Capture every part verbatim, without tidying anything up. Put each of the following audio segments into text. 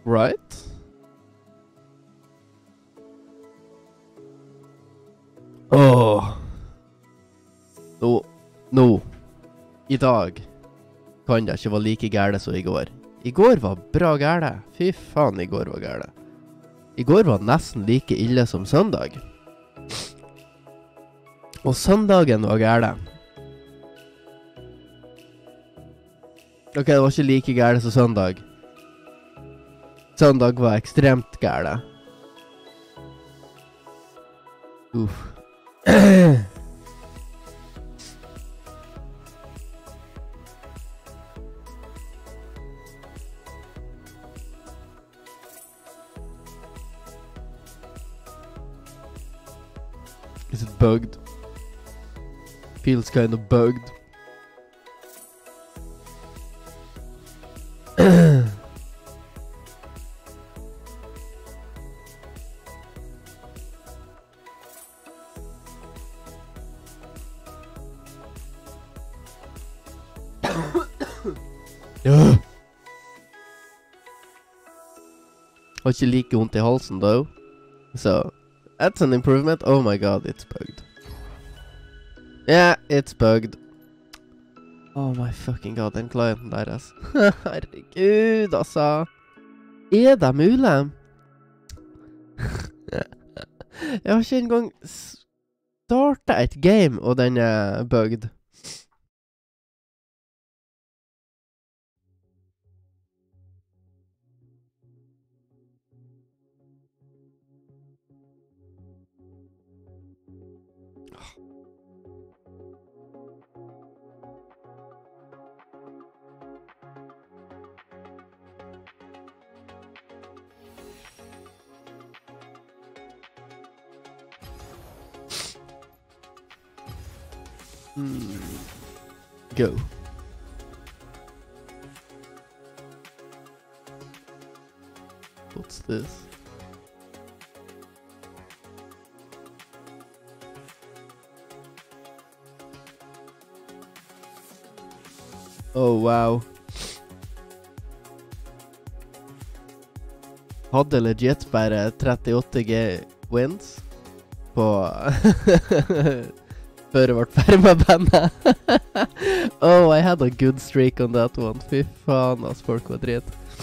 Right? Åh. Nå, nå, i dag kan det ikke være like gærlig som i går. I går var bra gærlig. Fy faen, i går var gærlig. I går var nesten like ille som søndag. Og søndagen var gærlig. Ok, det var ikke like gærlig som søndag. Søndag var ekstremt gærlig. Uff. Is it bugged? Feels kind of bugged. Har ikke like vondt i halsen though. So that's an improvement. Oh my god, it's bugged. Yeah, it's bugged. Oh my fucking god, den clienten der, ass. Herregud, altså. Er det mulig? Jeg har ikke engang startet et game, og den er bugged. Hmm. Go. What's this? Oh wow. Hadde legit bare trettiåtte G wins på før jeg ble ferdig med bandet. Oh, I had a good streak on that one. Fy faen, ass, folk var drit.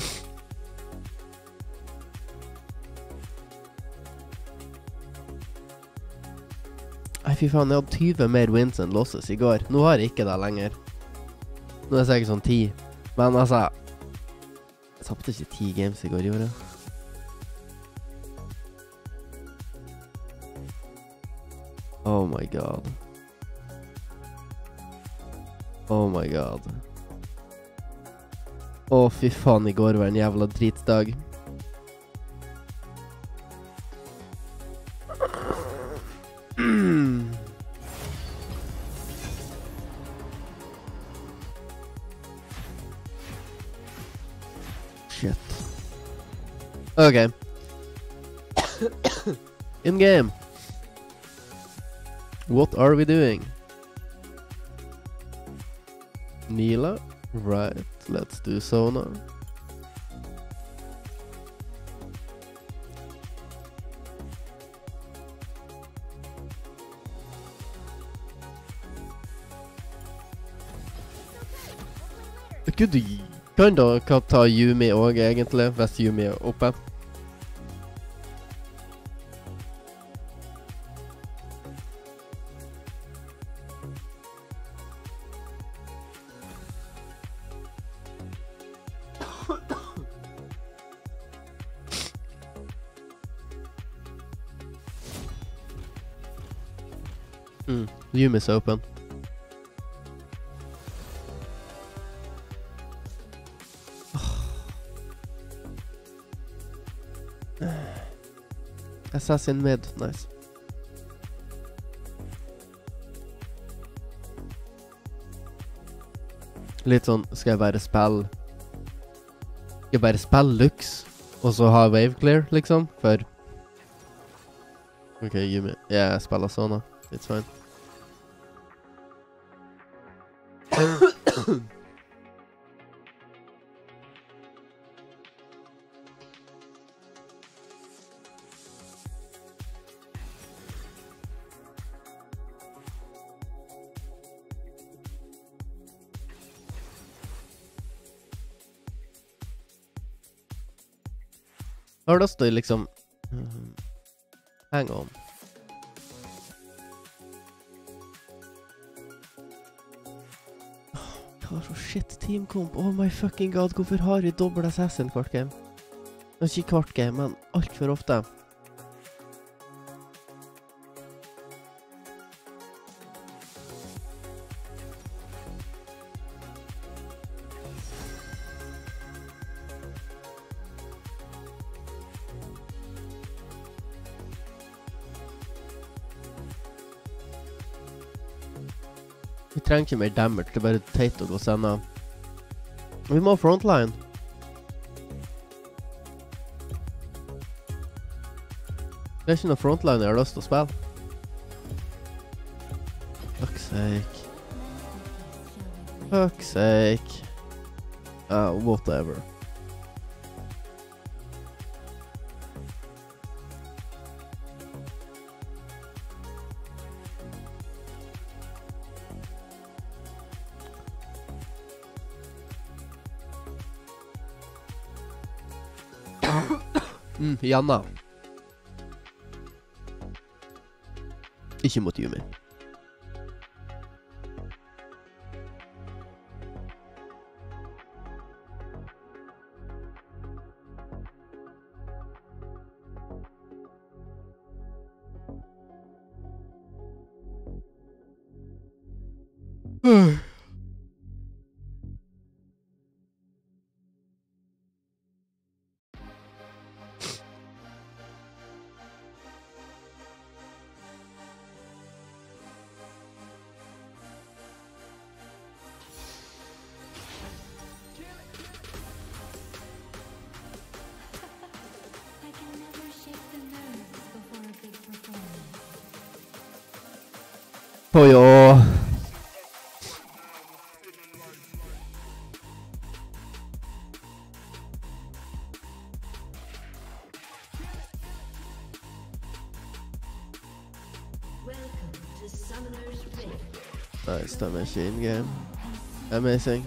Nei, fy faen, jeg hadde tyve mer wins enn losses i går. Nå har jeg ikke det lenger. Nå er jeg sikkert sånn ti. Men altså, jeg tappte ikke ti games i går, gjorde jeg? Oh my god. Oh my god. Å, fy faen, i går var en jævla dritdag. Shit. Okay. In game. What are we doing? Nila? Right, let's do Sona. Good, kan da kan ta Yumi også egentlig, hvis Yumi er oppe. Mm, Yumi's open. Assassin mid, nice. Litt sånn, skal jeg bare spille Skal jeg bare spille Lux og så ha wave clear, liksom, for ok, Yumi, ja, jeg spiller Sona, it's fine. Jeg har lyst til liksom... Mm, hang on. Hva så shit teamkomp? Oh my fucking god, hvorfor har jeg dobbelt assassin kvart game? Ikke kvart game, men alt for ofte. Vi trenger ikke mer damage, det er bare teit å gå sende. Vi må frontline. Det er ikke noe frontline jeg har lyst til å spille. Fuck's sake. Fuck's sake. Ah, whatever. Mm, Janna. Ikke mot Yumi. Oh ja. Nice, det er ikke in-game. Amazing.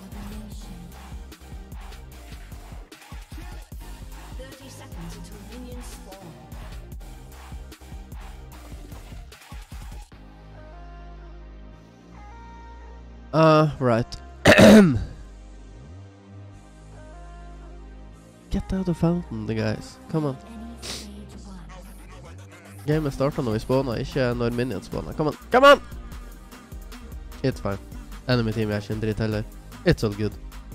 Uh, right. Get out of fountain, the guys. Come on. Gamet starter når vi spawner, ikke når minions spawner. Come on, come on! It's fine. Enemy team er ikke en dritt heller. It's all good.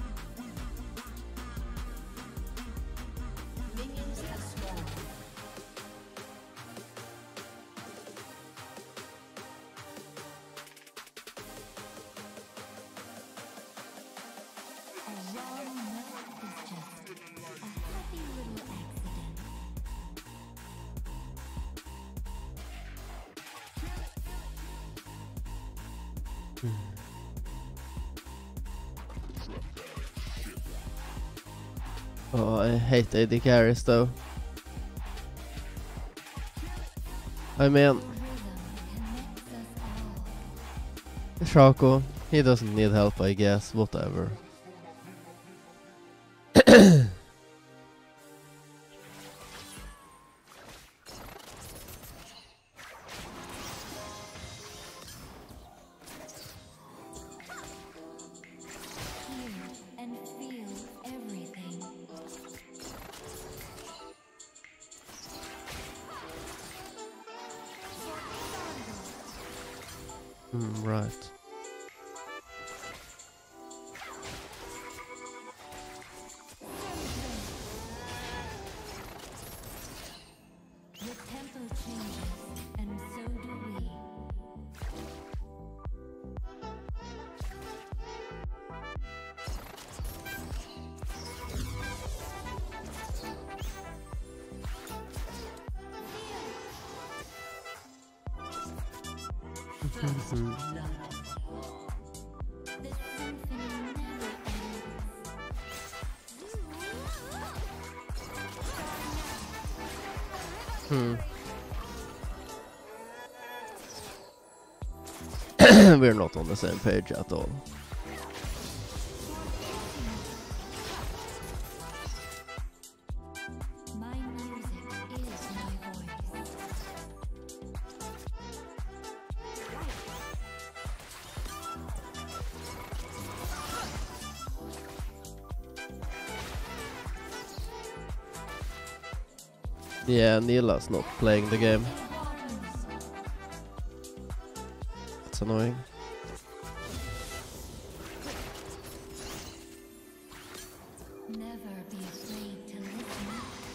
Oh, I hate A D carries though. I mean, Shaco, he doesn't need help, I guess, whatever. Mm, right. The tempo changes, and so do we. Mm-hmm. Hmm. We're not on the same page at all. My Yeah, Nila's not playing the game. That's annoying. Never be afraid to listen.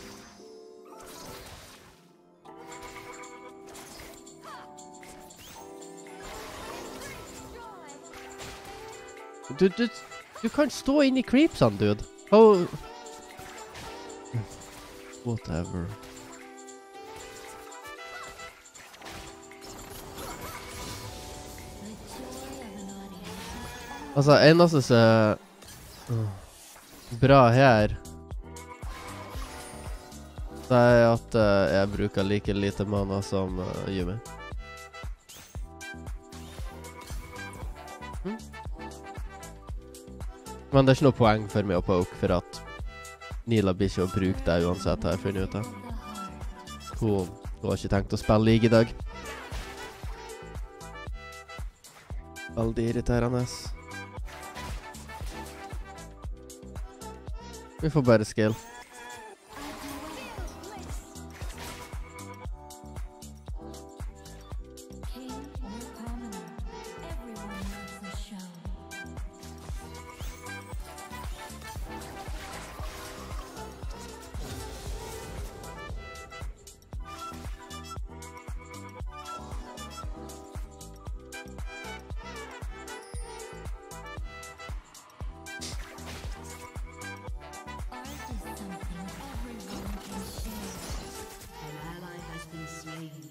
Du, du, du kan stå inn I creepsene, dude. How... Whatever. The joy of an audience. Altså, eneste som er uh, bra her, det er at uh, jeg bruker like lite mana som uh, Yumi. Mm. Men det er ikke noe poeng for meg å poke, for at Nila blir ikke å bruke det uansett, har jeg funnet ut av. Hun, hun har ikke tenkt å spille league I dag. Veldig irriterende. Vi får bare skill. King or commoner, everyone loves a show. Art is something everyone can share. An ally has been slain.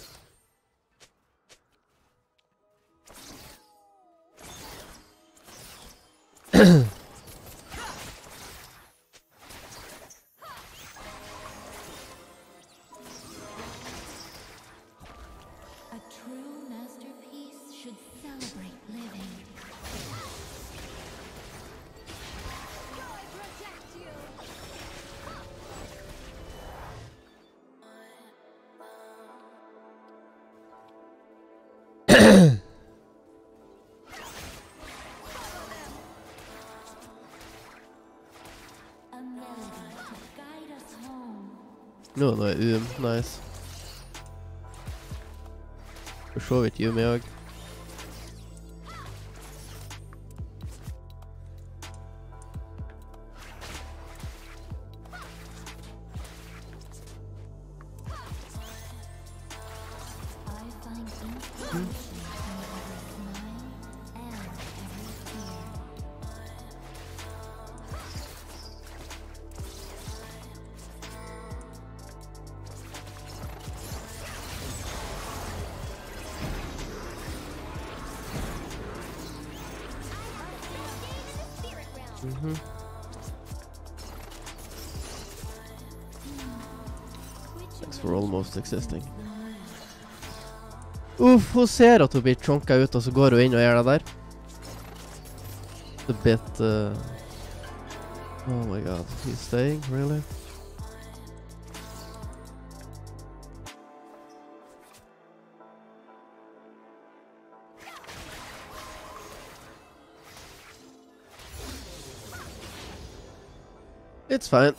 A true masterpiece should celebrate living. A melody to guide us home. Nå, nå er U M, nice. For så vidt Yumi også. I find inspiration in every smile and every tear. Mhm. Thanks for almost existing. Uff, hun ser at hun blir chonka ut, og så går hun inn og gjør det der. The bit, uh... Oh my god, he's staying, really? It's fine.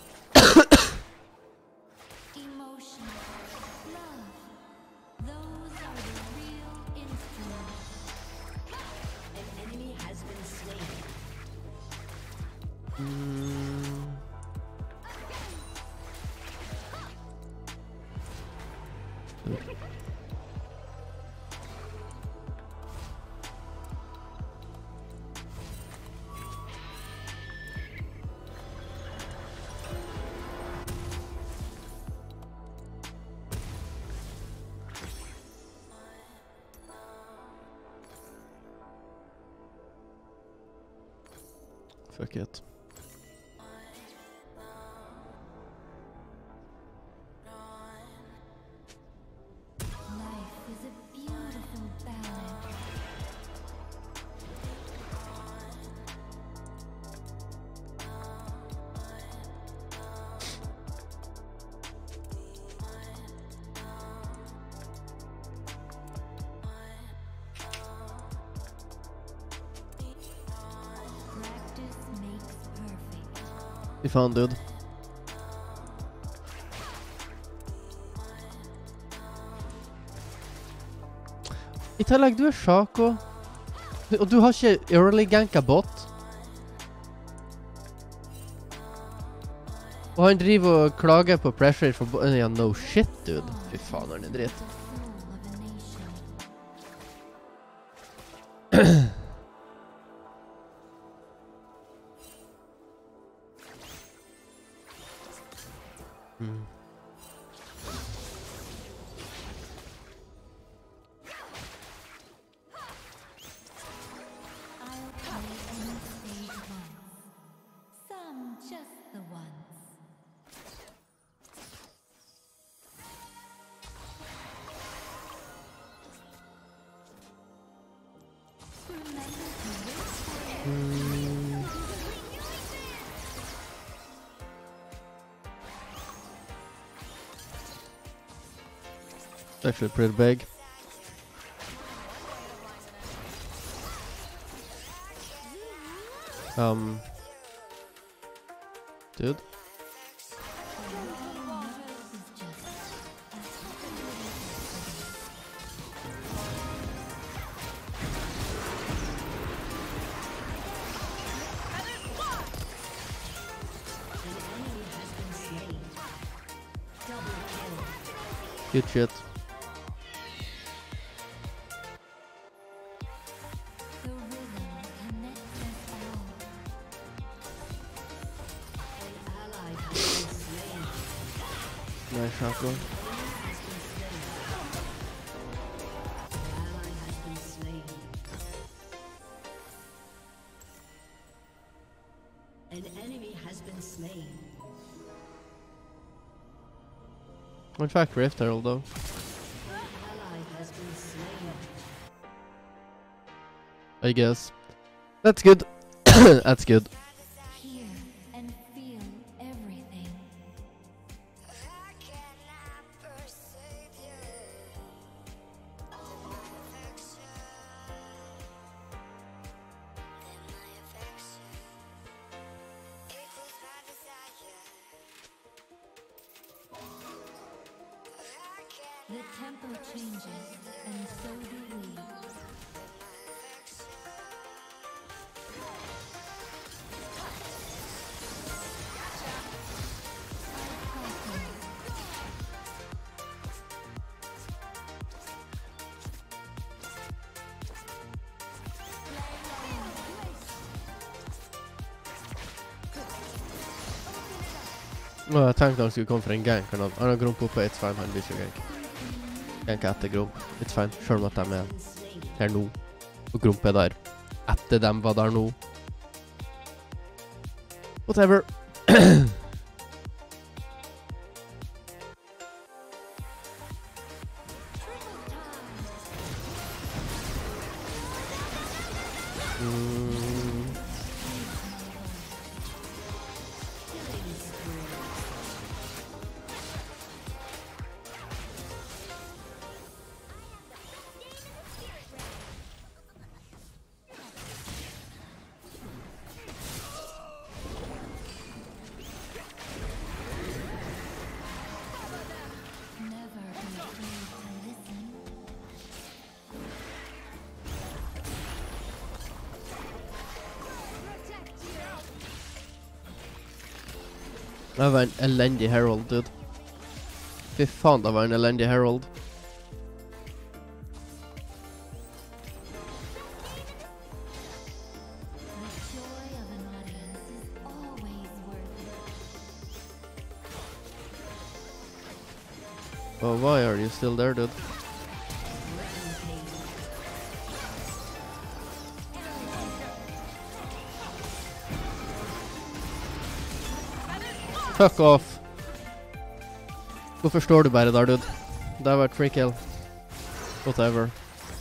Emotion, love, those are the real instruments. An enemy has been slain. Mm. Fuck it. Life is a beautiful ballad. Practice makes perfect. Vi fan, dude. tillegg, du er Shaco. Og du har ikke early ganka bot. Og han driver og klager på pressure for bo... Ja, no shit, dude. Fy faen, han er dritt. Mm. I'll play any stage once. Some just the ones. Remember to wait for Mm. It's actually pretty big. Um, dude. Good shit. the rhythm connects us all. Nice Shaco. An enemy has been slain. In fact, Rift Herald though. Ally has been slain. I guess. That's good. That's good. Hear and feel everything. The tempo changes, and so do we. Nå, jeg tenkte han skulle komme for en gank. Han har, han har grump oppe, it's fine, han blir ikke gank. Gank etter grump, it's fine. Selv om at de er her nå. Og grump er der. Etter dem var der nå. Whatever. mm. Never be afraid to listen. Det var en elendig Herald, dude. Fy faen, det var en elendig Herald. The joy of an audience is always worth it. Oh, why are you still there, dude? Fuck off. Hvorfor står du bare der, dude? Det har vært free kill. Whatever.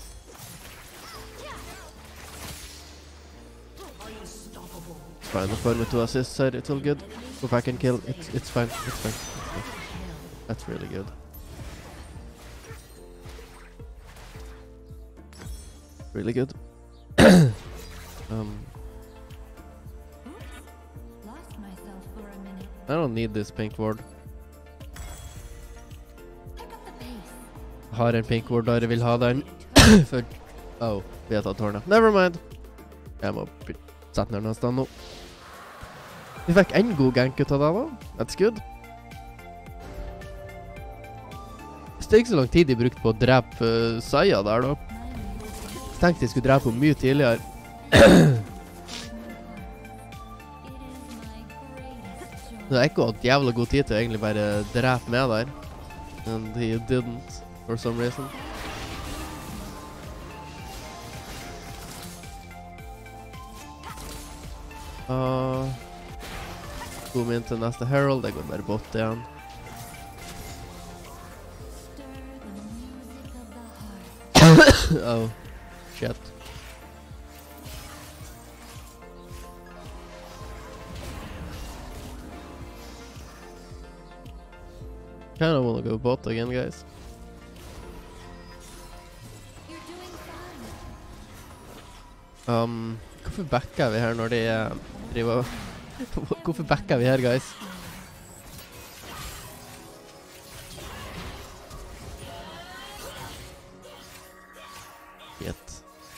It's fine, the fun with two assists here, it's all good. Go back and kill, it's, it's fine, it's fine. It's fine. That's really good. Really good. um, Lost myself for a minute. I don't need this pink ward. Pick up the pace. Har en pink ward, dere vil ha den. For... Oh, vi har tatt tårnet. Never mind. Jeg må sette ned noe sted nå. Vi fikk en god gank ut av det da. That's good. Det er ikke så lang tid de brukte på å drepe uh, Saya der da. Jeg tenkte de skulle drepe henne mye tidligere. Det er ikke hatt jævla god tid til å egentlig bare drepe med der. And he didn't, for some reason. Uh, Kom inn til neste Herald, det går bare bort igjen. Oh, shit. Kind of wanna go bot again, guys. Um, hvorfor backer vi her når de uh, driver... Hvorfor backer vi her, guys? Shit.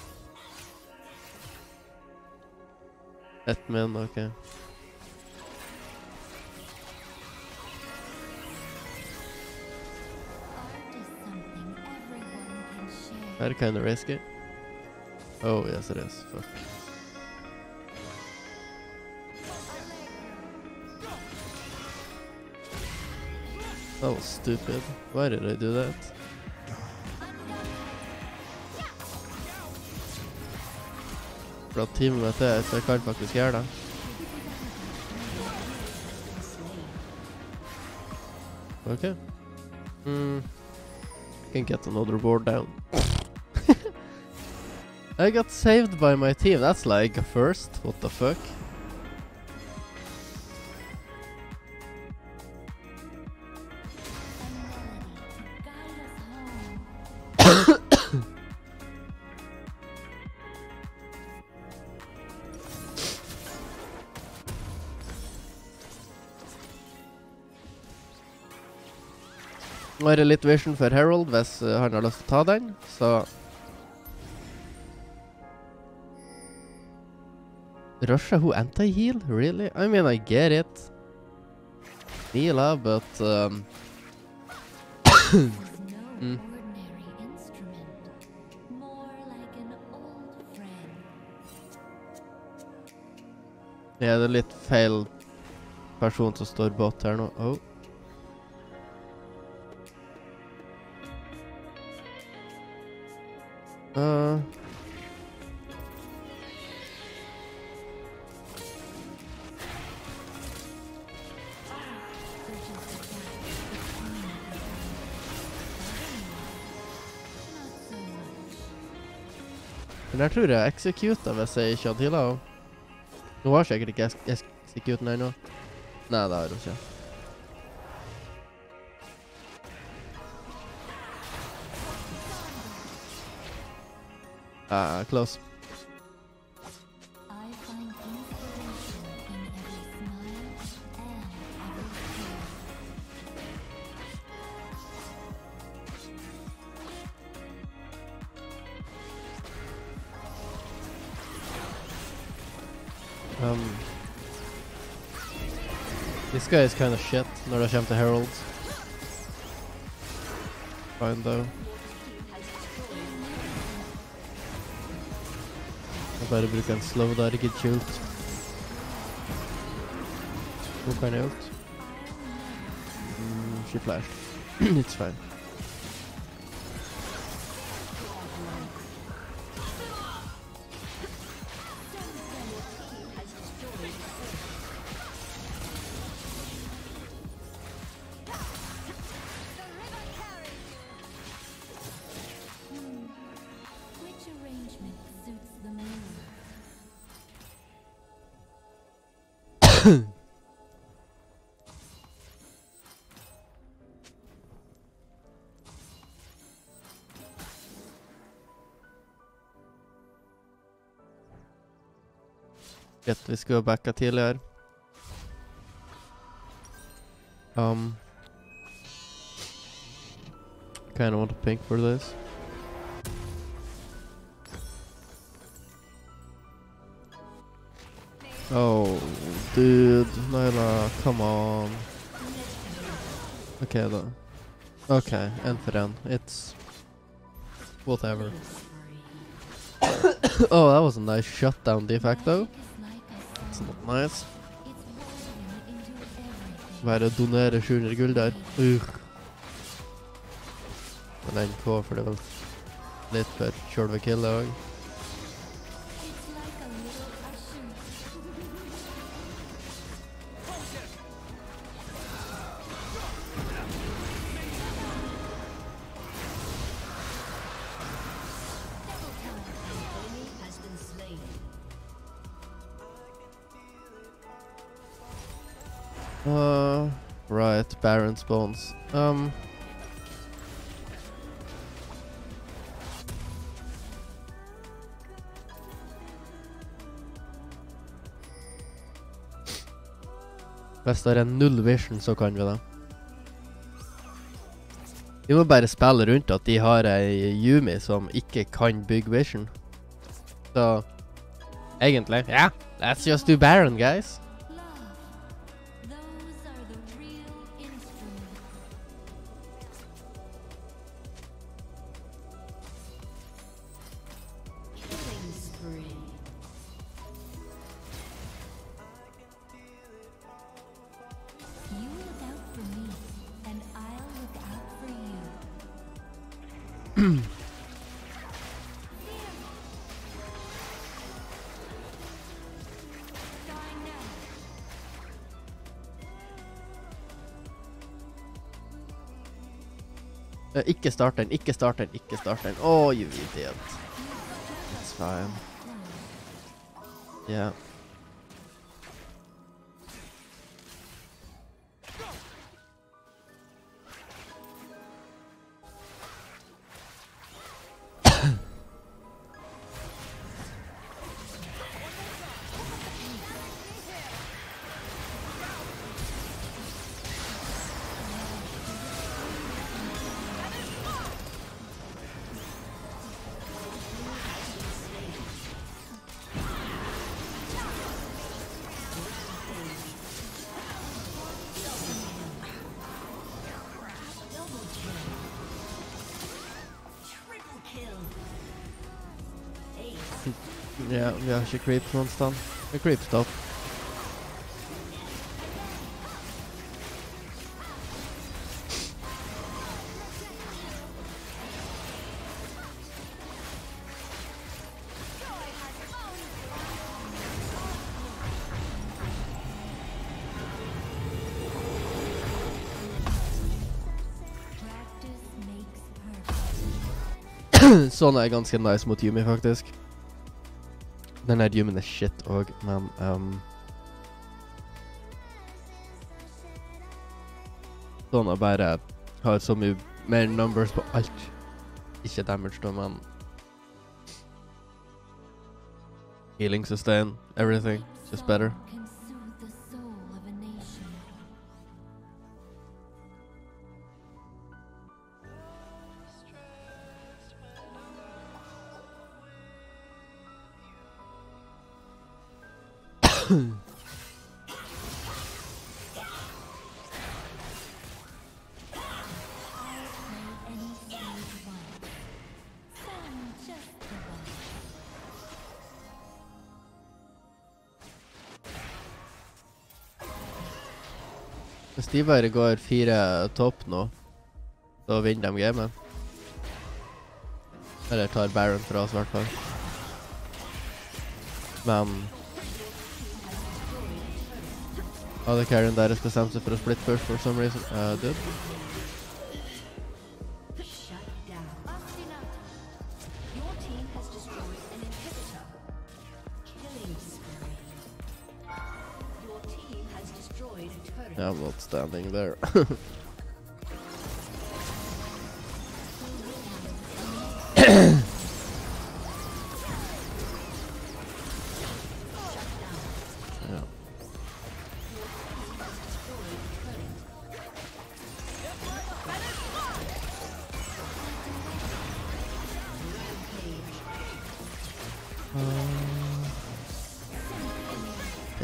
Ett min, ok. That kind of risky. Oh, yes it is. Fuck. That was stupid. Why did I do that? For at teamet mitt er, så jeg kan faktisk gjøre det. Okay. Hmm. Can get another board down. I got saved by my team. That's like a first. What the fuck? Nå er det litt vision for Herald hvis uh, han har lyst til å ta den, så... Russia who anti-heal? Really? I mean, I get it. Heal, but... Um... mm. Ja, det er litt feil person som står bot her nå. Oh. Uh. Men jeg tror jeg executa hvis jeg ikke hadde healet også. Nå har jeg sikkert ikke executen ennå. Nei, det har jeg ikke. Ah, close. I find inspiration in every smile and every tear. Um, this guy is kind of shit når det kommer til Herald. Fine though. Jeg bare bruker en slow der, ikke ult. Hvor kan jeg ult? Mm, she flashed. It's fine. Which arrangement suits the mood? Vet vi skulle ha backa tidligere. Um, kind of want to pink for this. Oh, dude, Nyla, come on. Okay, though. Okay, and for then, it's whatever. Oh, that was a nice shutdown defect, though. It's not nice. Bare donere sju hundre gull der. Ugh. Men en K, for det var litt for selve killet også. Uh, right, Baron spawns. Um... Hvis det er null vision, så kan vi det. Vi må bare spille rundt at de har ei Yumi som ikke kan bygge vision. Så, egentlig, ja, yeah, let's just do Baron, guys. Uh, ikke start den, ikke start den, ikke start den. Oh, you idiot. It's fine. Yeah. Ja, vi har ikke creep noen sted. Vi har creep stop. Sånn er ganske nice mot Yumi, faktisk. Den her Yumin er shit også, men um, sånn er bare har så mye mer numbers på alt. Ikke damage da, men healing, sustain, everything, just better. Hvis de bare går fire topp nå, så vinner de gamet. Eller tar Baron fra oss i hvert fall. Men hadde Karen deres bestemt seg for å split først for some reason. Uh, dude. Yeah, I'm not standing there.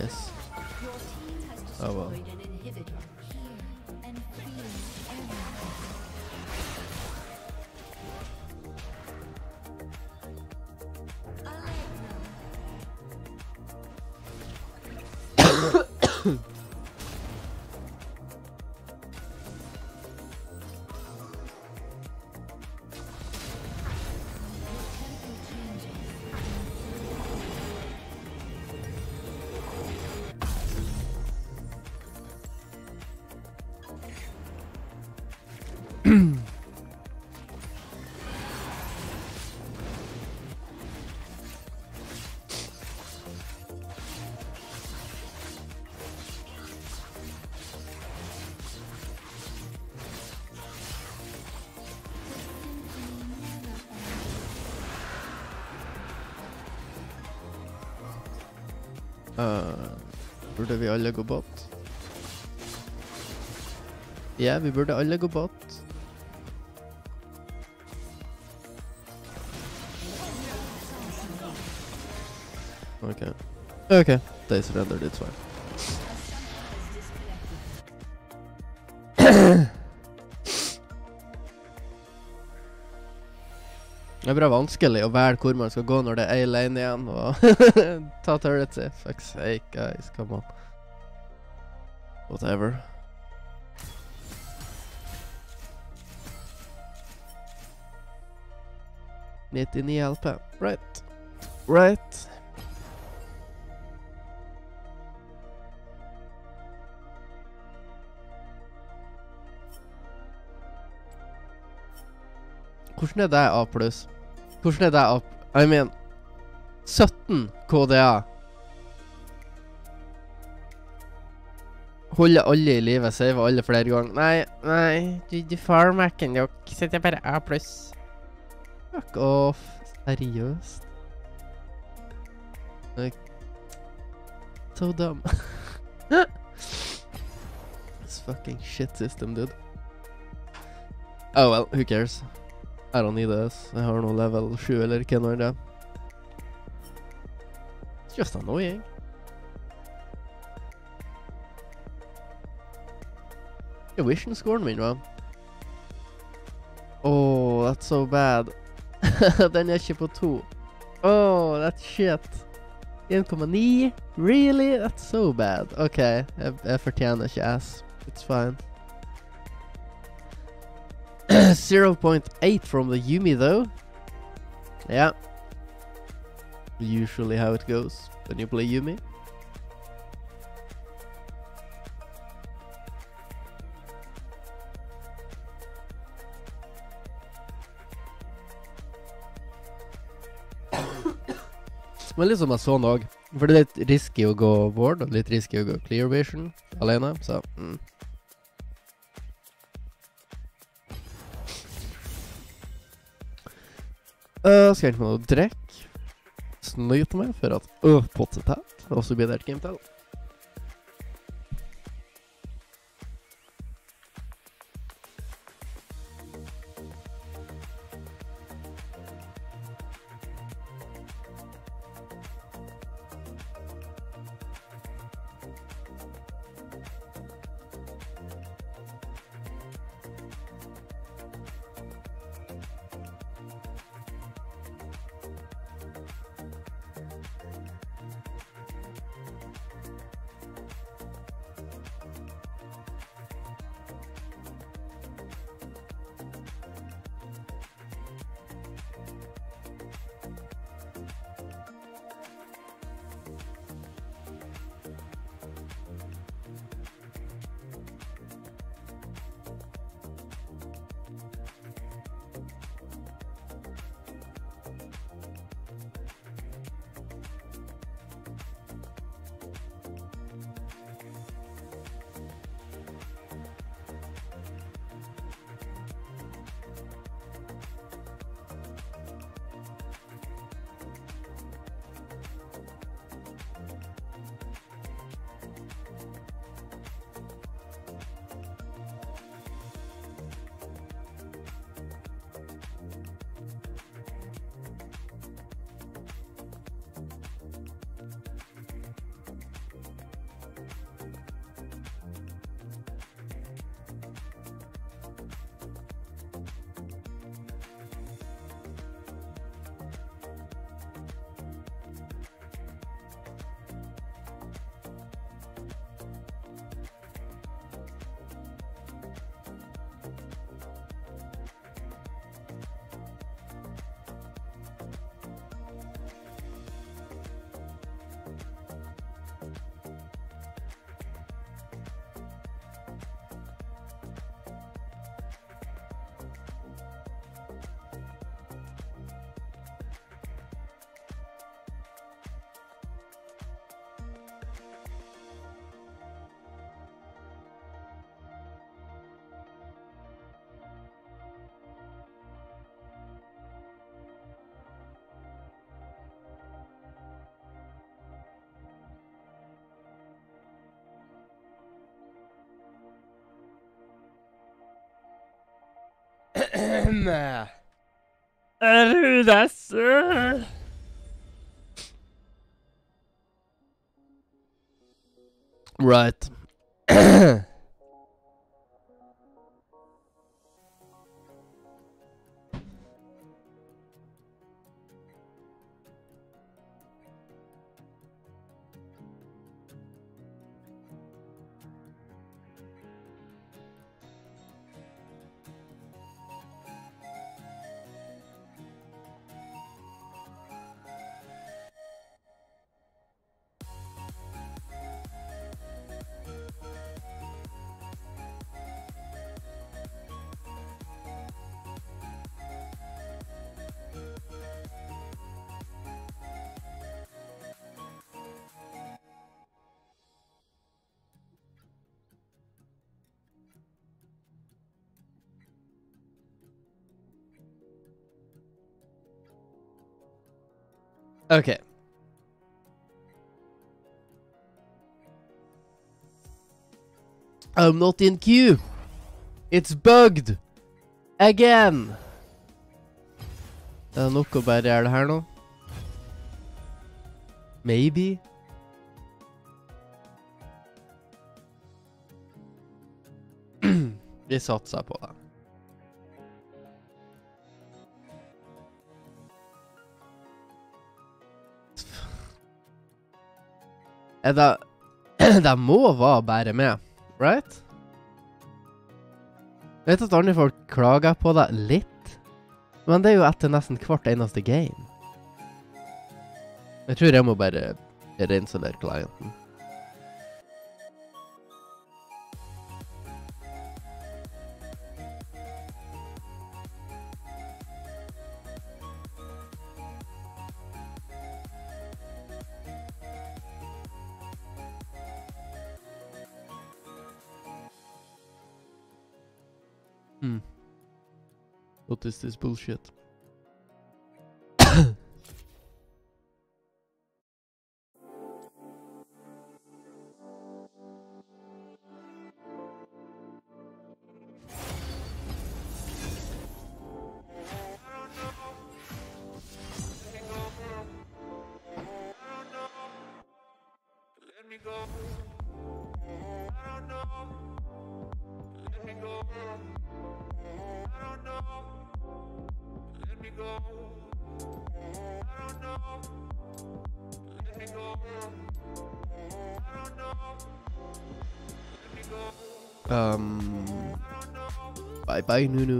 miss. Your team has Oh, well. destroyed an inhibitor. Hear and feel everything. Uh, burde vi alle gå bot? Ja, vi burde alle gå bot. Okay. Okay, they surrendered, it's fine. Det er bare vanskelig å velge hvor man skal gå når det er A-lane igjen, og ta turrets i. Fuck's sake, guys, come on. Whatever. nittini L P. Right. Right. Hvordan er det A pluss? Hvordan er det A? I mean, sytten K D A. Holde alle i livet, save alle flere ganger. Nei, nei, du, du farmacken, jo. Setter bare A pluss. Fuck off. Seriøst. Like, so dumb. This fucking shit system, dude. Oh well, who cares? I don't need this. Jeg har noe level sju eller ikke noe i det. It's just annoying. Ja, vision-scoren min, hva? Oh, that's so bad. Den er ikke på to. Oh, that's shit. en komma ni? Really? That's so bad. Ok, jeg, jeg fortjener ikke ass. It's fine. zero point eight from the Yumi though. Yeah. Usually how it goes when you play Yumi. Men liksom jeg så noe, for det er litt risky å gå board, og litt risky å gå clear vision alene, så mm. Uh, skal jeg ikke med noe drekk, snyte meg for at øh, potetett, og så blir det et game til. Rudas. Right. Okay. I'm not in queue. It's bugged. Again. Det er nok å bare gjøre det her nå. Maybe. Vi satser på det. Er det... det må være bare med, right? Jeg vet at andre folk klager på det litt, men det er jo etter nesten hvert eneste game. Jeg tror jeg må bare reinstallere klienten. Hmm. What is this bullshit? Um, bye bye, Nunu.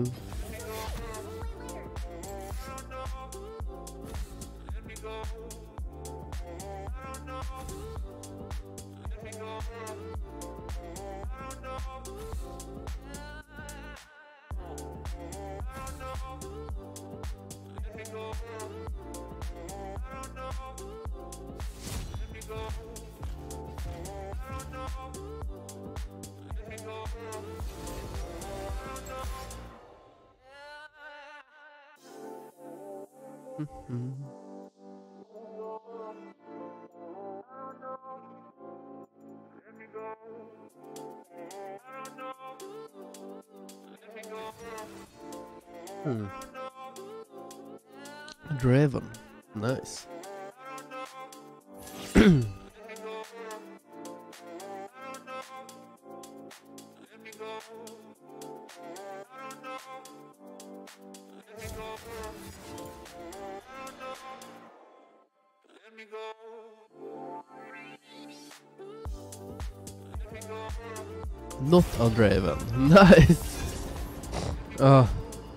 Mm-hmm. Hmm. Draven. Nice. Not a Draven. Nice. Oh.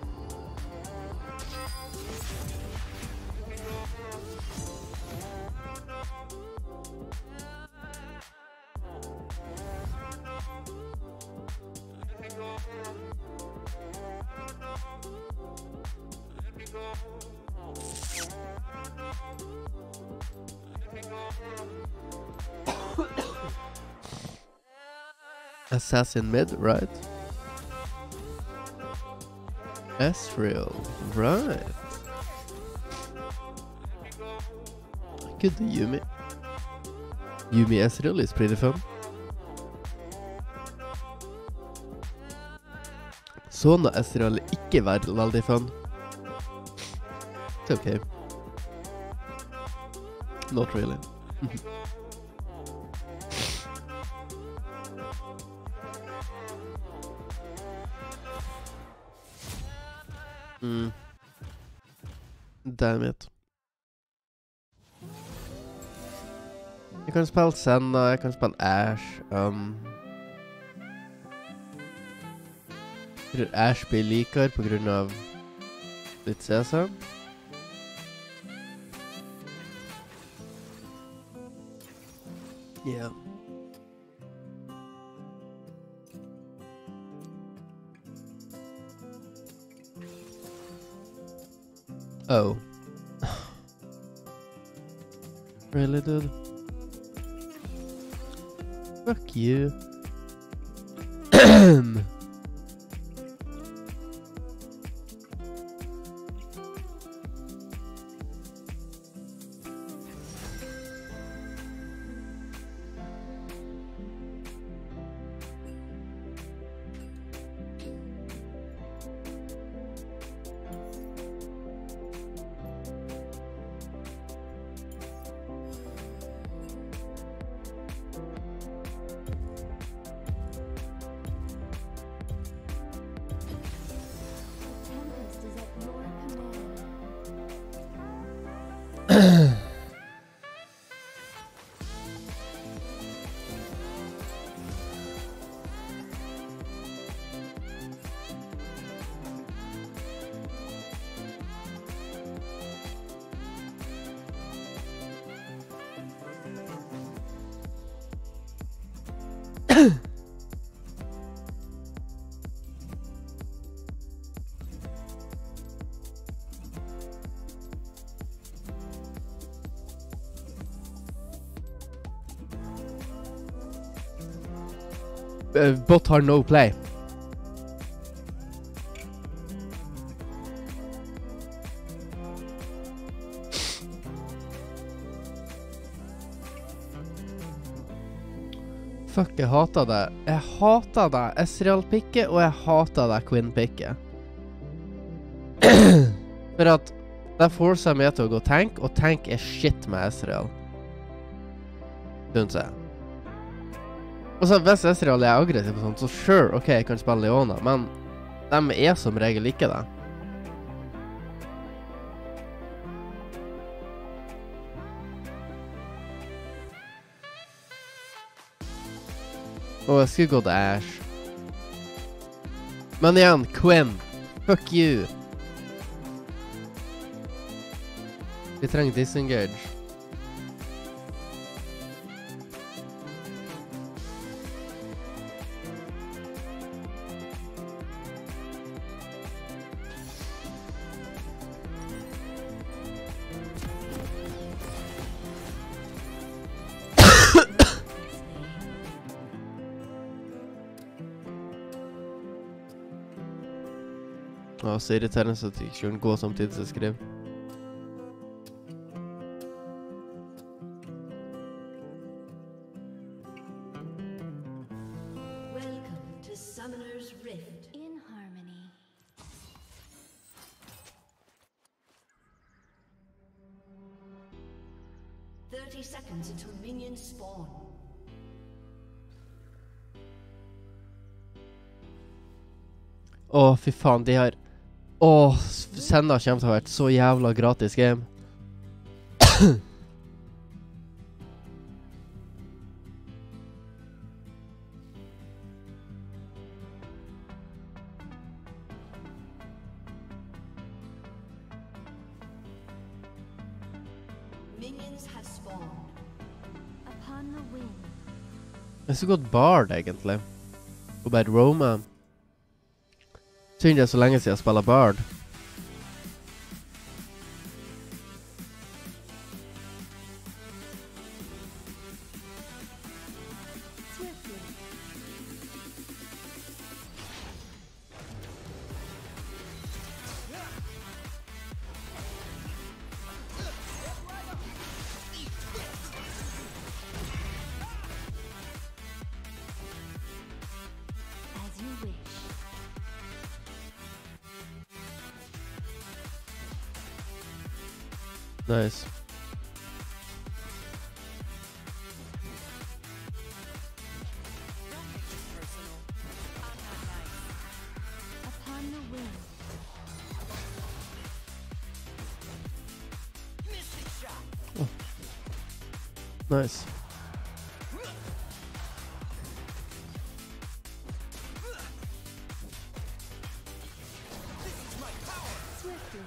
Assassin mid, right? Ezreal, right? Good Yumi. Yumi Ezreal is pretty fun. Sånne Ezreal ikke være veldig fun. It's okay. Not really. mm. Damn it. Jeg kan spille Senna, jeg kan spille Ashe. Um, jeg tror Ashe blir likere på grunn av litt C C. Yeah. Oh. Really, dude? Fuck you. Tempest is at your command. Uh, bot har no play. Fuck, jeg hater det. Jeg hater det Ezreal-pikket, og jeg hater det Quinn-pikket. For at det forcer meg til å gå tank, og tank er shit med Ezreal. Synes jeg. Og så hvis Ezreal er aggressiv og sånt, så sure, ok, jeg kan spille Leona, men de er som regel ikke det. Åh, jeg skulle gå til Ashe. Men igjen, Quinn, fuck you. Vi trenger disengage. Åh, så irriterende så at jeg ikke kunne gå samtidig som jeg skrev. Welcome to Summoner's Rift. In harmony. thirty seconds until minions spawn. Åh, fy faen, de har... Åh, Senna kommer til å ha vært så jævla gratis game. Minions have spawned. Upon the wind. Jeg skulle gått Bard, egentlig. Og bare Roma. Synd det er så lenge siden jeg spiller Bard. Swiftly. As you wish. Nice. Upon the wind, Nice. swiftly,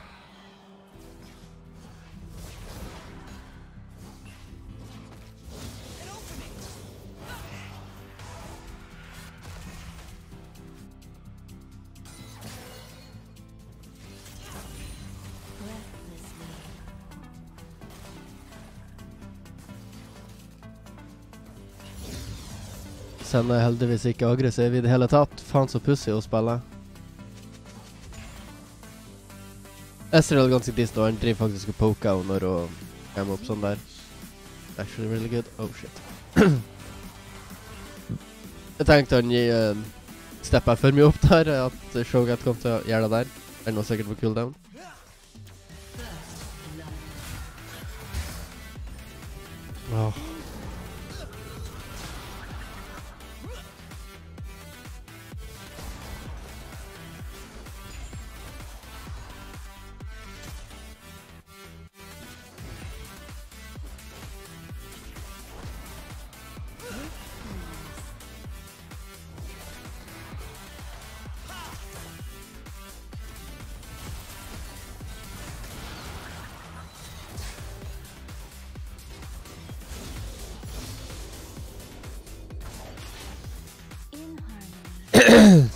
breathlessly, Senna er heldigvis ikke aggressiv i det hele tatt. Faen så pussig å spille. Ezreal er ganske decent, og han driver faktisk og poker henne når hun kommer opp sånn der. Actually really good. Oh shit. Jeg tenkte han gi uh, steppet for mye opp der, at Shogat kom til å gjøre det der. Er nå sikkert på cooldown. Åh. in harmony,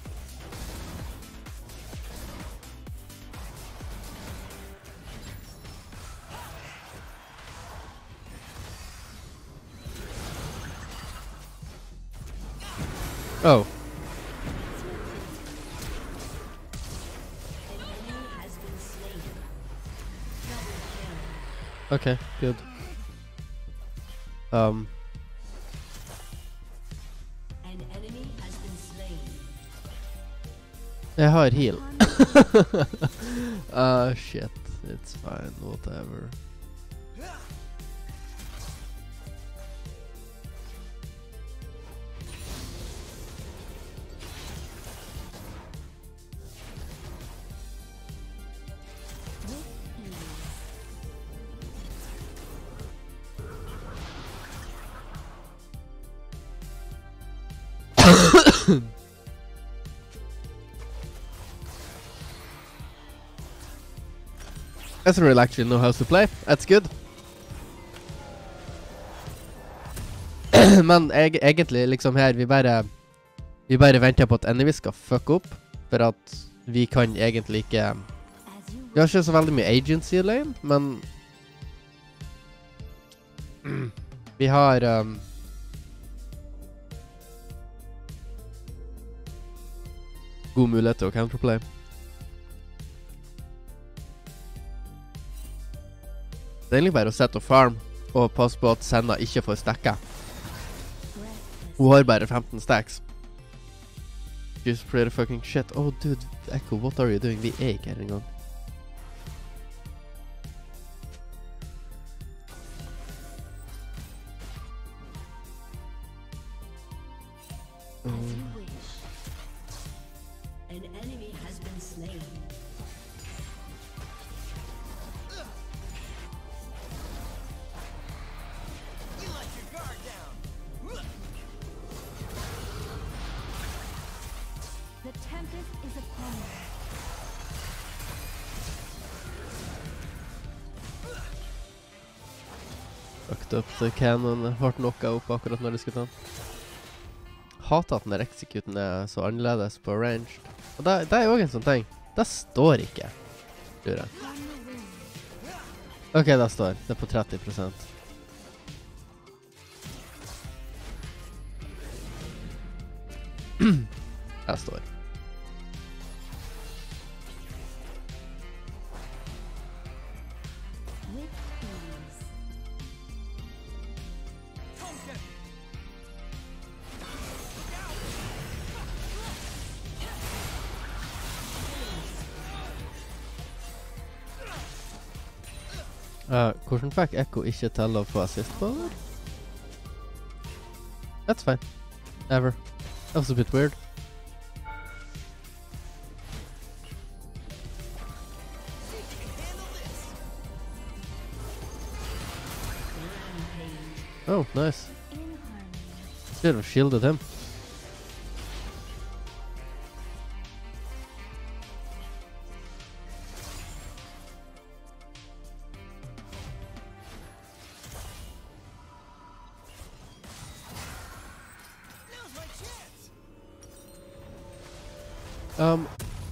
Oh. An enemy has been slain. Double kill. Okay, good. Um, An enemy has been slain. jeg har heal. upon the Ah, shit. It's fine, whatever. with ease, Ezreal actually know how to play. That's good. Men eg egentlig liksom her, vi bare Vi bare venter på at Enemy skal fuck opp, for at vi kan egentlig ikke as you Vi har ikke så veldig mye agency i lane, men vi har um, god mulighet til å counterplay. Det er egentlig bare å sette og farm og passe på at Senna ikke får stekka. breathless, Hun har bare femten stacks. Just pretty fucking shit. Oh dude, Echo, what are you doing? Vi er ikke her engang. as you wish, An enemy has been slain. the tempest is upon us. Fucked up the cannon. Ble knocka opp akkurat når det skulle ta. Hater at den der executen er så annerledes på ranged. Og det, det er jo også en sånn ting. Det står ikke, tror jeg. Upon the wind, Ok, det står. Det er på tretti prosent. Det står. with ease, Hvordan fikk Ekko ikke til å få assist på det? That's fine. Never. That was a bit weird. Oh, nice. In harmony. Should have shielded him. Um.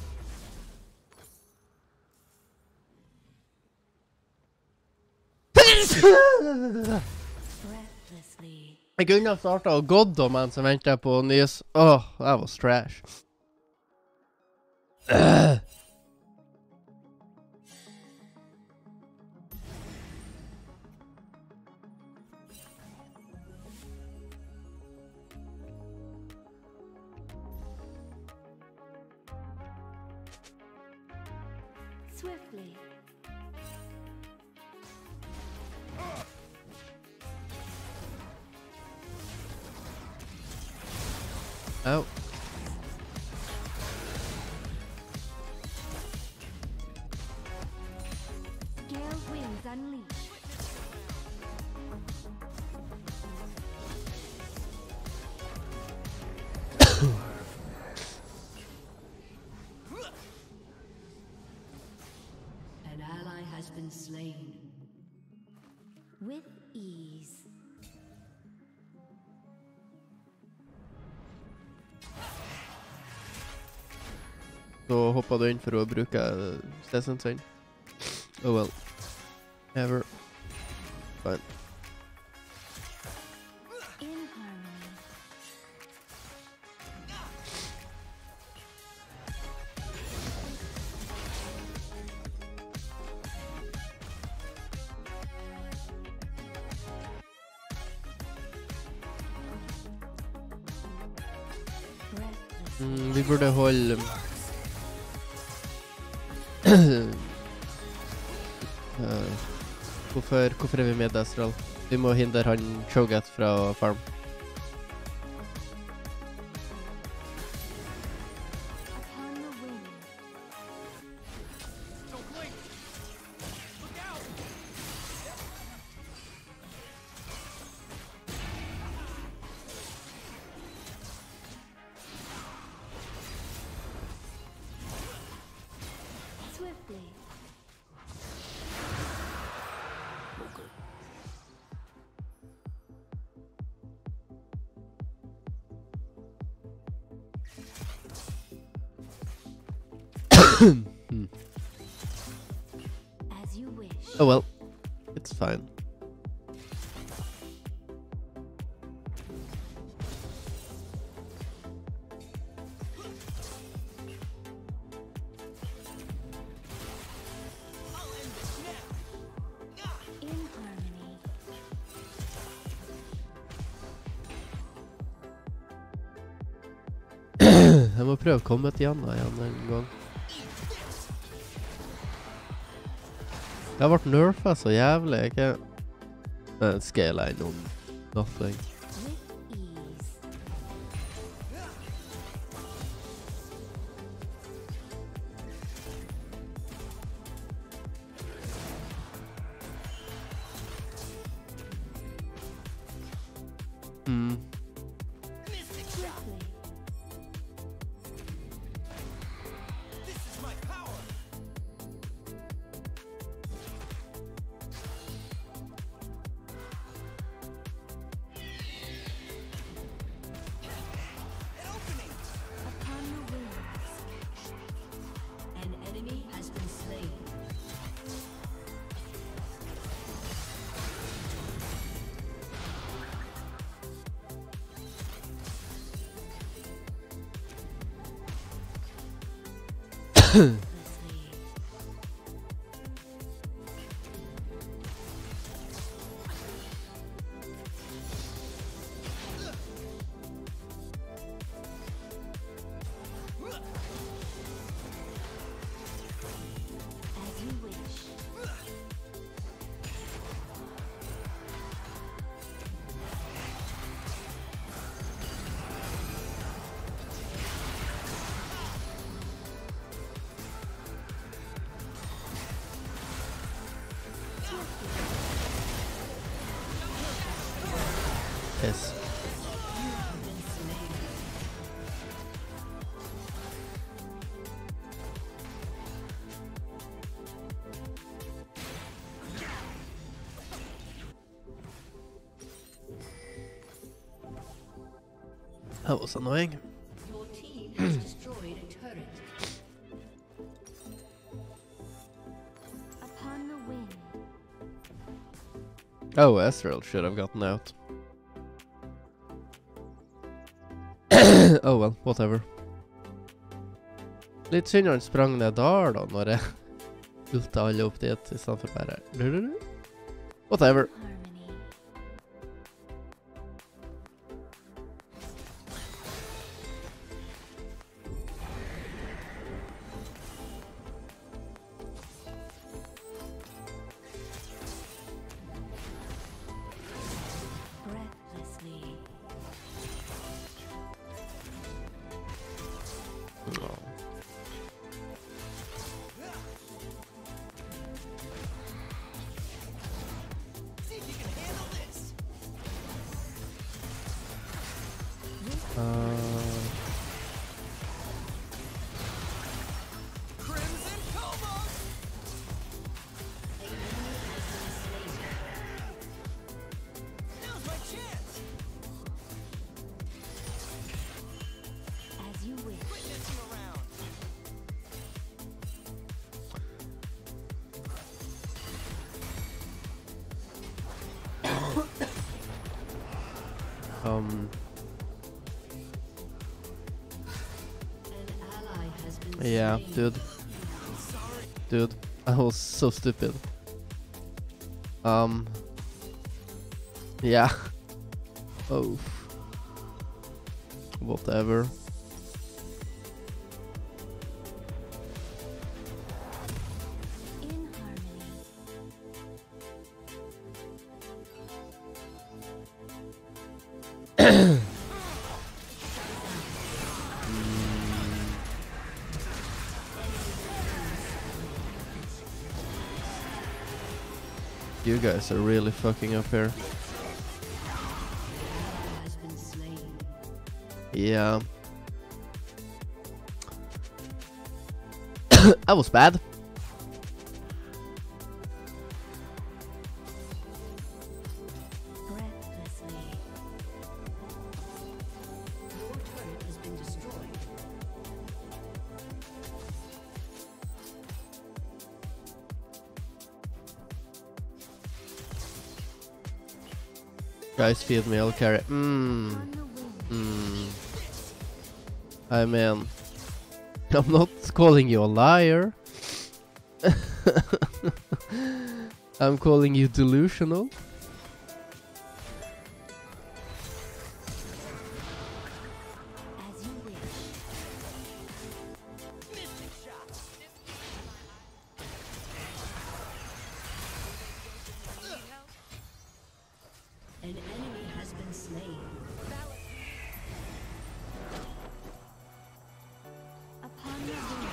Breathlessly. Jeg kunne ha startet og gått om mens jeg ventet på nys. Åh, that was trash. Uh. Swiftly. Ow. Gale winds unleashed. An ally has been slain. With ease. Så hoppet du inn for å bruke stessen sin. Oh well. Never. Fine. In harmony. Breathless. Mm, vi burde holde... uh, hvorfor, hvorfor er vi med Astral? Vi må hindre han Cho'Gath fra farm. Upon the wind. Swiftly. Hmm. As you wish. Oh well. It's fine. In harmony. Jeg må prøve å komme til Janna igjen en gang. Jeg har vært nerfet så jævlig, ikke? Men scale er noen nothing. With ease. Hmm. Swiftly. Upon the winds. An enemy has been slain. Breathlessly. As you wish. Yes. That was annoying. Your team has destroyed a turret. Upon the wind. Oh, Ezreal should have gotten out. Oh well, whatever. Litt synd han sprang ned der da, når jeg ulta alle opp dit, i stedet for bare... Whatever. Harmony. Breathlessly. No. Uh, As you wish. um, An ally has been yeah, slain. dude. Dude, I was so stupid. Um, yeah. Oh. Whatever. In harmony. You guys are really fucking up here. Has been slain. Yeah. That was bad. Breathlessly. Your turret has been destroyed. Guys, feed me, I'll carry. Mmm. On the wind. Hmm. I mean, I'm not calling you a liar. I'm calling you delusional. As you wish. An enemy has been slain. Upon the wind.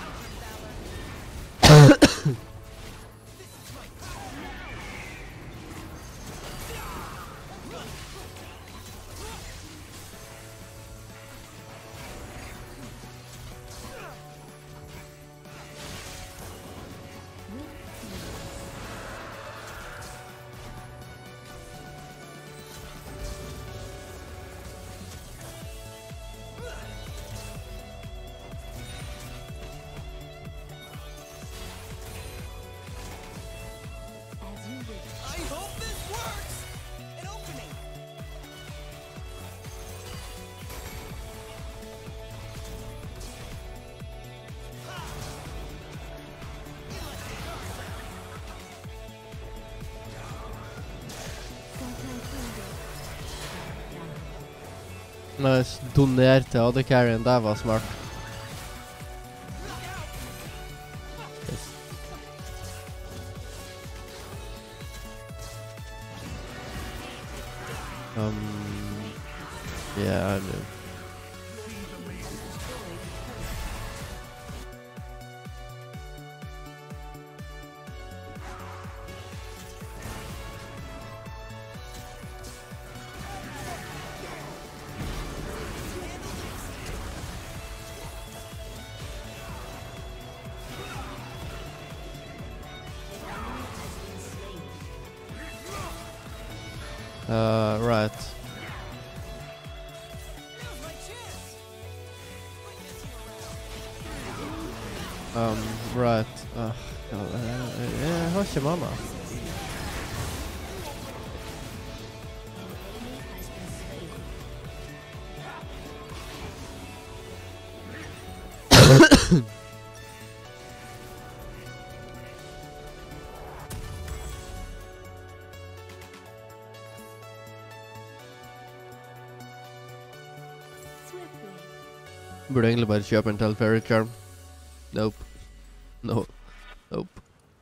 As you wish. I hope this works! An opening! Nice. Donerte A D Carrien, det var smart. Yes. Um. Yeah, I knew. Uh, right. Now's my chance. Quit messing around. Um, right. Uh, ja, eh, jeg har ikke mana. Swiftly. Burde egentlig bare kjøpe en til Fairy Charm. Nope. No. Nope.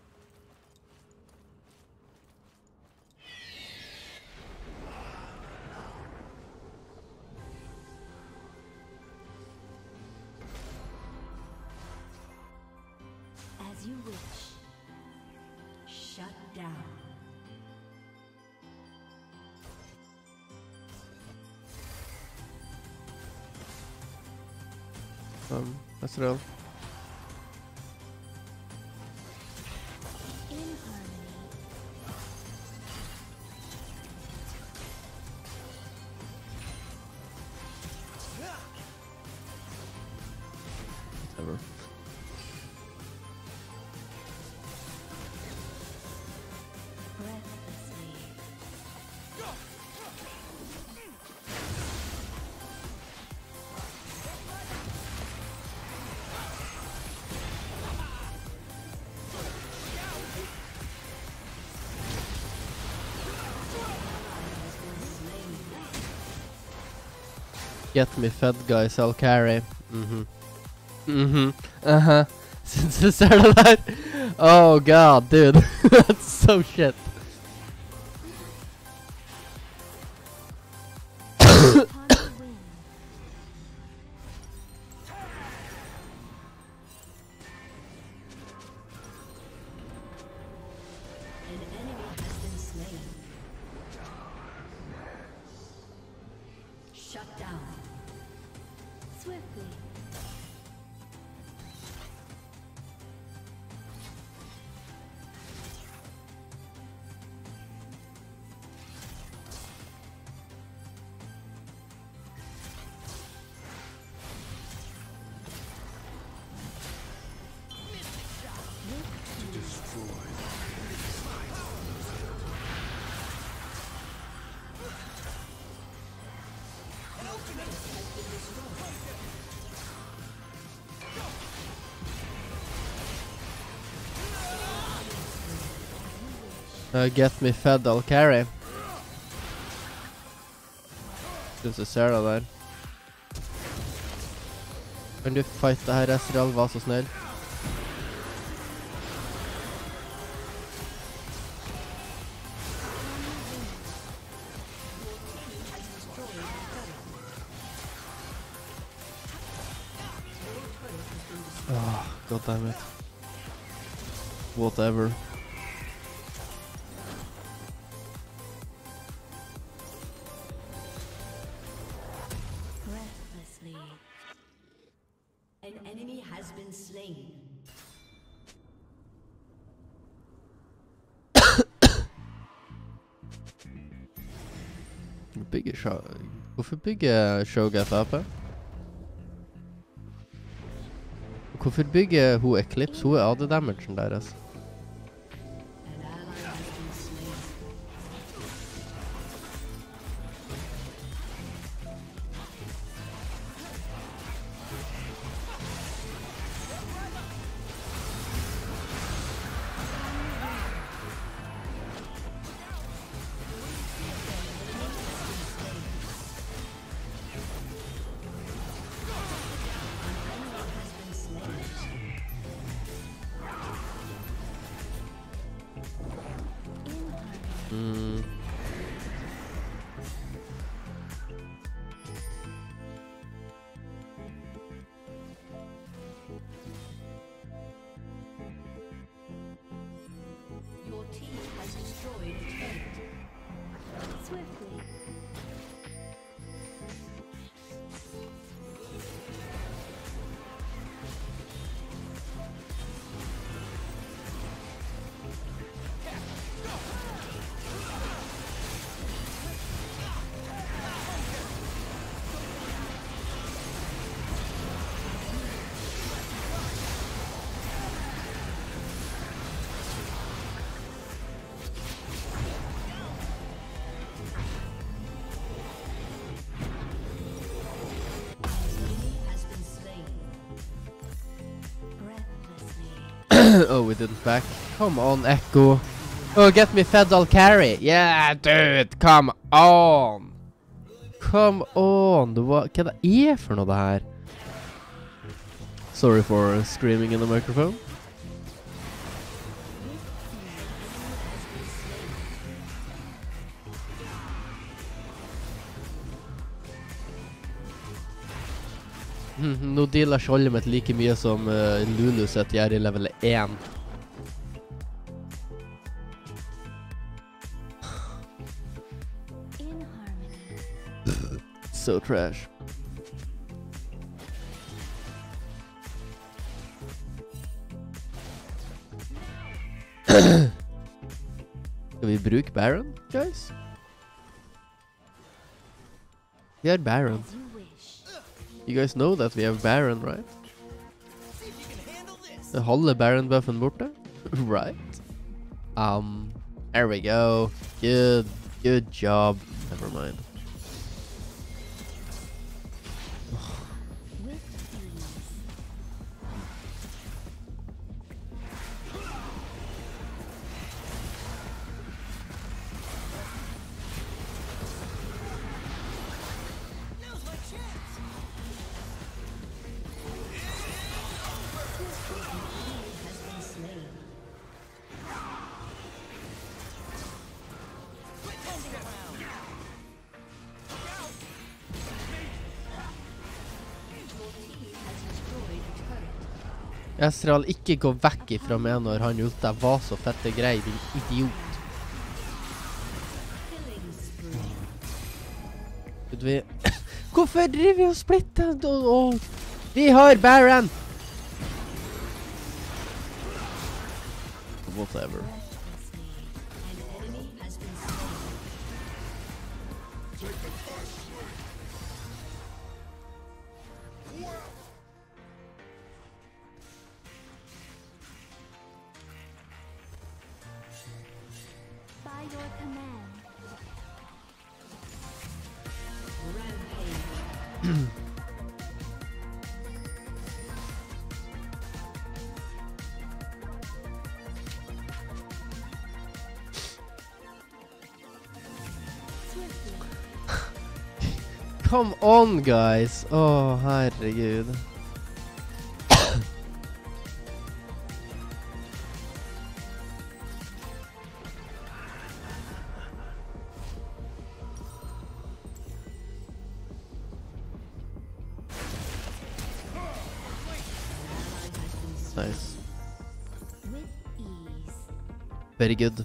As you wish. Shut down. Um, that's real. In harmony. Whatever. Breathlessly. Get me fed, guys, I'll carry. Mm-hmm. Mm-hmm. Uh-huh. Since the start of that. Oh god, dude. That's so shit. Upon the wind. An enemy has been slain. Shut down. Swiftly. Uh, get me fed, I'll carry. Syns det Sarah der. Kan du fighte her, Ezreal, var så snill? Oh, god damn it. Whatever. Breathlessly. An enemy has been slain. Bygger show... Hvorfor bygger Shogat A P? Hvorfor bygger hun Eclipse? Hun er A D-damagen deres. An ally has been slain. we didn't back. Come on, Echo. Oh, get me Fedal carry. Yeah, dude, come on. Come on. Det var, hva det er for noe det her? Sorry for screaming in the microphone. Nå dealer skjoldet mitt like mye som uh, Lulu sitt gjør i level one. In harmony. So trash. Skal vi bruke Baron, guys? Vi har Baron. As you wish. You guys know that we have Baron, right? See if you can handle this. The halve Baron buffen borte. Right. Um, there we go. Good, good job. Never mind. With ease. Now's my chance. Has been slain. Quit messing around. Your team has destroyed a turret. Ezreal, ikke gå vekk ifra meg når han ulta var så fette grei, din idiot. Killing spree. Vet vi... Hvorfor driver vi og splitter? Åh, åh. Vi har Baron! Whatever. An enemy has been slain. By your command. Rampage. Swiftly. Come on, guys! Åh, herregud. Nice. With ease. Very good.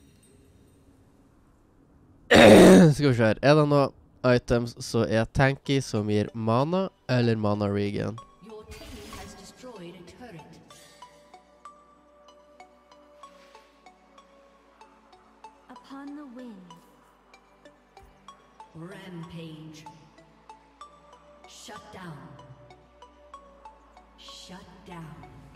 Skal vi se her. Er det noen items som er tanky som gir mana, eller mana regen? Your team has destroyed a turret. Upon the wind. Rampage. Shut down. Shut down.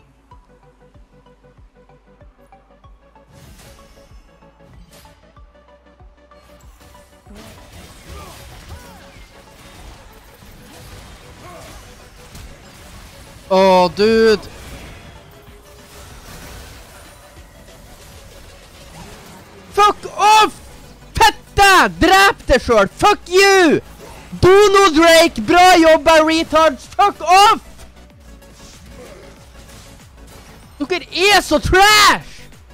Åh, dude! Fuck off! Fette! Drep deg selv! Fuck you! Dono Drake! Bra jobba, retards! Fuck off! Dere er så trash!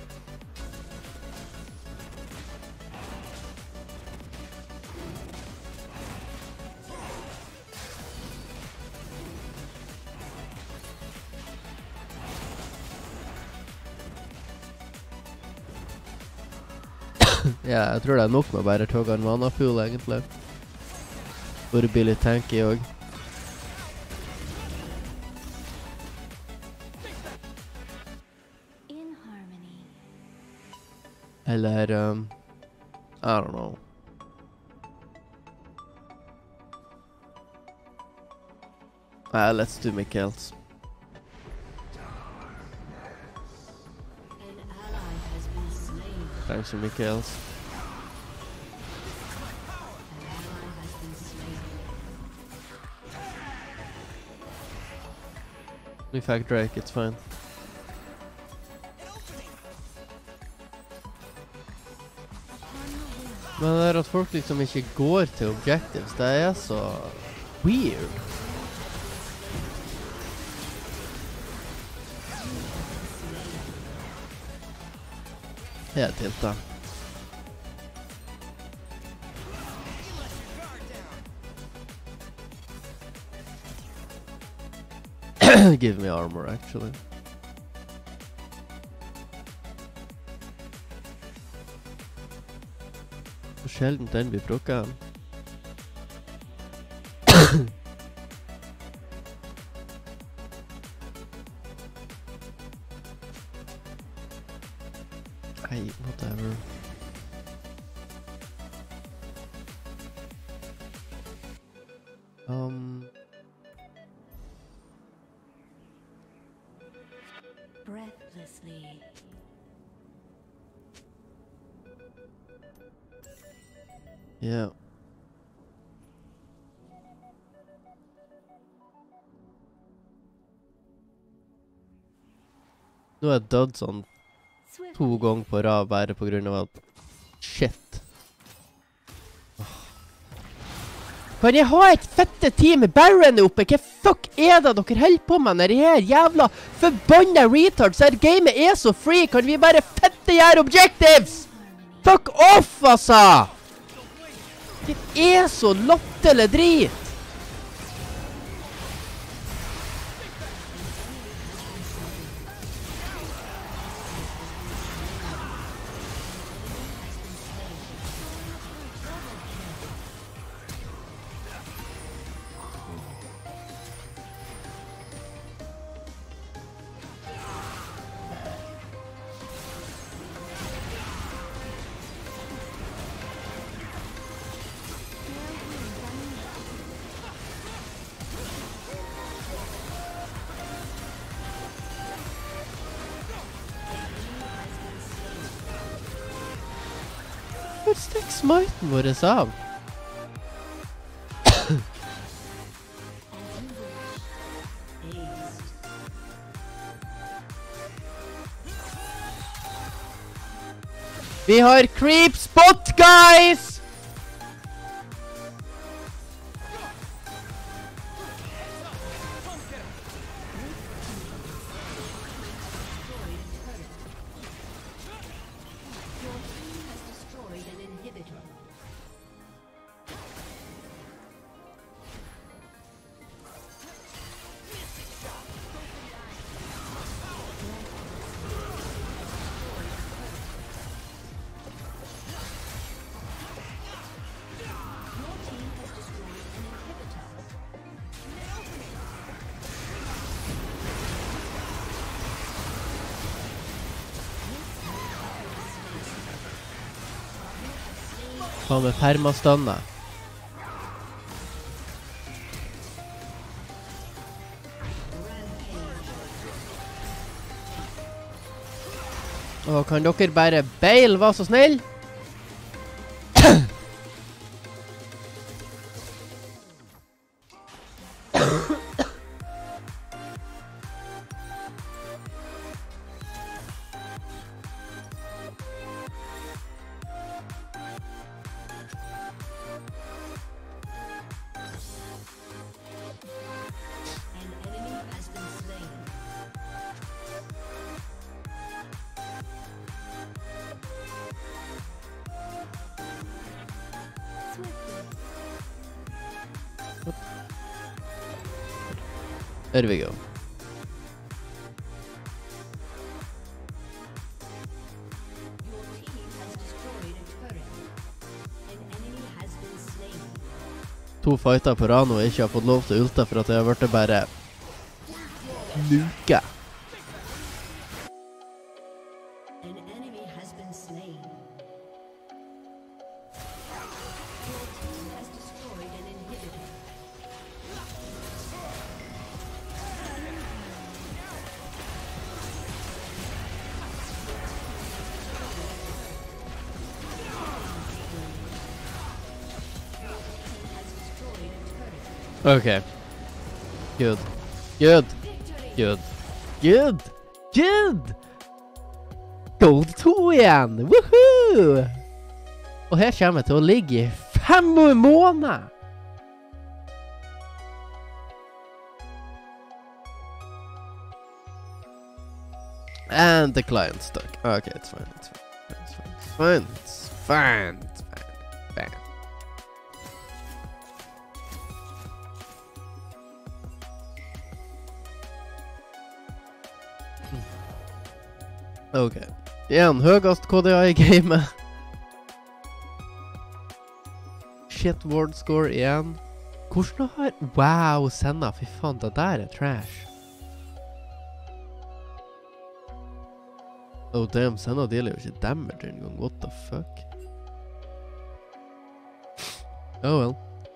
Ja, jeg tror det er nok med bare togge en mana-pool, egentlig. Burde bli litt tanky også. In harmony. Eller, um, I don't know. Ah, let's do Mikhails. An ally has been slain. Thanks for Mikhails. An ally has been slain. We fact Drake, it's fine. It Men det er at folk liksom ikke går til objectives, det er så weird. Helt tilta. Give me armor, actually. Så sjelden den blir brukket. Hey, whatever. Um... Breathlessly. Yeah. Nå er jeg dødd sånn to ganger på rad bare på grunn av at shit. Åh. Kan jeg ha et fette team med Baron oppe? Hva fuck er det dere holder på med når de her jævla forbanna retards? Her gamet er så free, kan vi bare fette gjøre objectives? Fuck off, altså! Det er så latterlig drit! Hvor stikk smiten vår av? Vi har creep spot, guys! Hva med permastønne? Og kan dere bare bail, vær så snill? There we go. To fighter på rad nå ikke har fått lov til å ulte for at jeg har vært bare nuka. Okay. Good. Good. Good. Good. Good. Gold to igjen. Woohoo! Og her kommer jeg til å ligge i fem måneder! And the client's stuck. Okay, it's fine, it's fine, it's fine, it's fine, it's fine, it's fine, fine. Ok. Igjen, høyest K D A i gamet. Shit ward score igjen. Hvordan har... Wow, Senna, fy faen, det der er trash. Oh damn, Senna dealer jo ikke damage engang, what the fuck? Oh well.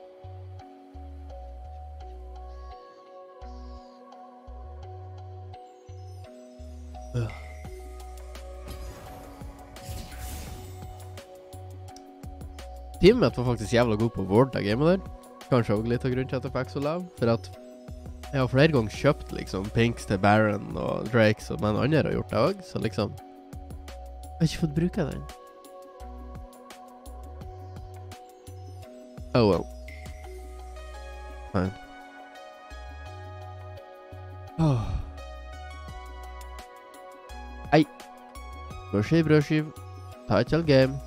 Ugh. Teamet var faktisk jævla god på ward det gamet der. Kanskje også litt av grunnen til at jeg fikk så lav. For at jeg har flere ganger kjøpt liksom Pinks til Baron og Drakes, og men andre har gjort det også. Så liksom, jeg har ikke fått bruke den. Oh well. Fine. Åh. Ei. Brødskiv, brødskiv. Ta et kjell game.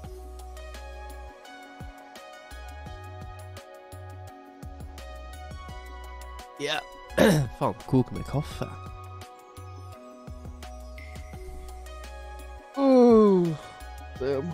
Ja. Faen, kok med kaffe. Oh, damn.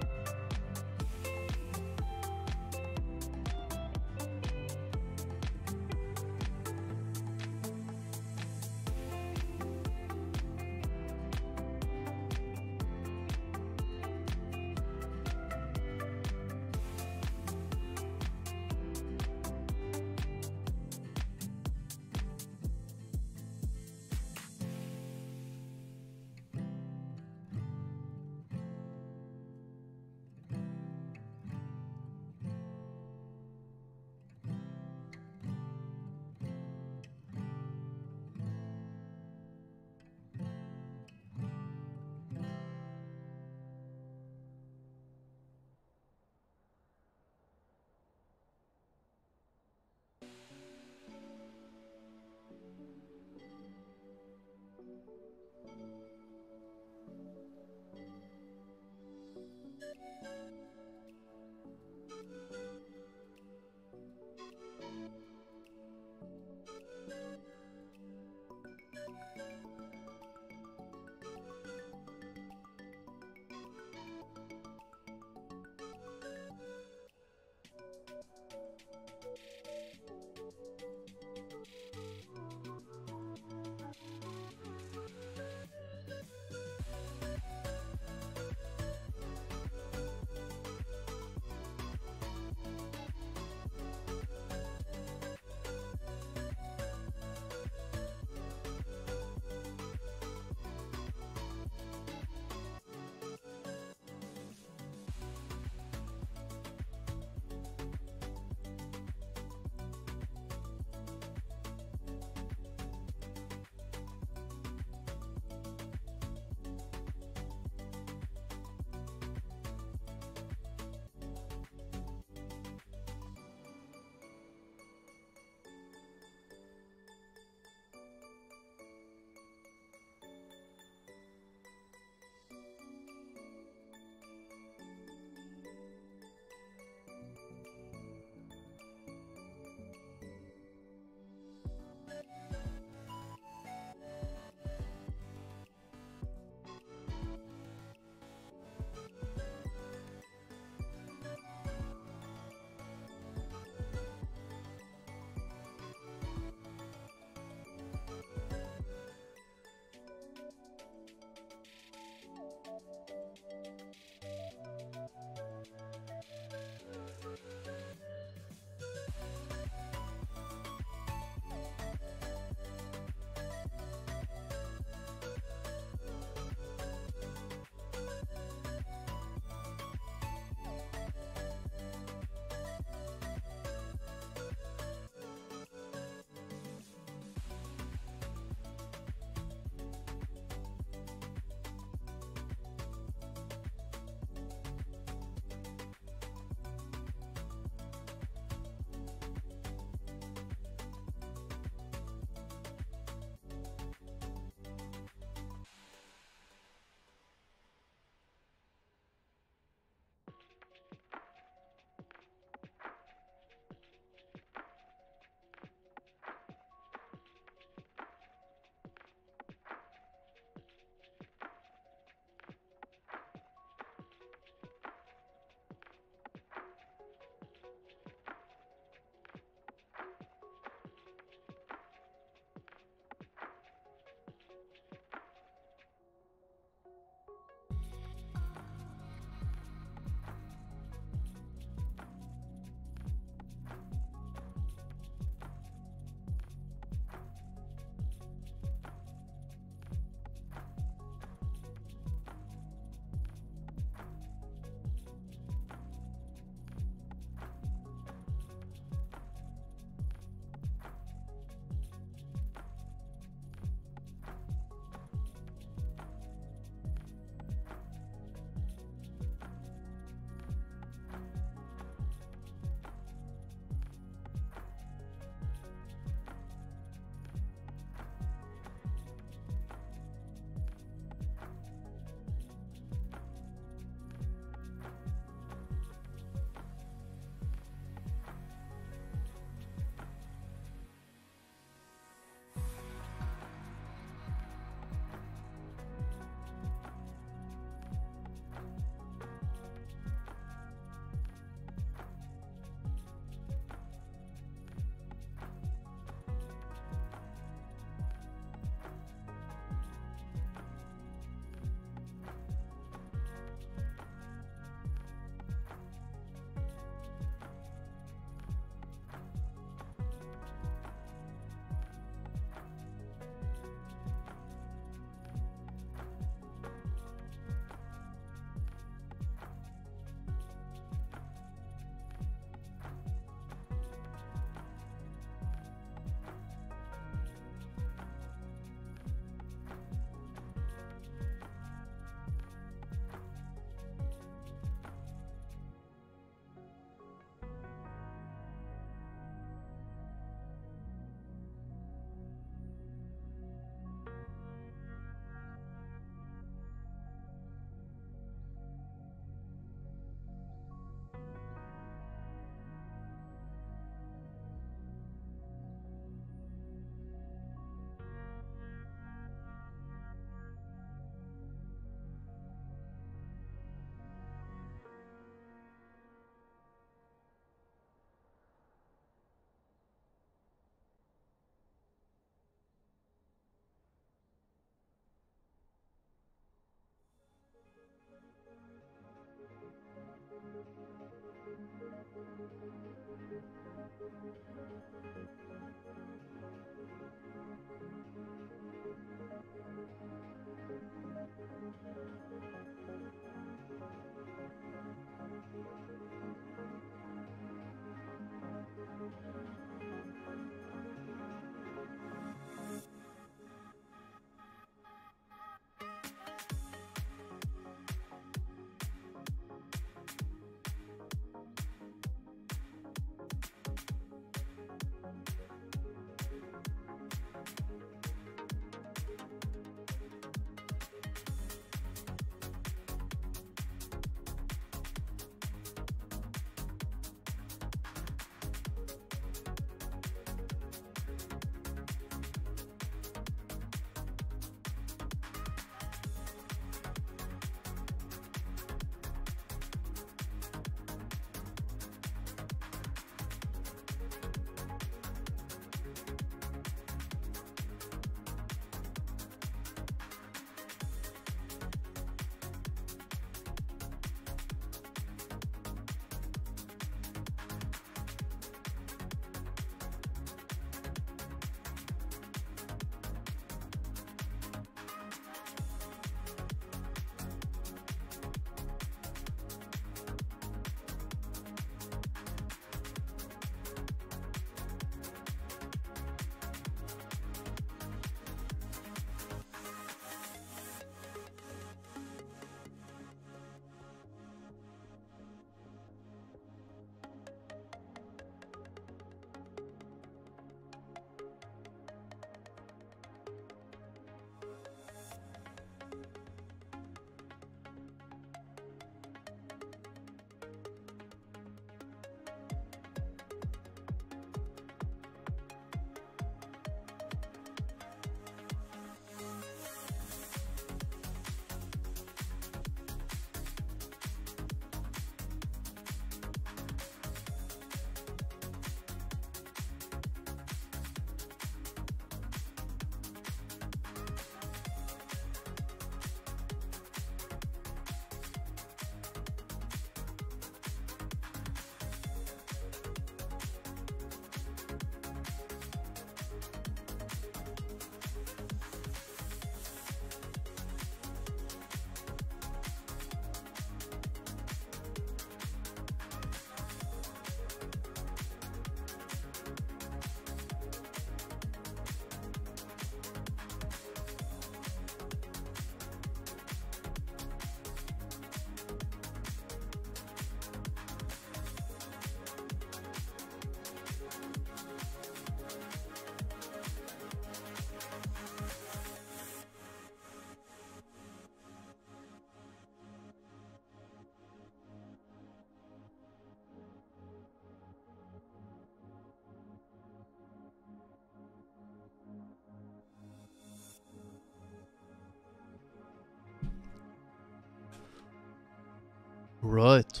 Right.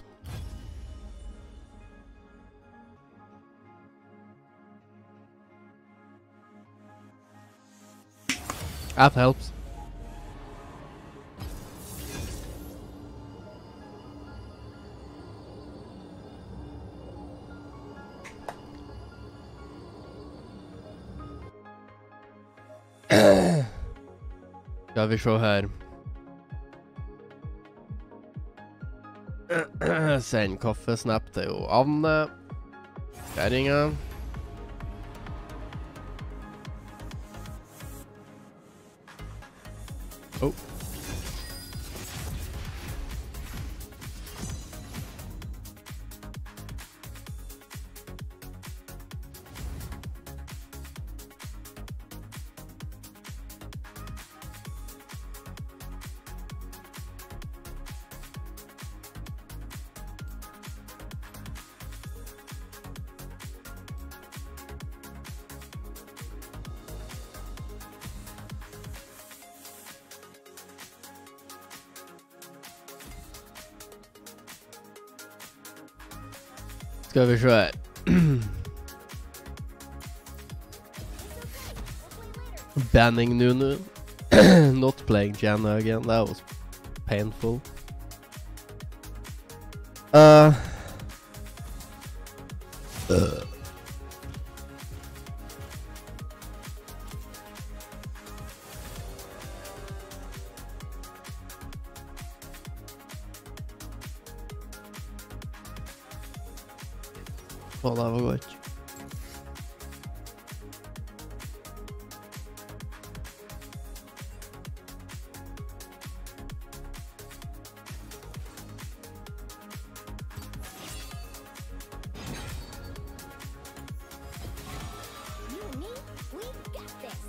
That helps. Skal vi se her. Send kaffesnap til jo Anne. Kjæringa. Oh. Skal vi se her. Banning Nunu. Not playing Janna again. That was painful. Uh. Uh. Å, det var godt. You and me, we got this.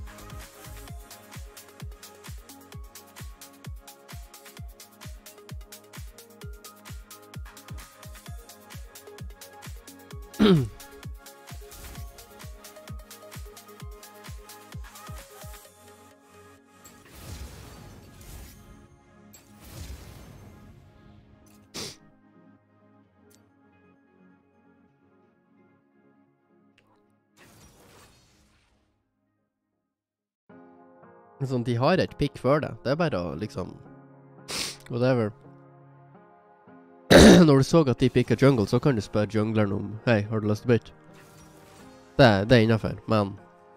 Sånn, de har et pick før det. Det er bare å liksom... Whatever. Når du så at de picket jungle, så kan du spørre jungleren om hei, har du lyst til bytt? Det, det er innenfor, men...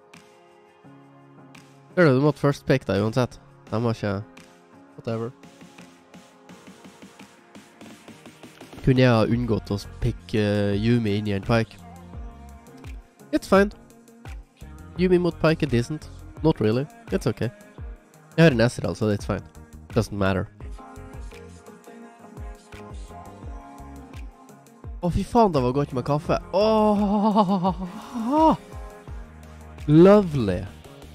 Gjør det, du måtte først pick deg uansett. De har ikke... Whatever. Kunne jeg ha unngått å pick uh, Yumi inn i en pike? It's fine. Yumi mot pike er decent. Not really. It's okay. Jeg har en Ezreal, so it's fine. Doesn't matter. Å, fy faen, det var godt med kaffe. Åh! Lovely.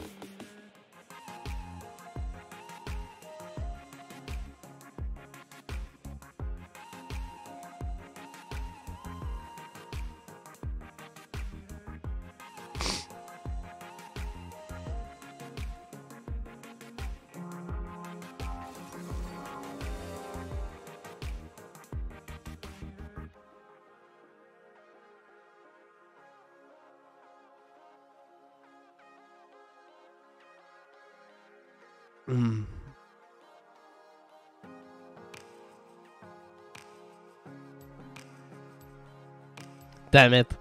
Mm. Damn it.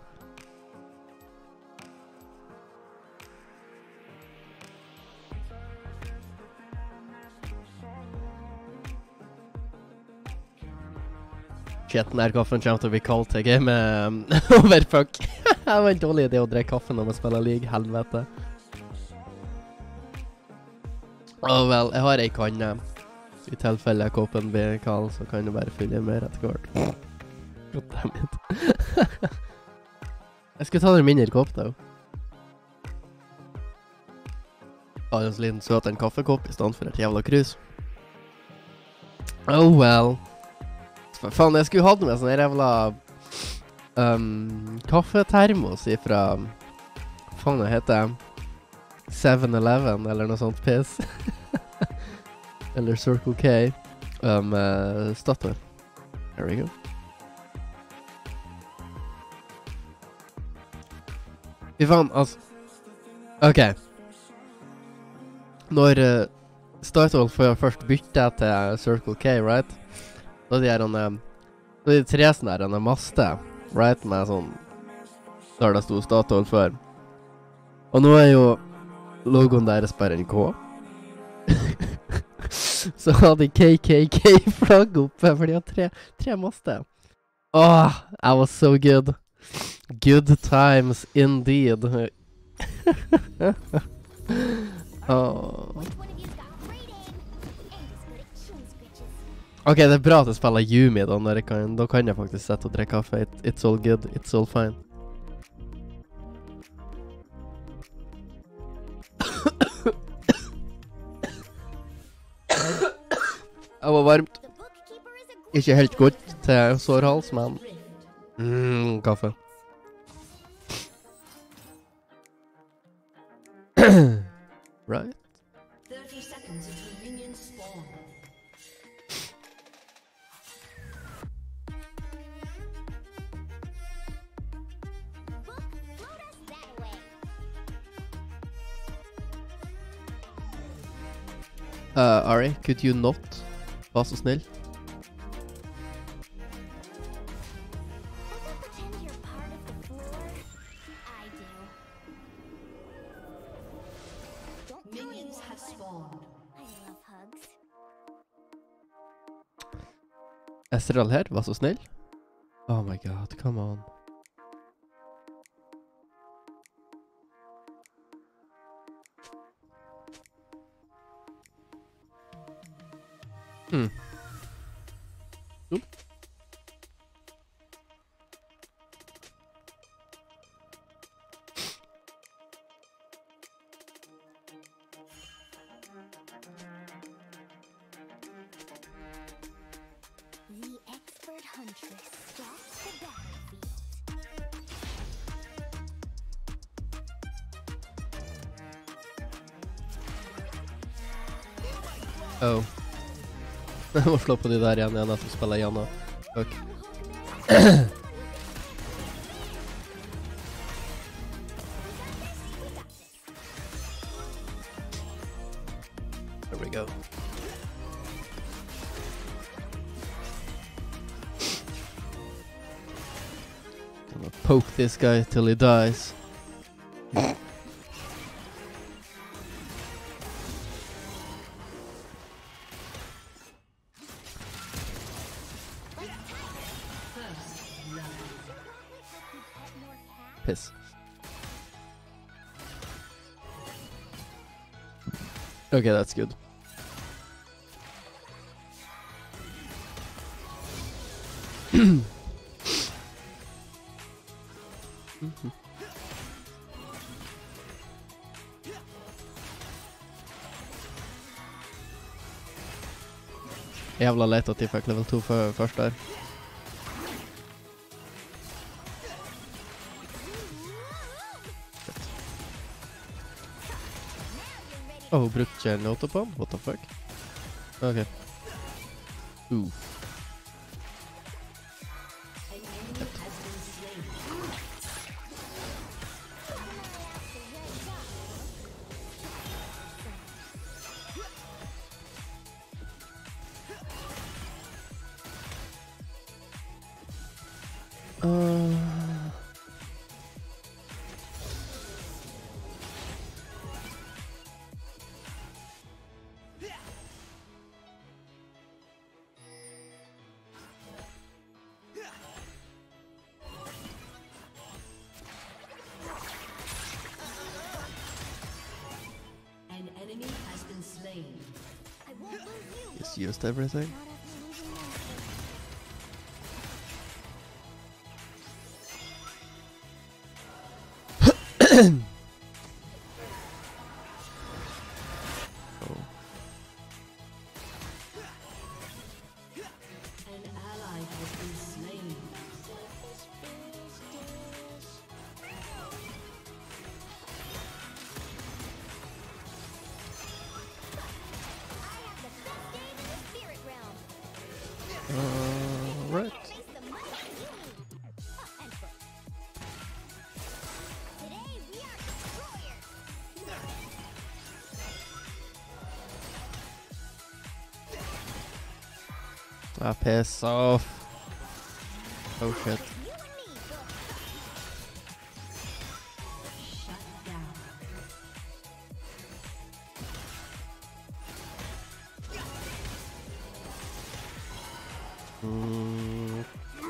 Shit, den her kaffen kommer til å bli kald til game um, overfuck. Det var en dårlig idé å drikke kaffe når man spiller league, helvete. Åh oh, vel, jeg har ei kanne. I tilfelle koppen blir kald, så kan du bare fylle mer etter hvert. Goddammit. Jeg skulle ta den mindre kopp da. Ta en liten søt en kaffekopp i stedet for et jævla krus. Oh well. Faen, jeg skulle hatt med sånn jævla um, kaffetermos ifra, faen det heter seven eleven eller noe sånt piss. Eller Circle K um, uh, Statoil. There we go. Fy faen, altså. Ok. Når uh, Startwell får først bytte til Circle K, right? Da er de her, um, da er de tre sånne her, en maste, right? Med sånn, der det stod Startwell før. Og nå er jo logoen deres bare en K. Så hadde K K K-flagg oppe, for de har tre, tre master. Åh, that was so good. Good times indeed. Åh. Ok, det er bra at jeg spiller Yumi da, når jeg kan, da kan jeg faktisk sette og drikke kaffe. It, it's all good, it's all fine. Det var varmt. Ikke helt godt til sårhals, men mm, kaffe. Right? thirty seconds until minions spawn. Uh, Ari, could you not? Vær så snill. Minions have spawned. Ezreal her, vær så snill. Oh my god, come on. Hmm. Oop. The expert huntress stalks the battlefield. Oh. Jeg må slå på de der igjen, jeg nettopp spiller Janna. Fuck. There we go. Gonna poke this guy till he dies. Piss. Okay, that's good. Jävla lätt att jag fick level två för först där. Oh, brukte ikke en autopump? What the fuck? Okay. Ooh. Uh... An enemy has been slain. I won't lose you. Just used everything. Oh. An ally has been slain. I have the best game in the spirit realm. Uh, right. Ah, piss off. Oh shit. Mm.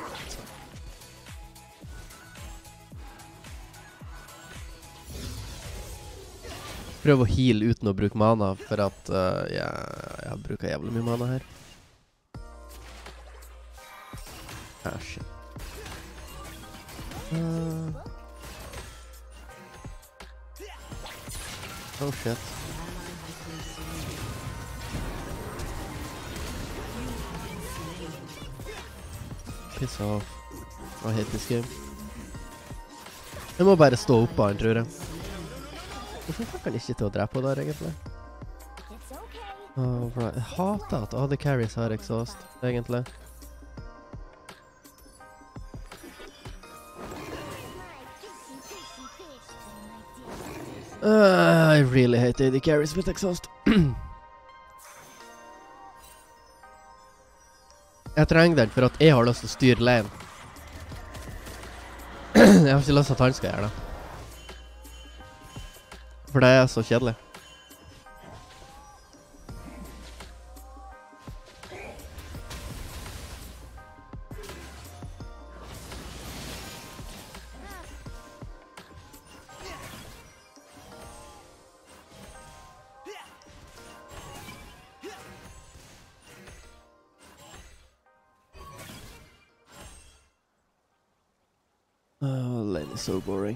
Prøv å heal uten å bruke mana, for at uh, jeg, jeg bruker jævlig mye mana her. Ah, shit. Uh. Oh shit. Piss off. I hate this game. Jeg må bare stå opp av han, tror jeg. Hvorfor fuck han ikke til å drepe der, egentlig? Oh, bra. Jeg hater at A D Carries har exhaust, egentlig. Uh, I really hate A D Carries with exhaust. Jeg trenger den for at jeg har lyst til å styre lane. Jeg har ikke lyst til at han skal gjøre det. For det er så kjedelig. Oh, lane is so boring.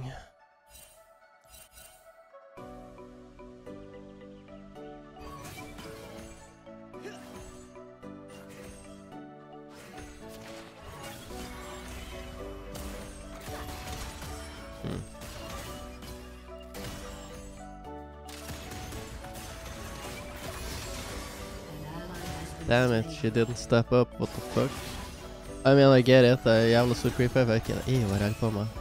Hmm. Damn it, she didn't step up, what the fuck? I mean, I get it, det er jævla så creepy, jeg vet ikke, det er jo redd på meg.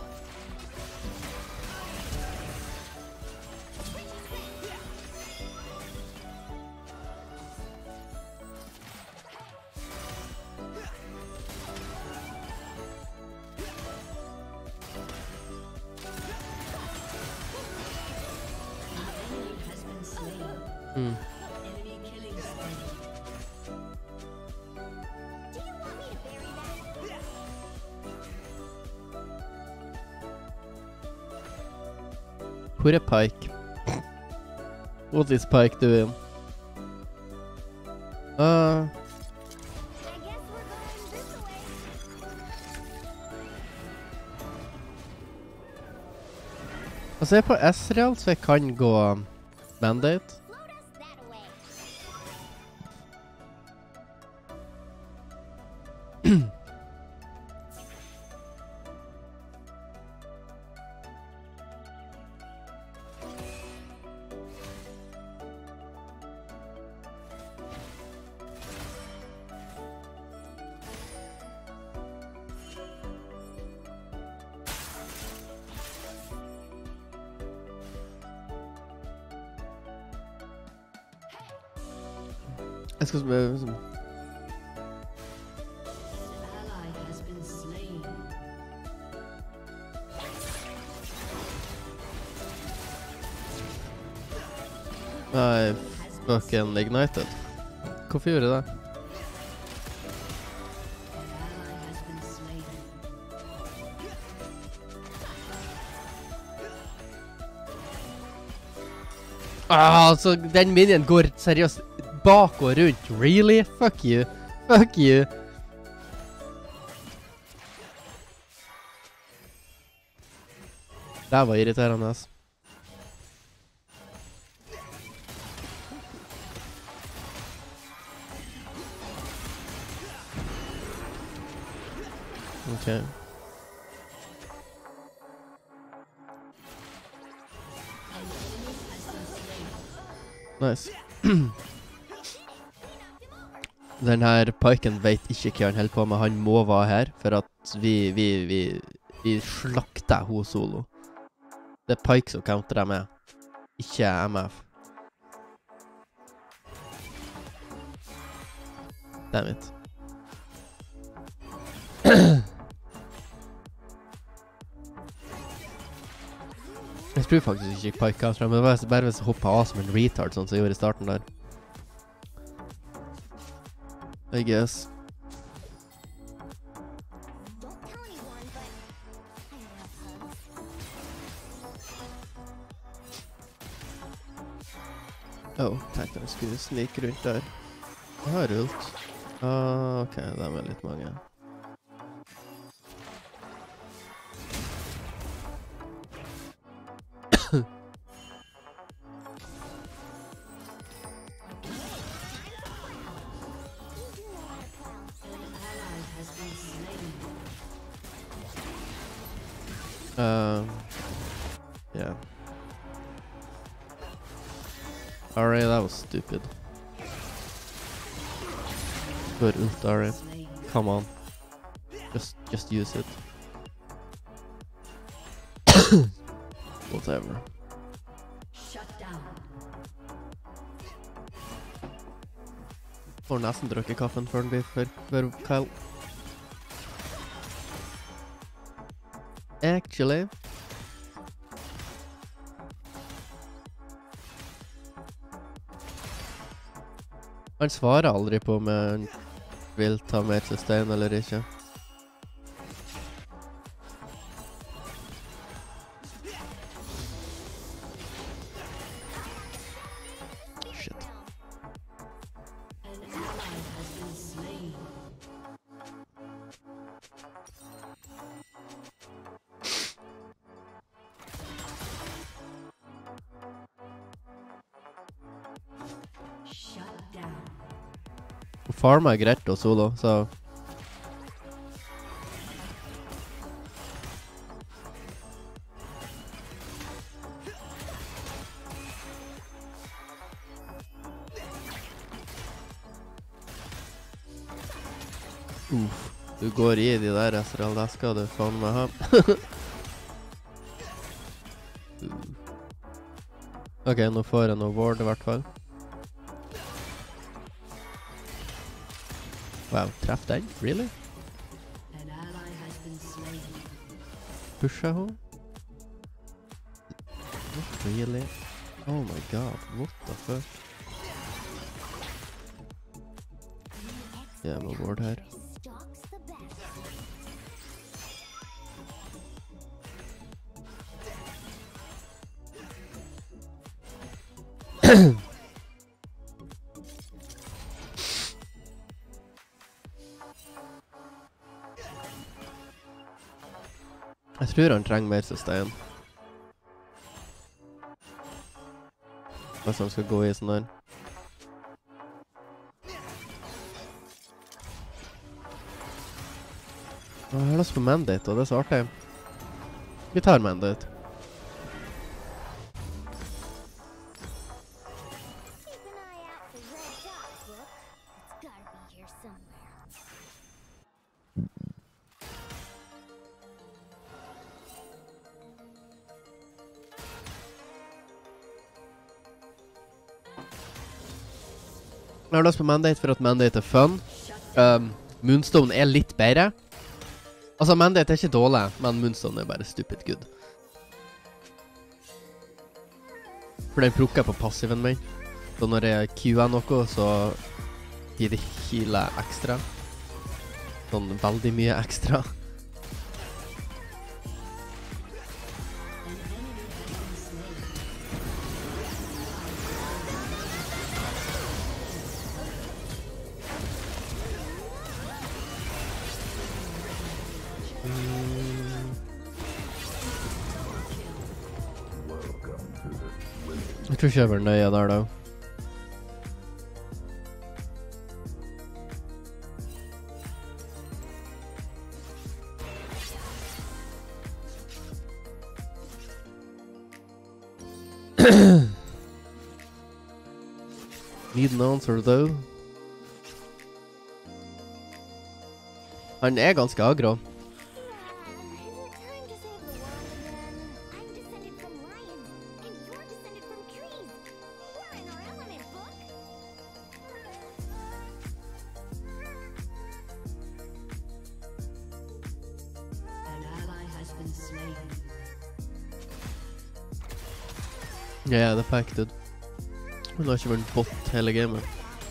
Hmm. Hvor er Pyke? What is Pyke doing? Uh. Altså jeg er på Ezreal, så jeg kan gå Band-Aid. Jeg skal spørre som... Nei, fucking ignited. Hvorfor gjorde jeg det? Ah, altså, den minien går seriøst bak og rundt. Really? Fuck you. Fuck you. Det var irriterende, ass. Okay. Nice. Den her Pyken vet ikke hva han holder på med. Han må være her, for at vi, vi, vi, vi slakter ho solo. Det er Pyke som counterer med, ikke M F. Damn it. Jeg tror faktisk ikke Pike av frem, men det var bare hvis jeg hoppet av som en retard, sånn som jeg gjorde i starten der. I guess. Don't tell anyone, but I love hugs. Åh, tenkte jeg skulle snike rundt der. Jeg har ult. Ah, ok, det er litt mange. Um, yeah. Alright, that was stupid. Good ult, Ari. Come on. Just, just use it. Whatever. Shut down. Får nesten drukke kaffen før den blir for, for kald. Actually. Han svarer aldri på om han vil ta mer sustain eller ikke. Shit. An ally has been slain. Shut down. Farma er greit og solo, så... Uff, du går i de der, Ezreal, det skal du faen meg ha. Ok, nå får jeg noe ward i hvert fall. Wow, treff den? Really? An ally has been slain. Pusher hun? Not really. Oh my god, what the fuck? Yeah, my ward her. Stalks the best. Jeg tror han trenger mer sustain. Hvis han skal gå i sånn der. Åh, jeg har lyst på Mandate, og det er så artig. Vi tar Mandate. Keep an eye out for red dots, look. It's gotta be here somewhere. Jeg har lyst på Mandate for at Mandate er fun. Um, Moonstone er litt bedre. Altså, Mandate er ikke dårlig, men Moonstone er bare stupid good. For den plukker på passiven min. Så når jeg Q-er noe, så gir det healer ekstra. Sånn veldig mye ekstra. Jeg tror ikke jeg var nøye der da. Need an answer though. Han er ganske aggro. An ally has been slain. Ja, det er packed. Hun har ikke vært bot hele gamet.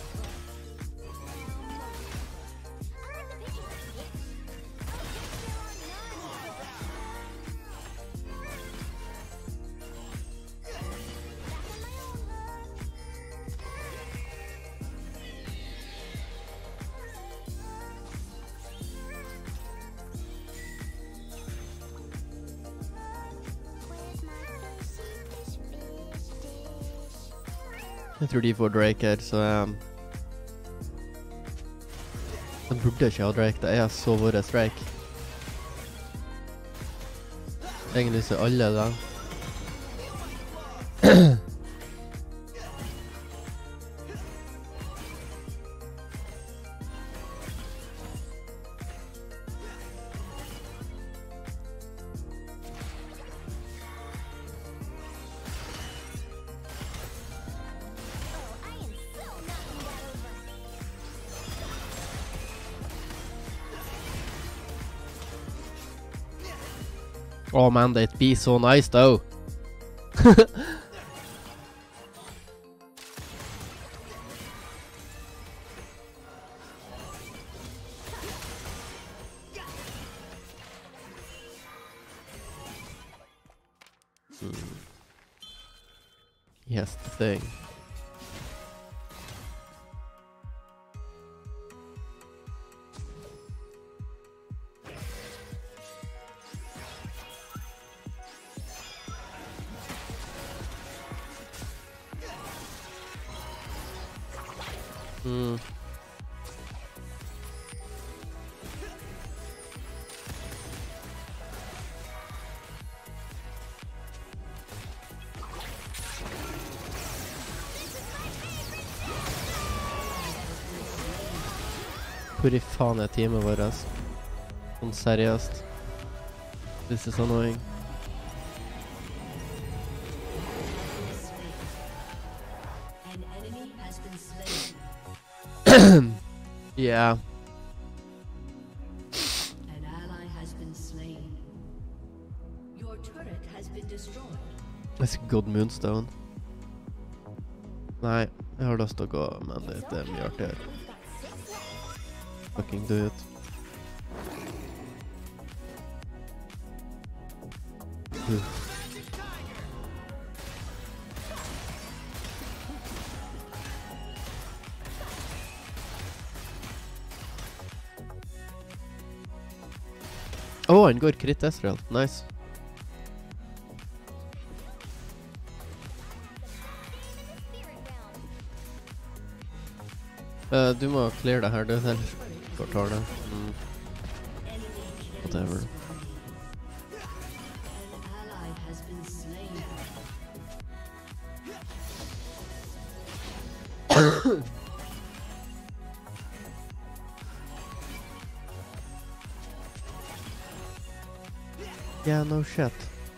Jeg tror de får Drake her, så um, de burde ikke ha Drake. Det er så våre Drake. Egentlig så alle da. Oh man, they'd be so nice though. Hmm. Yes, the thing. Hmm. Hvor i faen er teamet vårt? Sånn seriøst. This is annoying. An enemy has been slain. Yeah. An ally has been slain. Your turret has been destroyed. It's good Moonstone. Nei, jeg har lyst til å gå, men det, det er mye artigere. Fucking do it. Uh. Åh, oh, han går crit Ezreal. Nice. Uh, du må clear det her, du selv. Går tar det. Mm. Whatever. An ally has been slain. Yeah, no shit.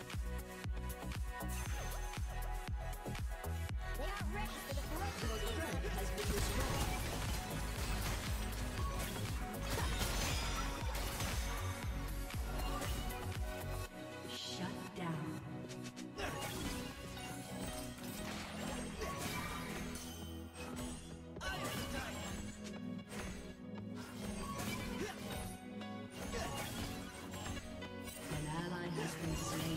Shut down. An ally has been slain.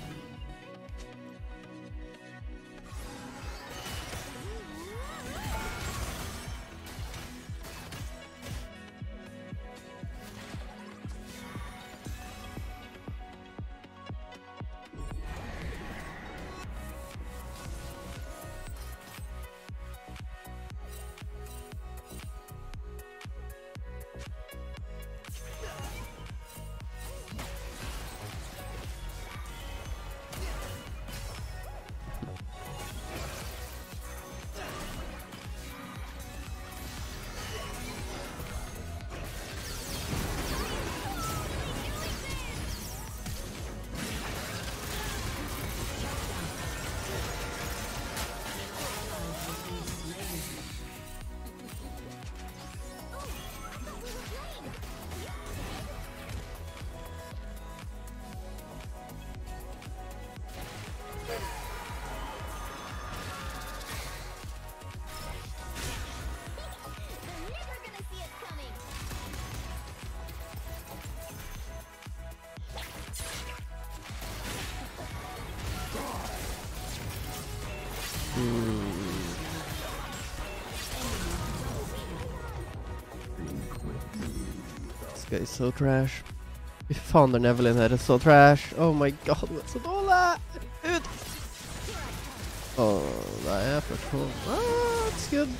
guy is so trash. Fy fan den Evelyn här är så trash. Oh my god, vad så dålig! Ut! Oh, det är för cool. Ah, it's good.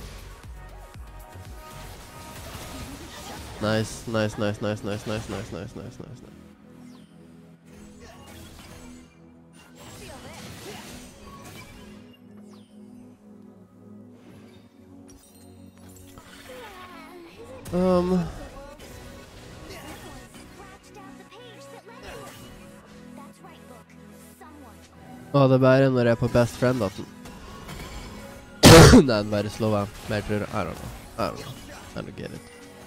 Nice, nice, nice, nice, nice, nice, nice, nice, nice, nice, nice. Um. Ja, det bär när det är på best friend datorn. Nej, det är slova. Märker I don't know. I don't know. I don't get it.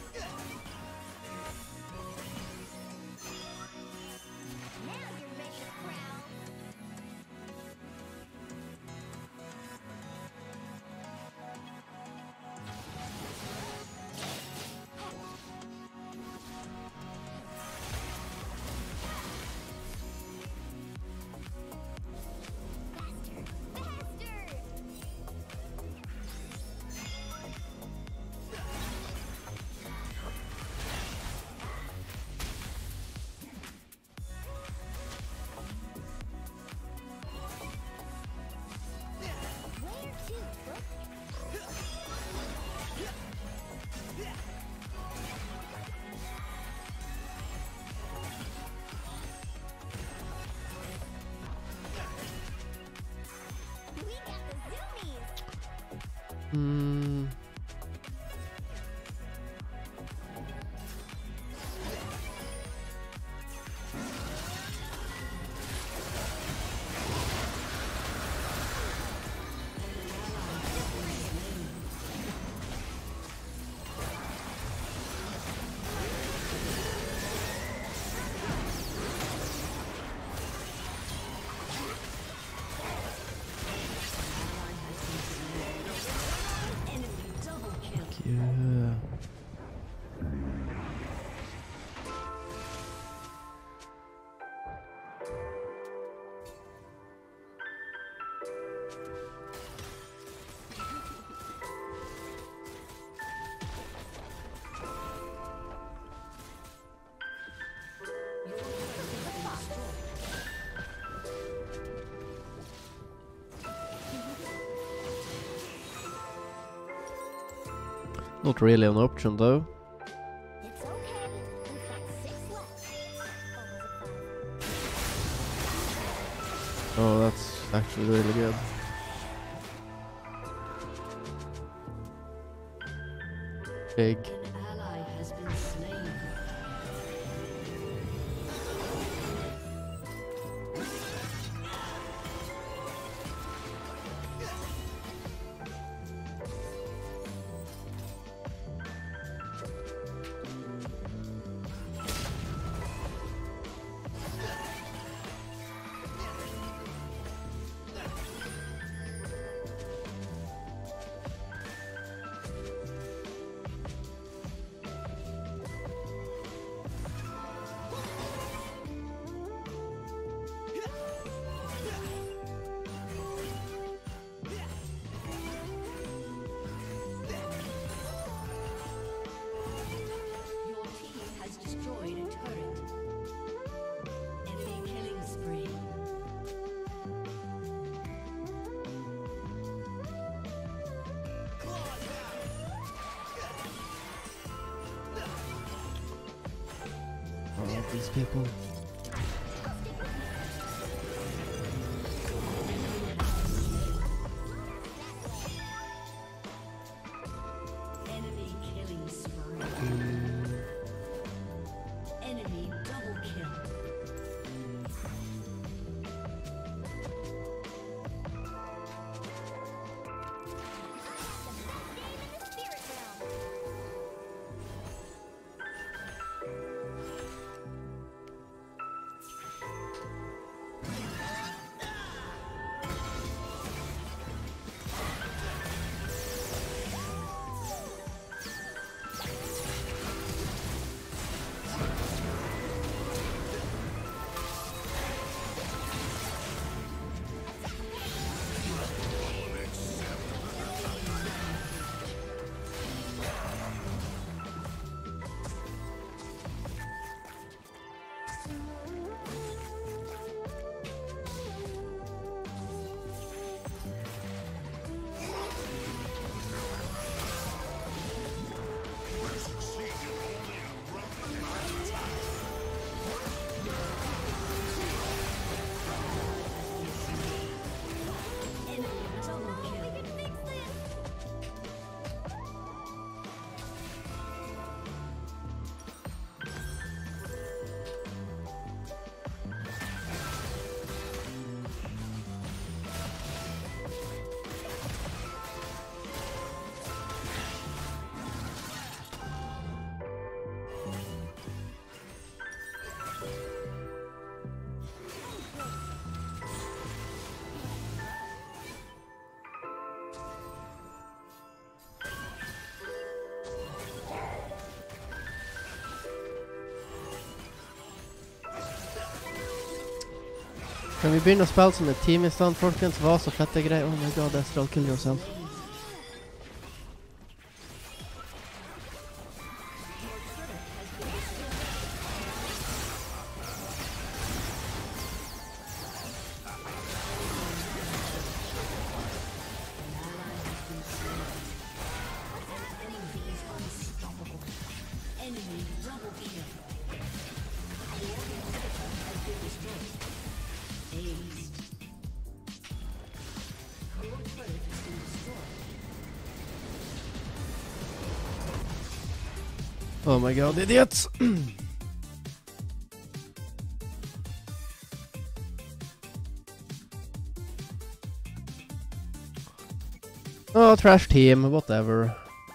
Mm. Yeah. Not really an option though. It's okay. We've got six left. Or was it five? Oh, that's actually really good. Big. An ally has been slain. Your team has destroyed a turret. Enemy killing spree. All these people. Enemy killing spree. Enemy double kill. Game in the spirit realm. Kan vi begynne å spille som et team i stand, folkens? Hva så fette greier. Oh my god, Astral, kill yourself. Oh my god, idiots! Oh, trash team, whatever.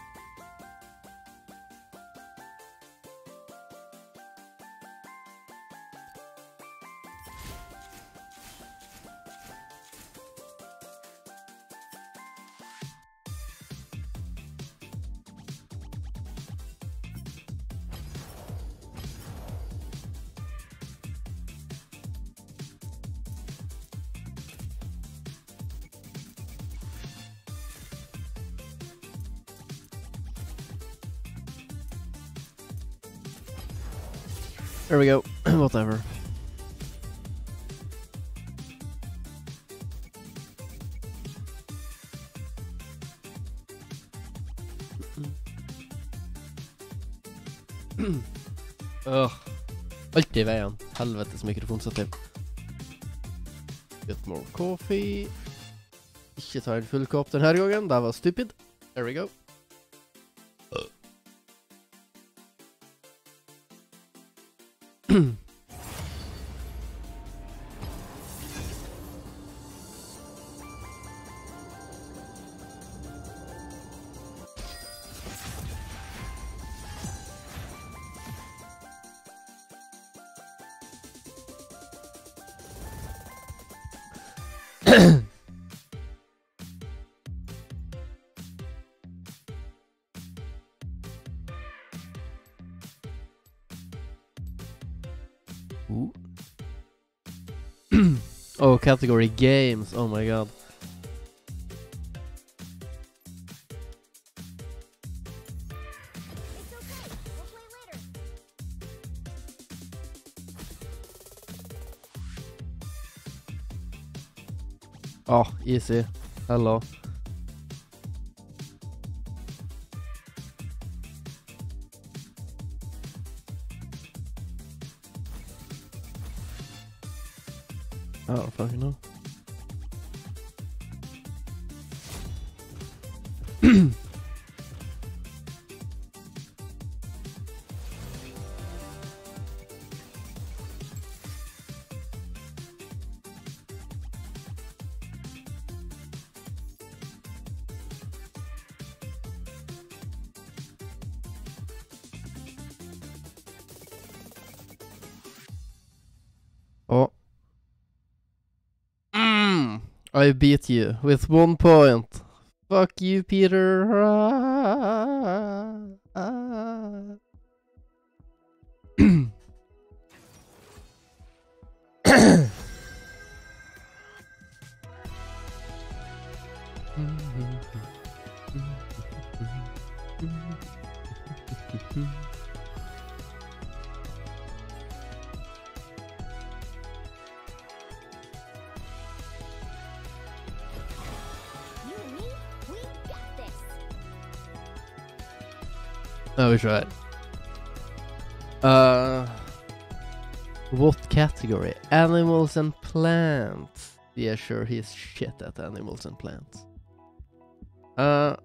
There we go. Whatever. Ugh. Alt i veien. Helvetes mikrofonstativ. Get more coffee. Ikke ta en full kopp denne gangen. Det var stupid. There we go. Ooh. Oh, category games. Oh my god. It's okay. We'll play later. Oh, easy. Hello. I don't fucking know. Oh. Mm, I beat you with one point. Fuck you, Peter. Ah, ah. You and me, we got this. Oh, we tried. Uh, what category? Animals and plants. Yeah, sure, he's shit at animals and plants. Uh.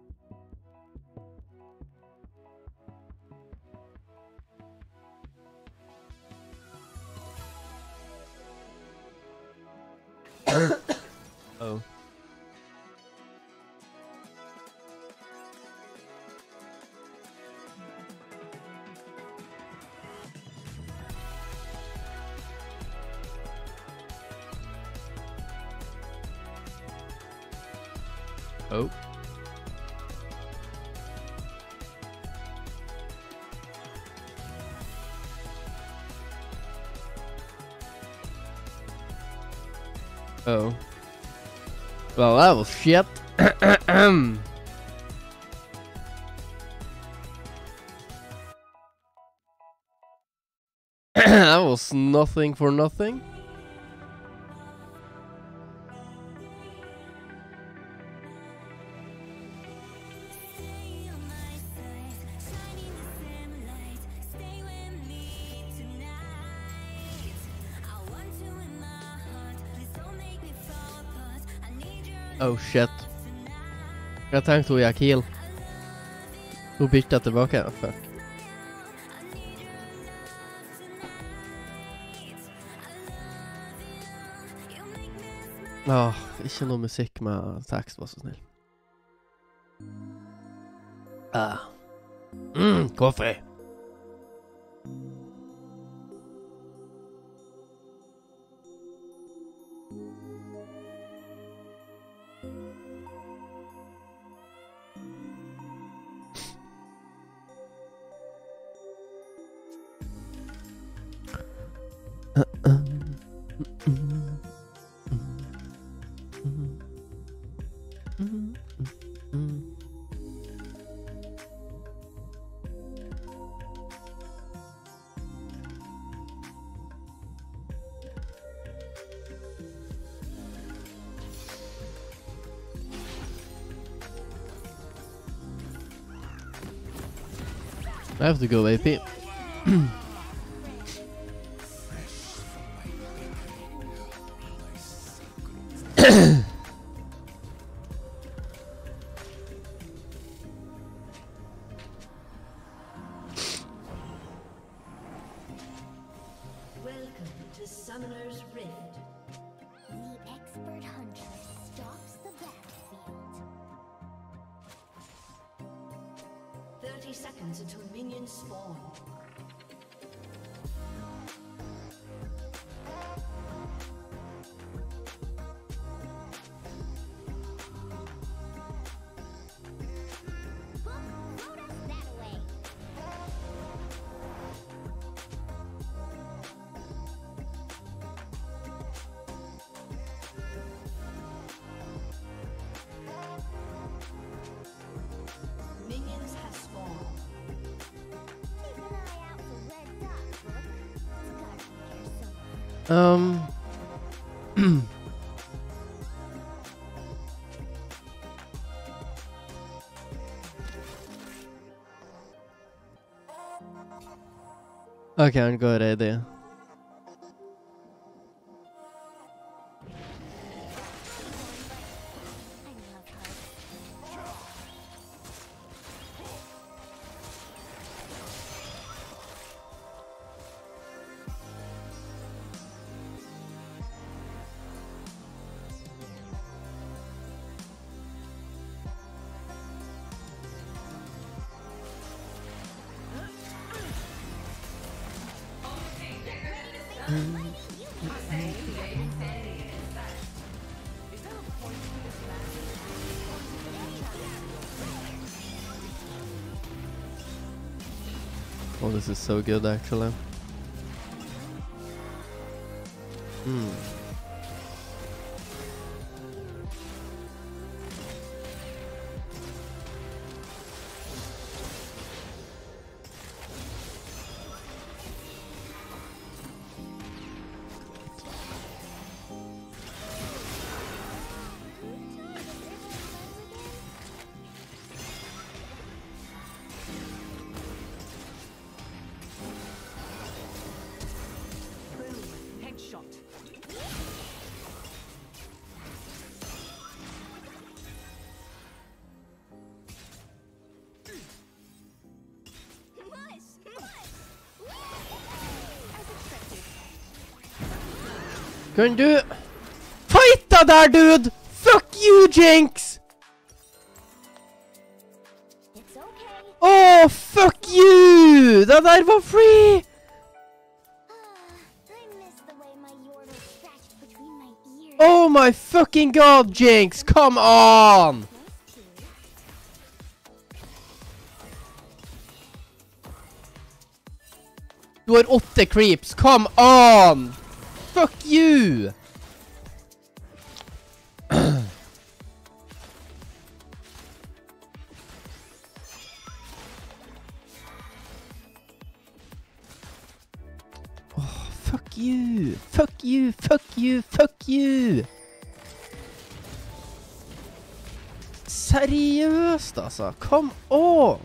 Oh. Oh. Oh. Well, that was shit. That was nothing for nothing. Oh shit. Jag tänkte att jag kill. Då bytte jag tillbaka. Fuck. Ja, ikke noe musikk med tekst, var så snill. Ah. Mm, kaffe. I have to go A P. Welcome to Summoner's Rift. The expert hunter stalks the battlefield. thirty seconds until minions spawn. Book, throw us that away. Minions have spawned. Keep an eye out for red dots, Book. It's gotta be here somewhere. Um. Okay, I'm good idea. I love her. Oh, this is so good, actually. Hmm. Headshot. Mush! Mush! Woo! As expected. Kan du fighta där, dude? Fuck you, Jinx! It's okay. Oh, fuck you! Det där var free! I miss the way my Yordle scratched between my ears. Oh my fucking god, Jinx! Come on! Nice too. Du har åtta creeps, come on! Fuck you! you! Fuck you! Fuck you! Fuck you! Seriøst, altså. Come on!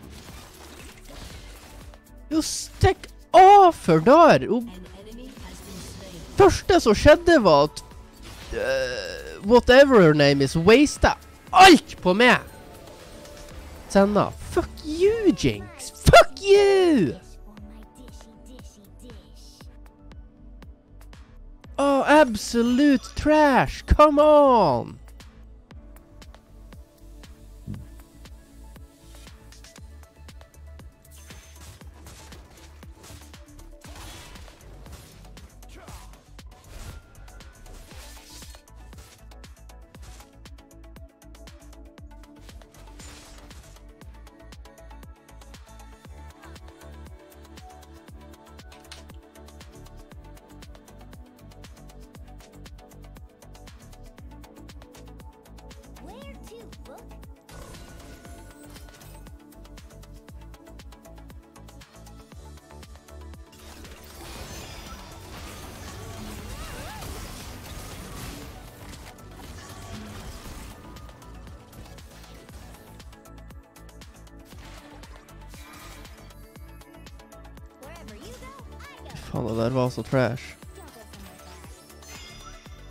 Jo, stikk av for der! Jo, An enemy has been slain. første som skjedde var at uh, whatever her name is wasted alt på meg. Senna, fuck you, Jinx! Fuck you! For my dishy, dishy dish. Oh, absolute trash! Come on! Where to, book? Wherever you go, I go. Faen, det der var så trash. Don't go somewhere bad.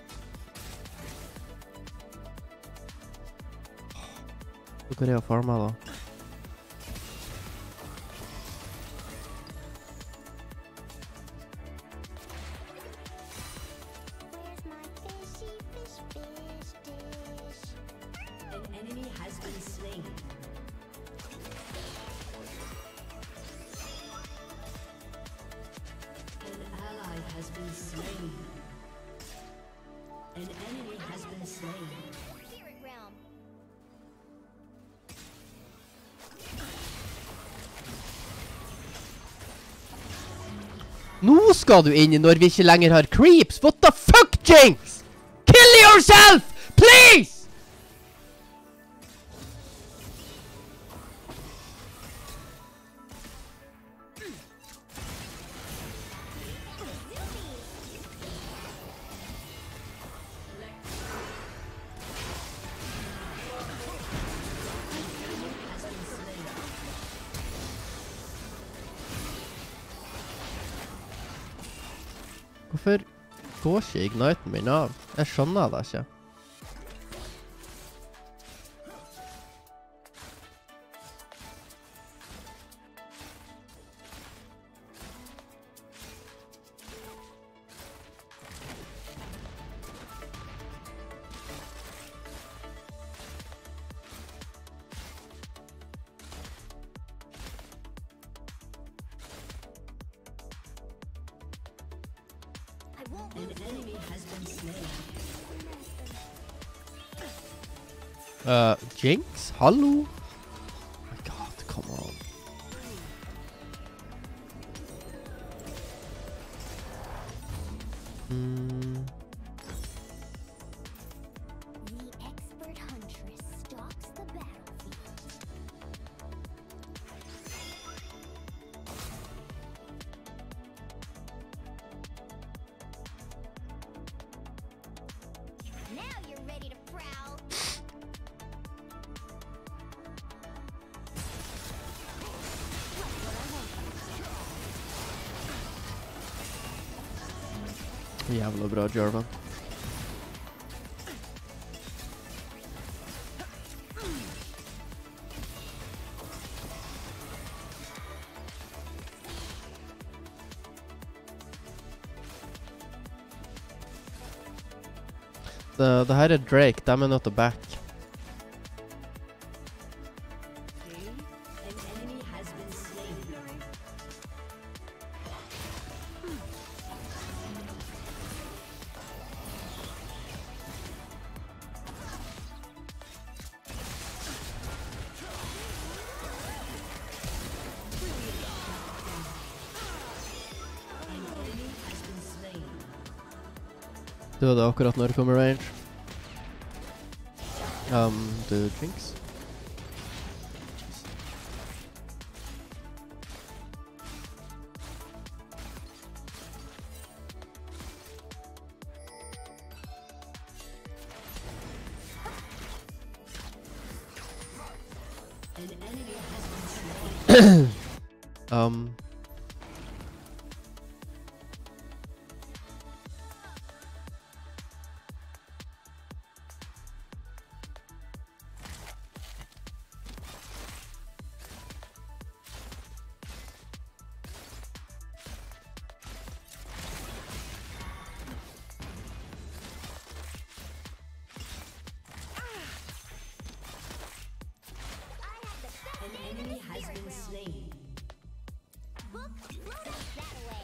Hvor er jeg å farme da? Where's my fishy fish fish dish? An enemy has been slain. An ally has been slain. An enemy has been slain. Spirit realm. Nå skal du inn i når vi ikke lenger har creeps! What the fuck, Jinx? Kill yourself! Please! Hvorfor går ikke igniten min av? Jeg skjønner det ikke. I won't An lose. enemy has been slain. Uh, Jinx? Hallo? Oh my god, come on. Mm. The expert huntress stalks the battlefield. Now you're ready to prowl. Jævla bra, Jarvan. Det, det her er Drake, de er nødt til å back. An enemy has been slain. An enemy has been slain. Det var det akkurat når det kommer range. Um, du Jinx? um... An enemy has been slain. Book, throw that away.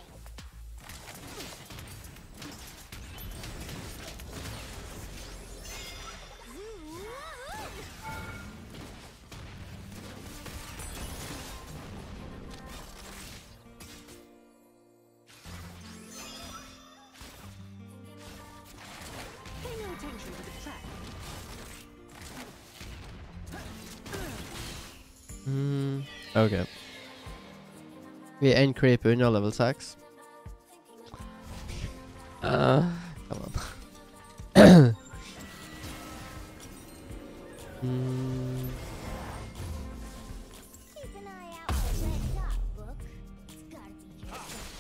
Pay no attention to the trap. Mm, ok. Vi er en creep unna level seks. Uh, come on. mm, Keep an eye out for red dot, Book. It's gotta be here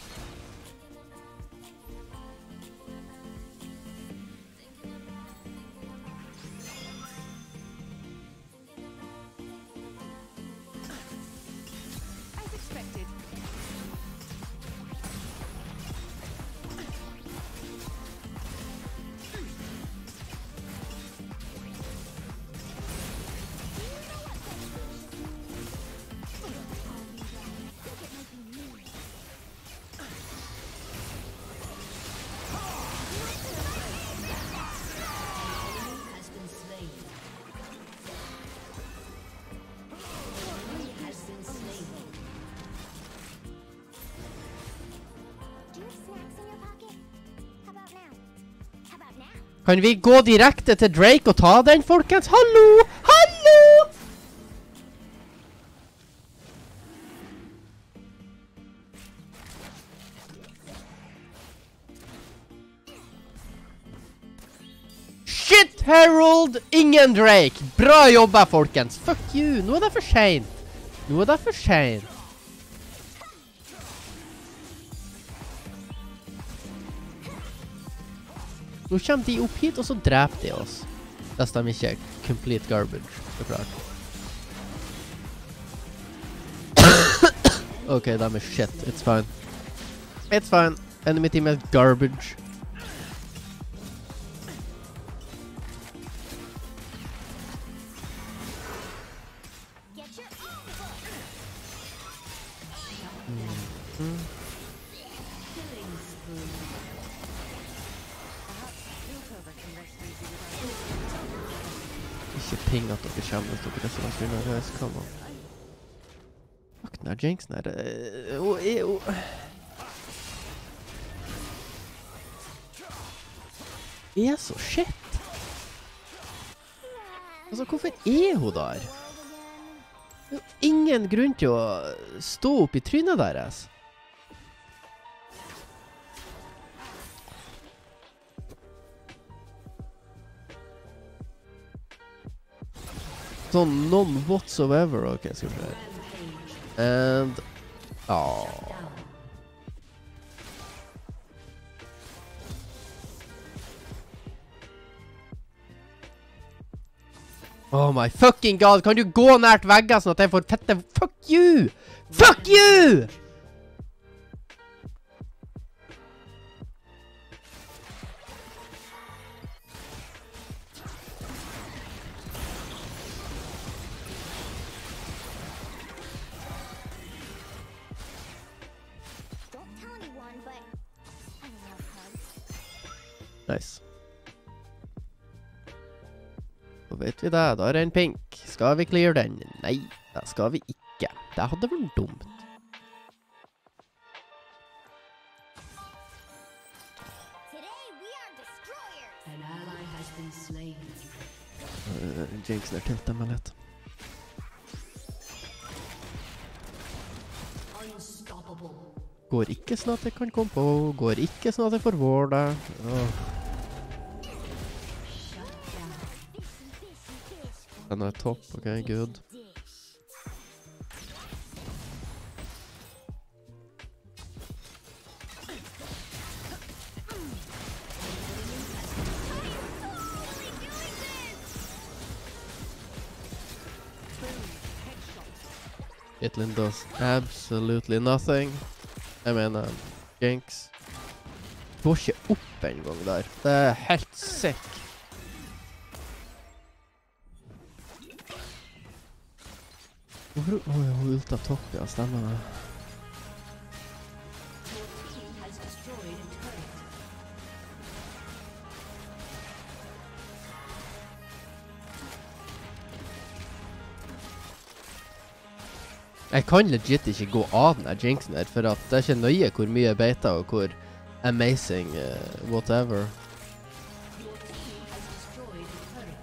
As expected. Has been slain. Enemy has been slain. Do you have snacks in your pocket? How about now? How about now? kan vi gå direkte til Drake og ta den, folkens? Hallo! Hallo! Shit, Harold! Ingen Drake! Bra jobba, folkens! Fuck you! Nå er det for sent. Nå er det for sent. Nå kommer de opp hit, og så dreper de oss. Hvis de ikke er complete garbage, så klart. Ok, de er shit. It's fine. It's fine. Enemy team er garbage. Get your own book. Killing spree. Ikke ping at dere kommer hvis dere er sånn finner høys. Come on. Fuck, den her Jinxen her. eh, oh, eh, oh. Er så shit. Altså, hvorfor er hun der? Det er jo ingen grunn til å stå opp i trynet deres. Sånn none whatsoever. Ok, skal vi se. And... Aww. Oh my fucking god, kan du gå nært vegger sånn at jeg får fette... Fuck you! Fuck you! Don't tell anyone, but I love hugs. Nice. Så vet vi det, da er det en pink. Skal vi clear den? Nei, det skal vi ikke. Det hadde vært dumt. Today we are destroyers. An ally has been slain. Uh, Jinxen er tiltet meg litt. Unstoppable. Går ikke sånn at jeg kan komme på. Går ikke sånn at jeg får vår det. Åh. Shut down. Fishy, fishy fish. Den er topp, ok, good. Dish. Caitlyn does absolutely nothing. Jeg mener, Jinx. Du får ikke opp en gang der. Det er helt sick. Hvorfor? Åh, jeg har ulta topp, ja, stemmer det. Your team has destroyed a turret. Jeg kan legit ikke gå av den her Jinxen her, for at det er ikke nøye hvor mye jeg beiter og hvor amazing uh, whatever. Your team has destroyed a turret.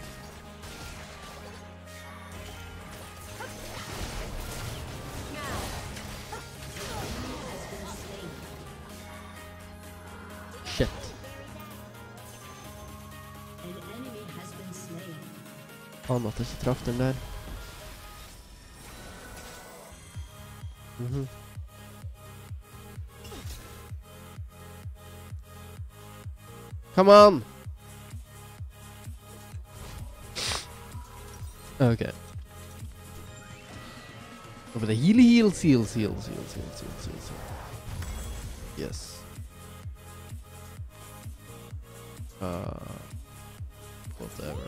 Has been slain. Shit. An enemy has been slain. Faen at jeg ikke traff den der. Mhm. Come on! Okay. Over the heal, heal, seal, seal, seal, seal, seal, seal, seal. Yes. Uh, whatever.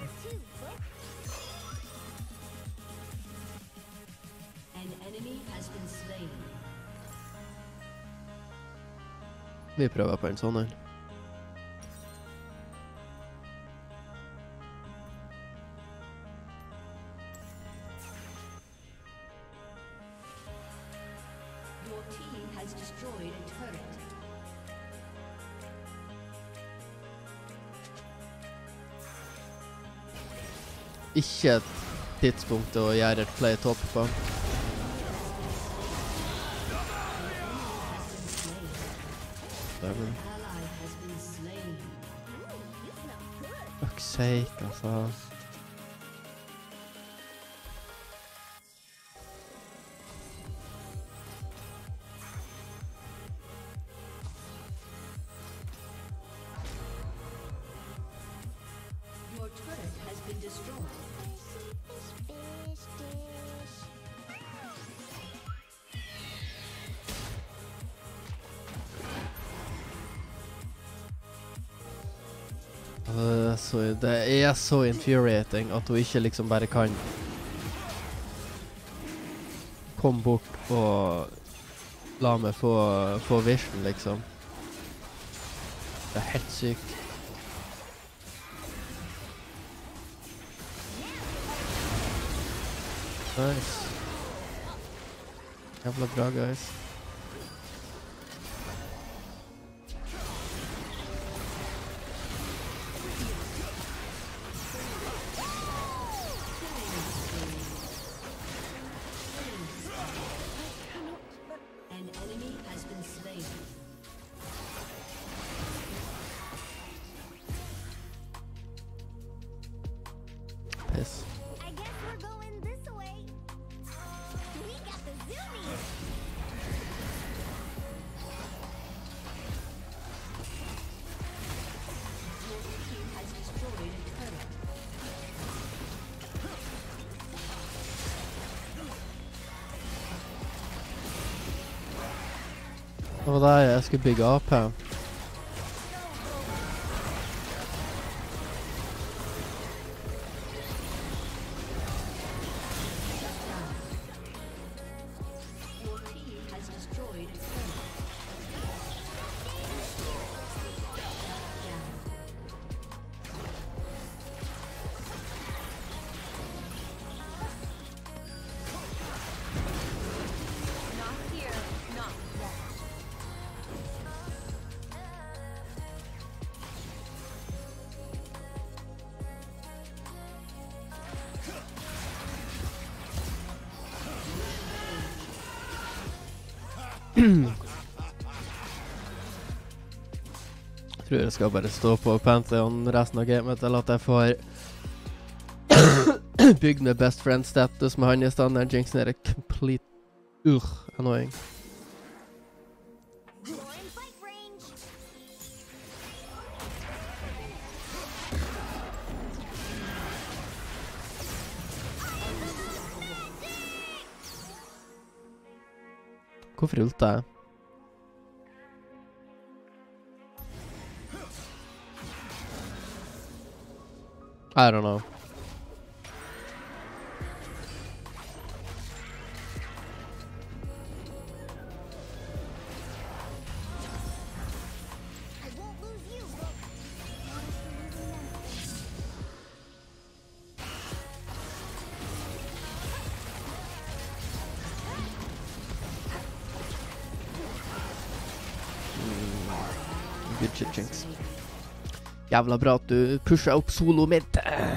An enemy has been slain. Vi prøver på en sånn en. Your team has destroyed a turret. Ikke et tidspunkt å gjøre et play top på. Whatever. Ally has been slain. Fuck's sake, altså. Your turret has been destroyed. Fish, dish. Det er så, det er så infuriating at hun ikke liksom bare kan komme bort og la meg få, få vision, liksom. Det er helt sykt. Nice. Jævla bra, guys. An enemy has been slain. Piss. I guess we're going this way. We got the zoomies. Your team has destroyed a turret. Det var der jeg skulle bygge opp her. Your team has destroyed a turret. Down. Not here, not yet. Jeg tror jeg skal bare stå på Pantheon resten av gamet til at jeg får bygd med best friend status med han i standard. Jinxen er complete ugh, annoying. You're in fight range. Hvorfor ulta jeg? I don't know. I won't lose you, Rook. Losing them. Good shit, Jinx. Jævla bra at du pusher opp solo mitt.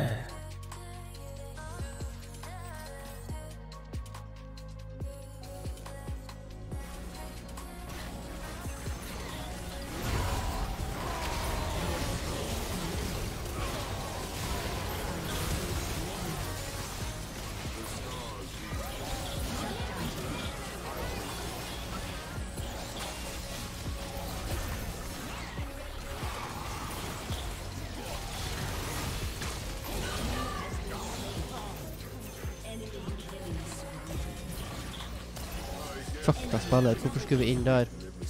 Fuck, jeg spiller. Hvorfor skulle vi inn der?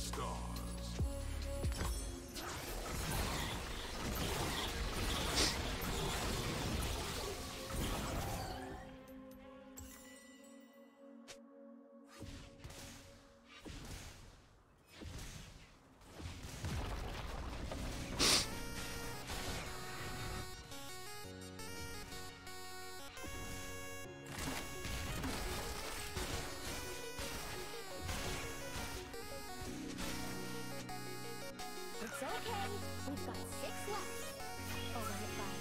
It's okay. We've got six left. Oh, run it by.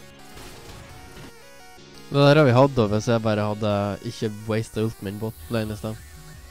Det der har vi hatt da, hvis jeg bare hadde ikke wastet ult min bot lane i stedet.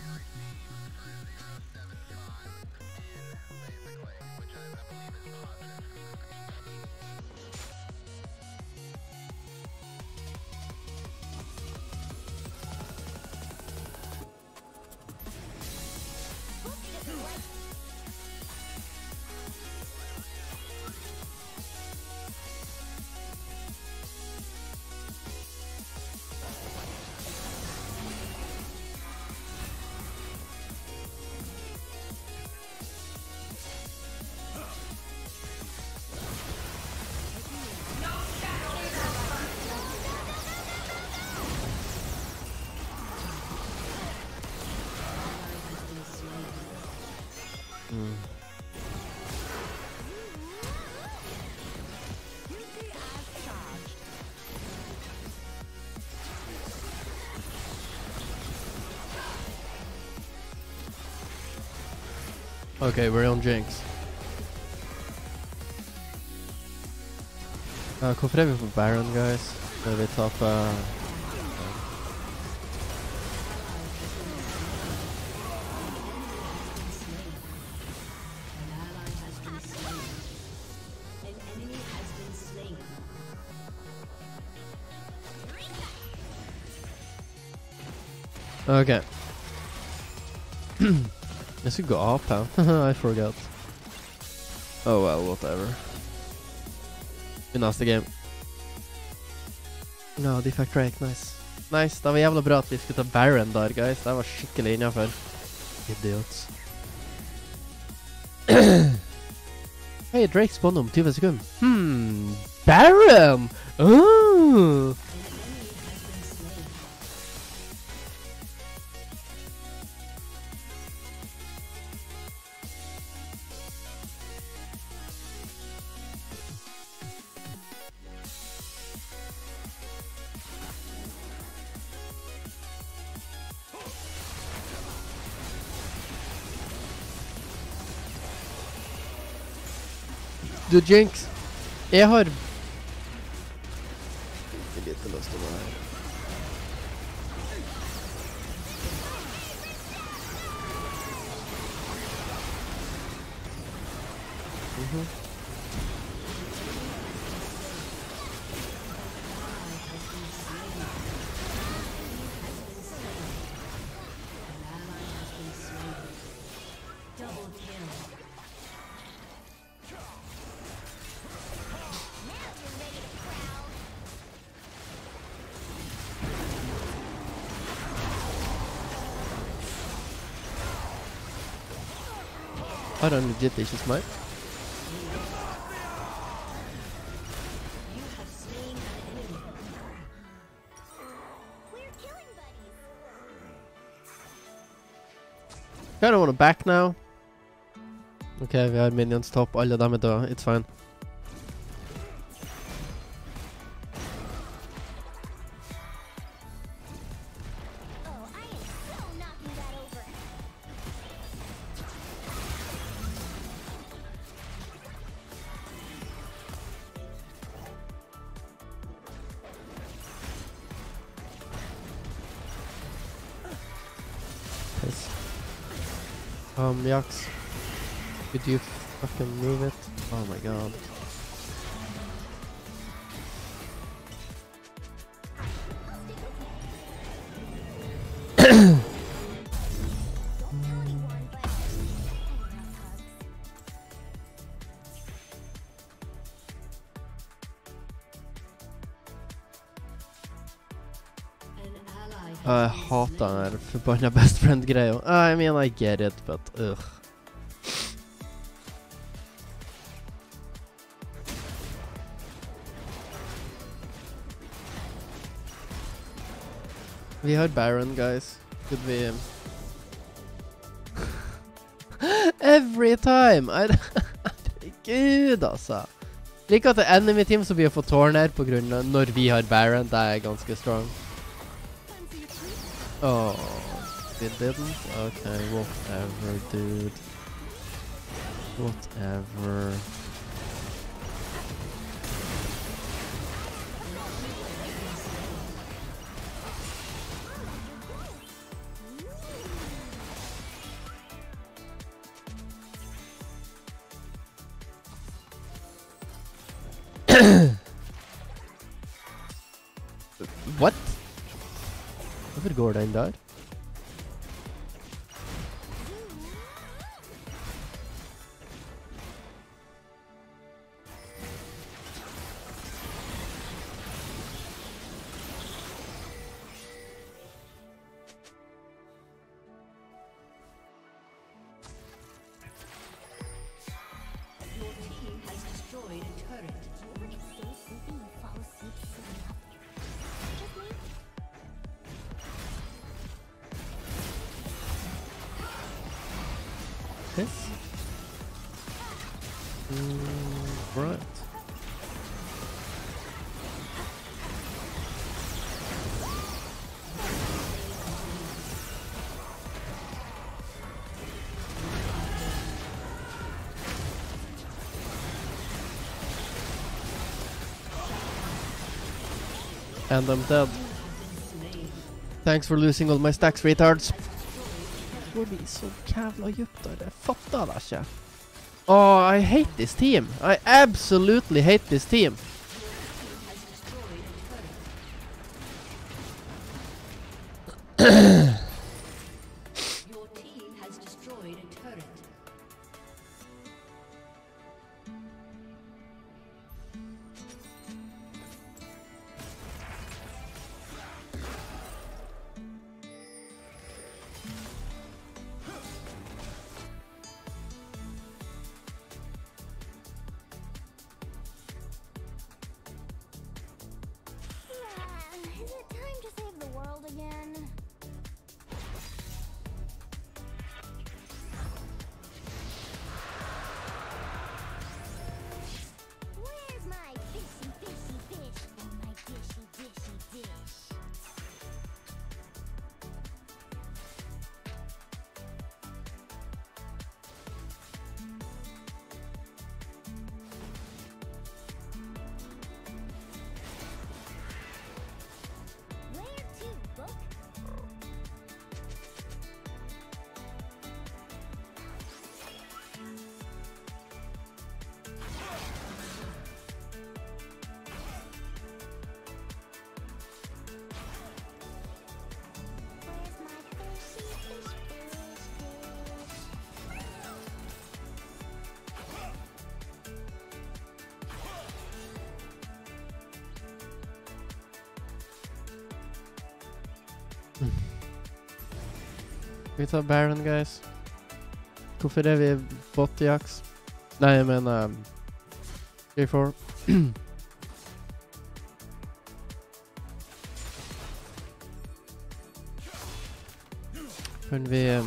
Mm. Okay, we're on Jinx. Uh, hvorfor er vi på Baron, guys? Når vi taper... Okay. Jeg skal gå A P. I forgot. Oh well, whatever. I neste game. No, de fikk Drake, nice. Nice, det var jævla bra at vi skulle ta Baron der, guys. Det var skikkelig innenfor. Idiots. Hei, Drake spawner om tjue sekunder. Hmm, Baron! Oh! Du, Jinx, jeg har... Jeg vet ikke løst om det her. Mhm. Har han legit ikke smite? We're killing buddies. Kinda wanna back now. Okay, vi har minions topp. Alle dem er døde. It's fine. Oh, I am so knocking that over. Piss. Um, Jax. Could you fucking move it? Oh my god. Don't tell anyone, but I love hugs. An ally has Jeg been hater den slain. her forbanna best friend-greia. I mean, I get it, but ugh. Vi har Baron, guys. Could vi... Every time! I Herregud, altså. Liker at det er enemy team som vi har fått tårn her på grunn av når vi har Baron. Det er ganske strong. Fancy a treat? Oh, it didn't? Okay, whatever, dude. Whatever. What? Hvorfor går den der? Your team has destroyed a turret. You ever get so sleepy you fall asleep sitting up? Just me? This? Mm, right. And I'm dead. Thanks for losing all my stacks, retards. Går de så jævla djupt der? Jeg fatter det ikke. Oh, I hate this team. I absolutely hate this team. Your team has destroyed a turret. Yeah, is it time to save the world again? Where's my fishy, fishy fish and my dishy, dishy dish? Where to, book? Where's my fishy, fish, fish dish? We tar Baron, guys. Hvorfor er vi bot i Jax? Nei, jeg mener... Um, G four. Kan vi... Um,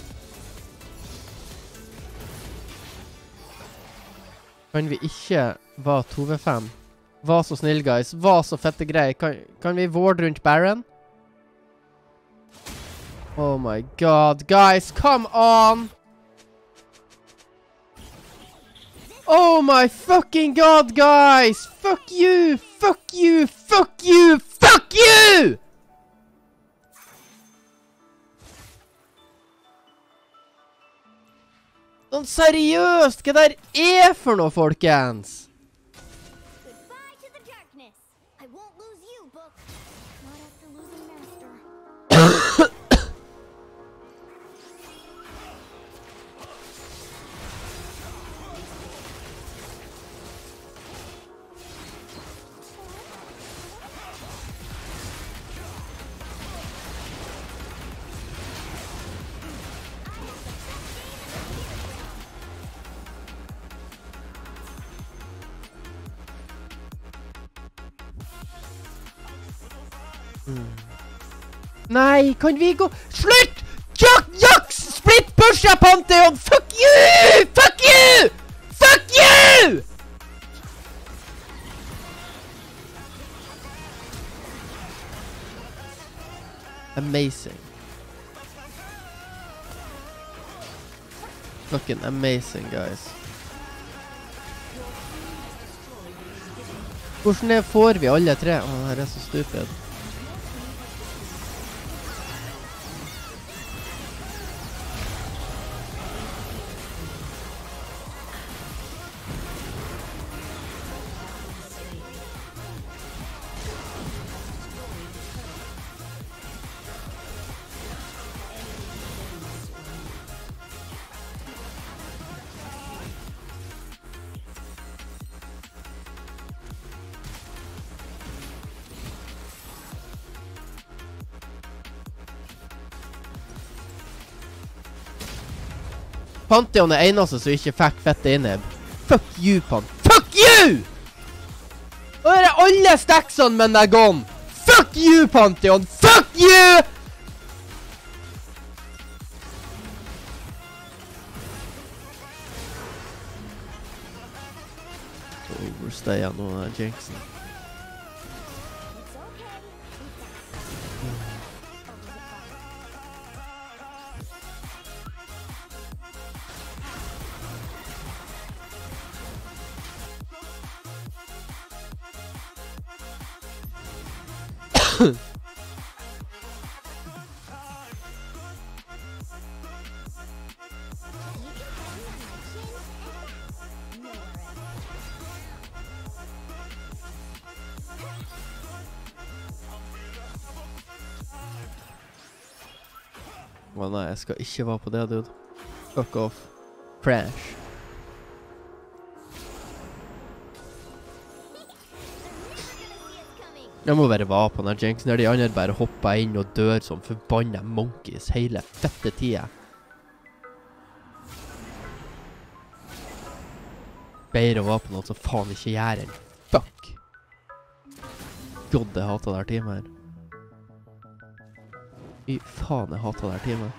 kan vi ikke være to v fem? Var så snill, guys. Var så fette grei. Kan, kan vi ward rundt Baron? Oh my god, guys, come on! Oh my fucking god, guys! Fuck you! Fuck you! Fuck you! Fuck you! Sånn seriøst, hva der er for noe, folkens? Goodbye to the darkness. I won't lose you, book. Not after losing Master. Nei, kan vi gå... Slutt! Jak, Jax! Split pusha Pantheon! Fuck you! Fuck you! Fuck you! Amazing. Fucking amazing, guys. Hvordan er får vi alle tre? Åh, det her er så stupid. Pantheon er eneste som ikke fikk fette inneb. Fuck you, Pant. Fuck you! Og det er alle stacksene men er gone. Fuck you, Pantheon. Fuck you! Så oversteg jeg nå, Jackson. Å nei, jeg skal ikke være på det, dude. Fuck off. Crash. Jeg må bare være på den Jenks når de andre bare hopper inn og dør som forbannet monkeys hele fette tida. Bedre å være på noe som faen ikke gjør en fuck. God, jeg hater det her teamet her. Fy faen, jeg hater det her teamet.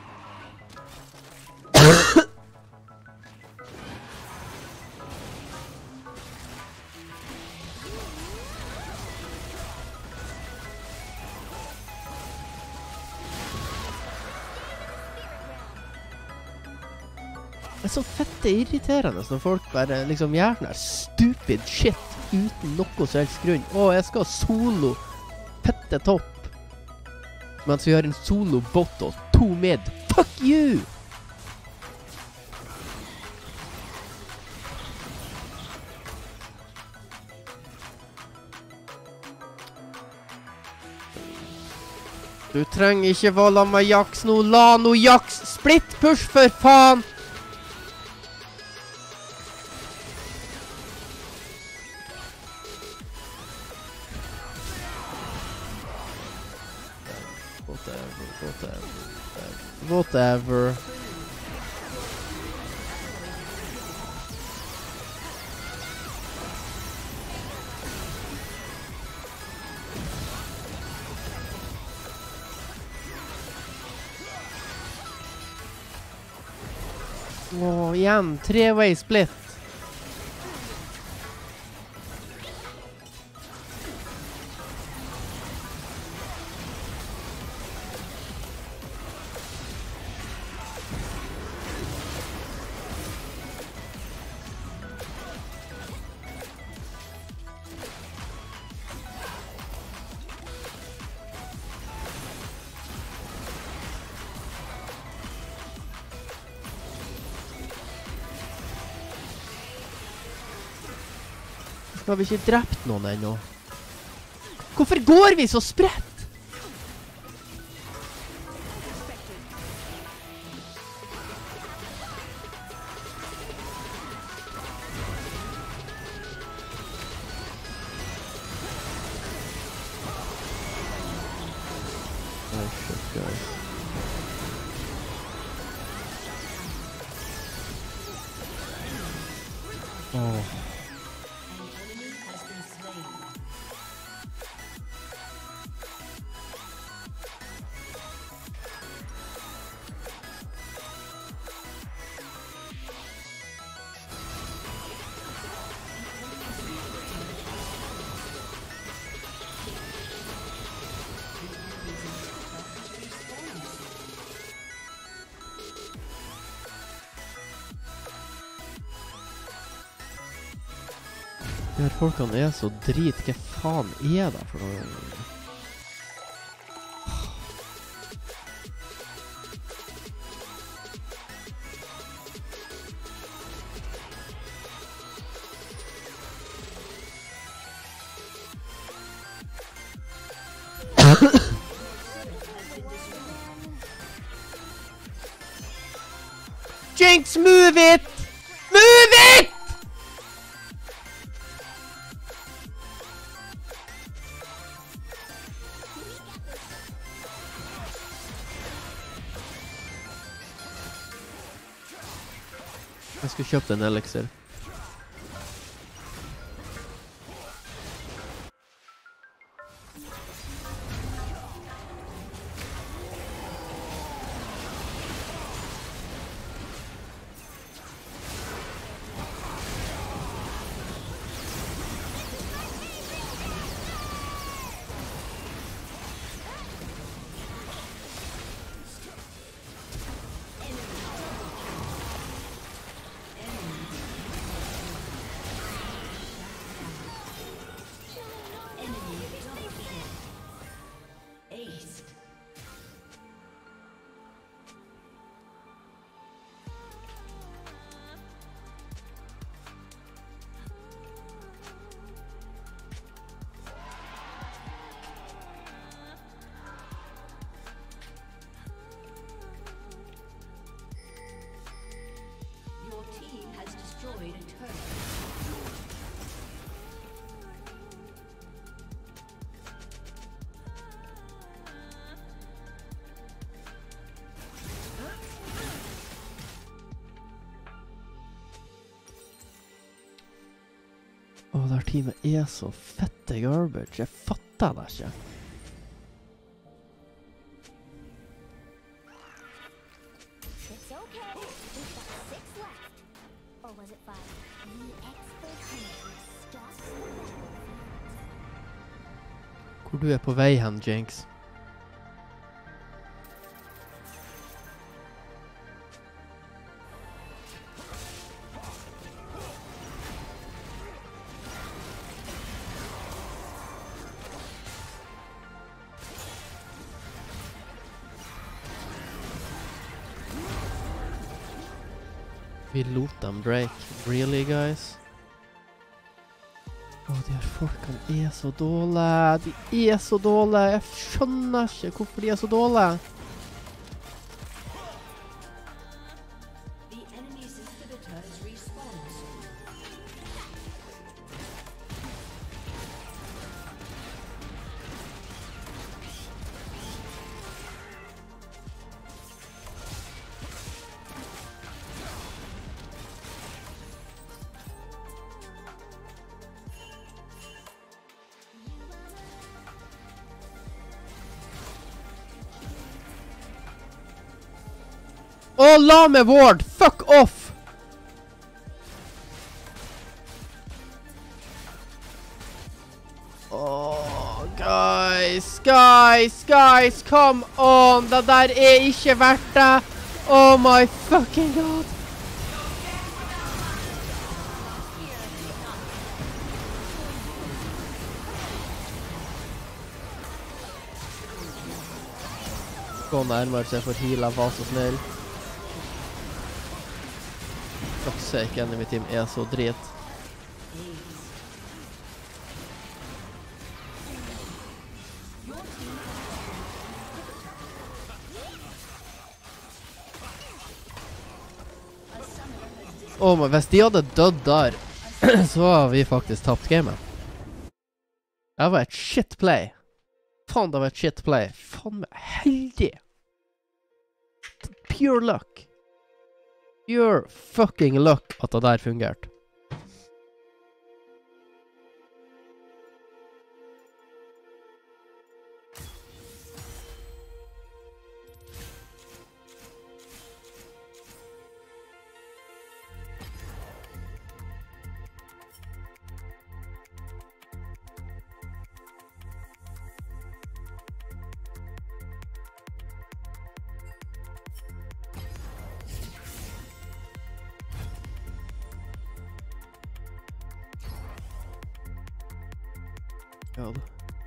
Det er så fette irriterende når folk bare liksom gjør den her stupid shit uten noe som helst grunn. Å, jeg skal solo pette topp. Mens vi har en solo bot og to mid. Fuck you! Du trenger ikke være la meg Jax nå. La nå Jax split push for faen! Whatever. Åh, igjen. Tre-way split. Har vi ikke drept noen ennå? Hvorfor går vi så spredt? Oh shit, guys. Oh. De her folkene er så drit. Hva faen er det for noe? Jinx, move it! Move it! Jeg skal kjøpe en elixir. Åh, det her teamet er så fette garbage. Jeg fatter det ikke. It's okay. We've got six left. Or was it five? The expert hunter stalks the battlefield. Hvor du er på vei hen, Jinx? Vi lot dem Drake. Really, guys? Åh, de her folkene er så dårlige. De er så dårlige. Jeg skjønner ikke hvorfor de er så dårlige. Åh, la meg ward! Fuck off! Guys, guys, come on! Det der er ikke verdt det! Oh my fucking god! Gå nærmere seg for heala, var så snill. Fuck sake, enemy team er så drit. Åh, men hvis de hadde dødd der, så har vi faktisk tapt gamet. Det var et shit play. Faen, det var et shit play. Faen meg heldig. Pure luck. Pure fucking luck at det der fungerte. God.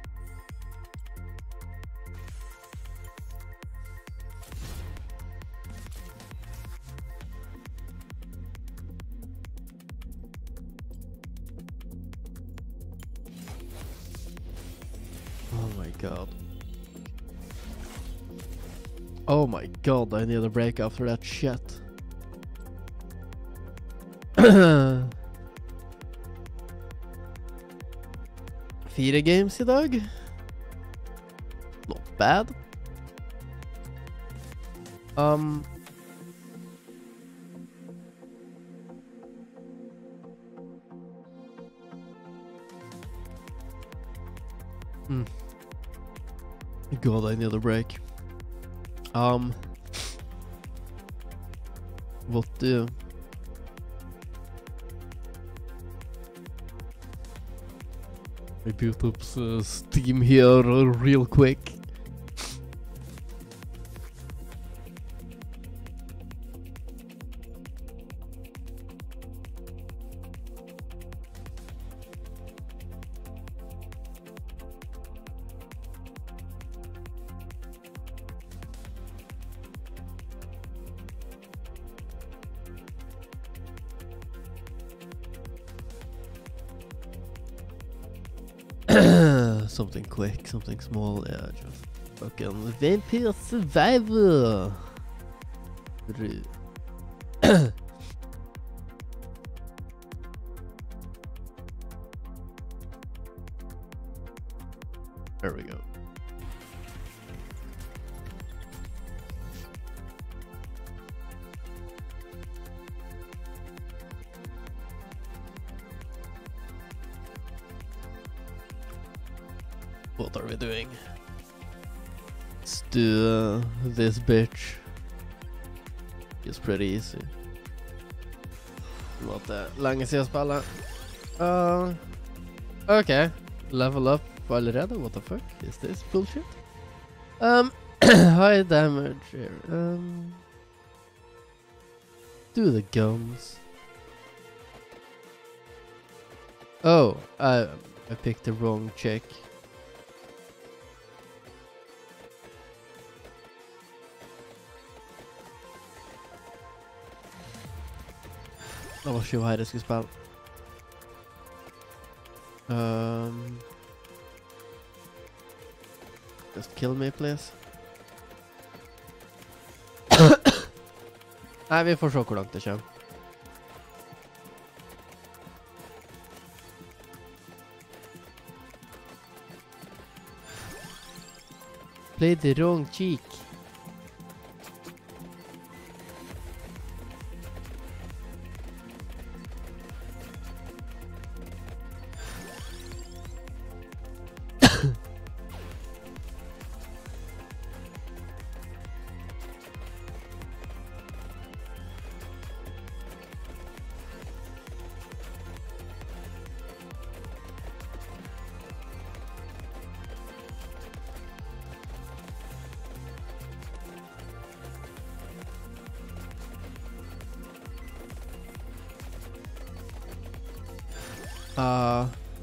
Oh my god. Oh my god, I need a break after that shit. Fire games I dag. Not bad. Um... Hmm. God, I need a break. Um... What do... I built up uh, Steam here uh, real quick. Something quick, something small, yeah, just fucking Vampire Survivor. There we go. What are we doing? Let's do uh, this bitch. It's pretty easy. Not that lenge siden jeg spiller. Uh, okay. Level up allerede? What the fuck is this bullshit? Um, high damage here. Um, do the gums. Oh, I I picked the wrong check. Det var ikke her jeg skulle spille. Um, just kill me, please. Nei, vi får se hvor langt det kommer. Play the wrong cheek. Uh...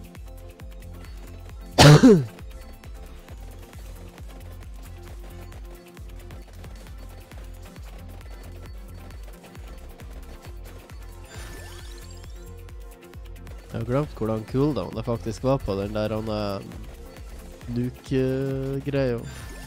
Jeg har glemt hvordan cooldown det faktisk var på den der han uh, nuke-greia.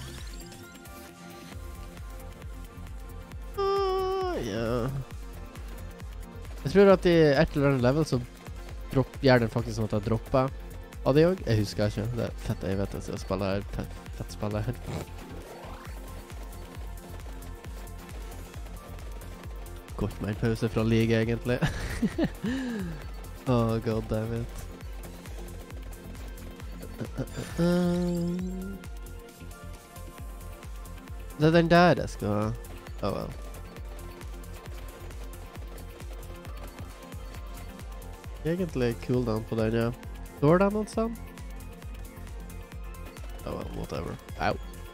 Uh, ja. Jeg tror at i et eller annet level så dropp, gjør den faktisk sånn at jeg dropper av det også. Jeg husker ikke. Det er fett jeg vet at jeg spiller her. Fett, fett spiller her. Godt med en pause fra liga egentlig. Oh god damn it. Uh, uh, uh. Det er den der jeg skal ha. Oh well. Egentlig cooldown på den, ja. Står det noe sånn? Oh well, whatever. Au.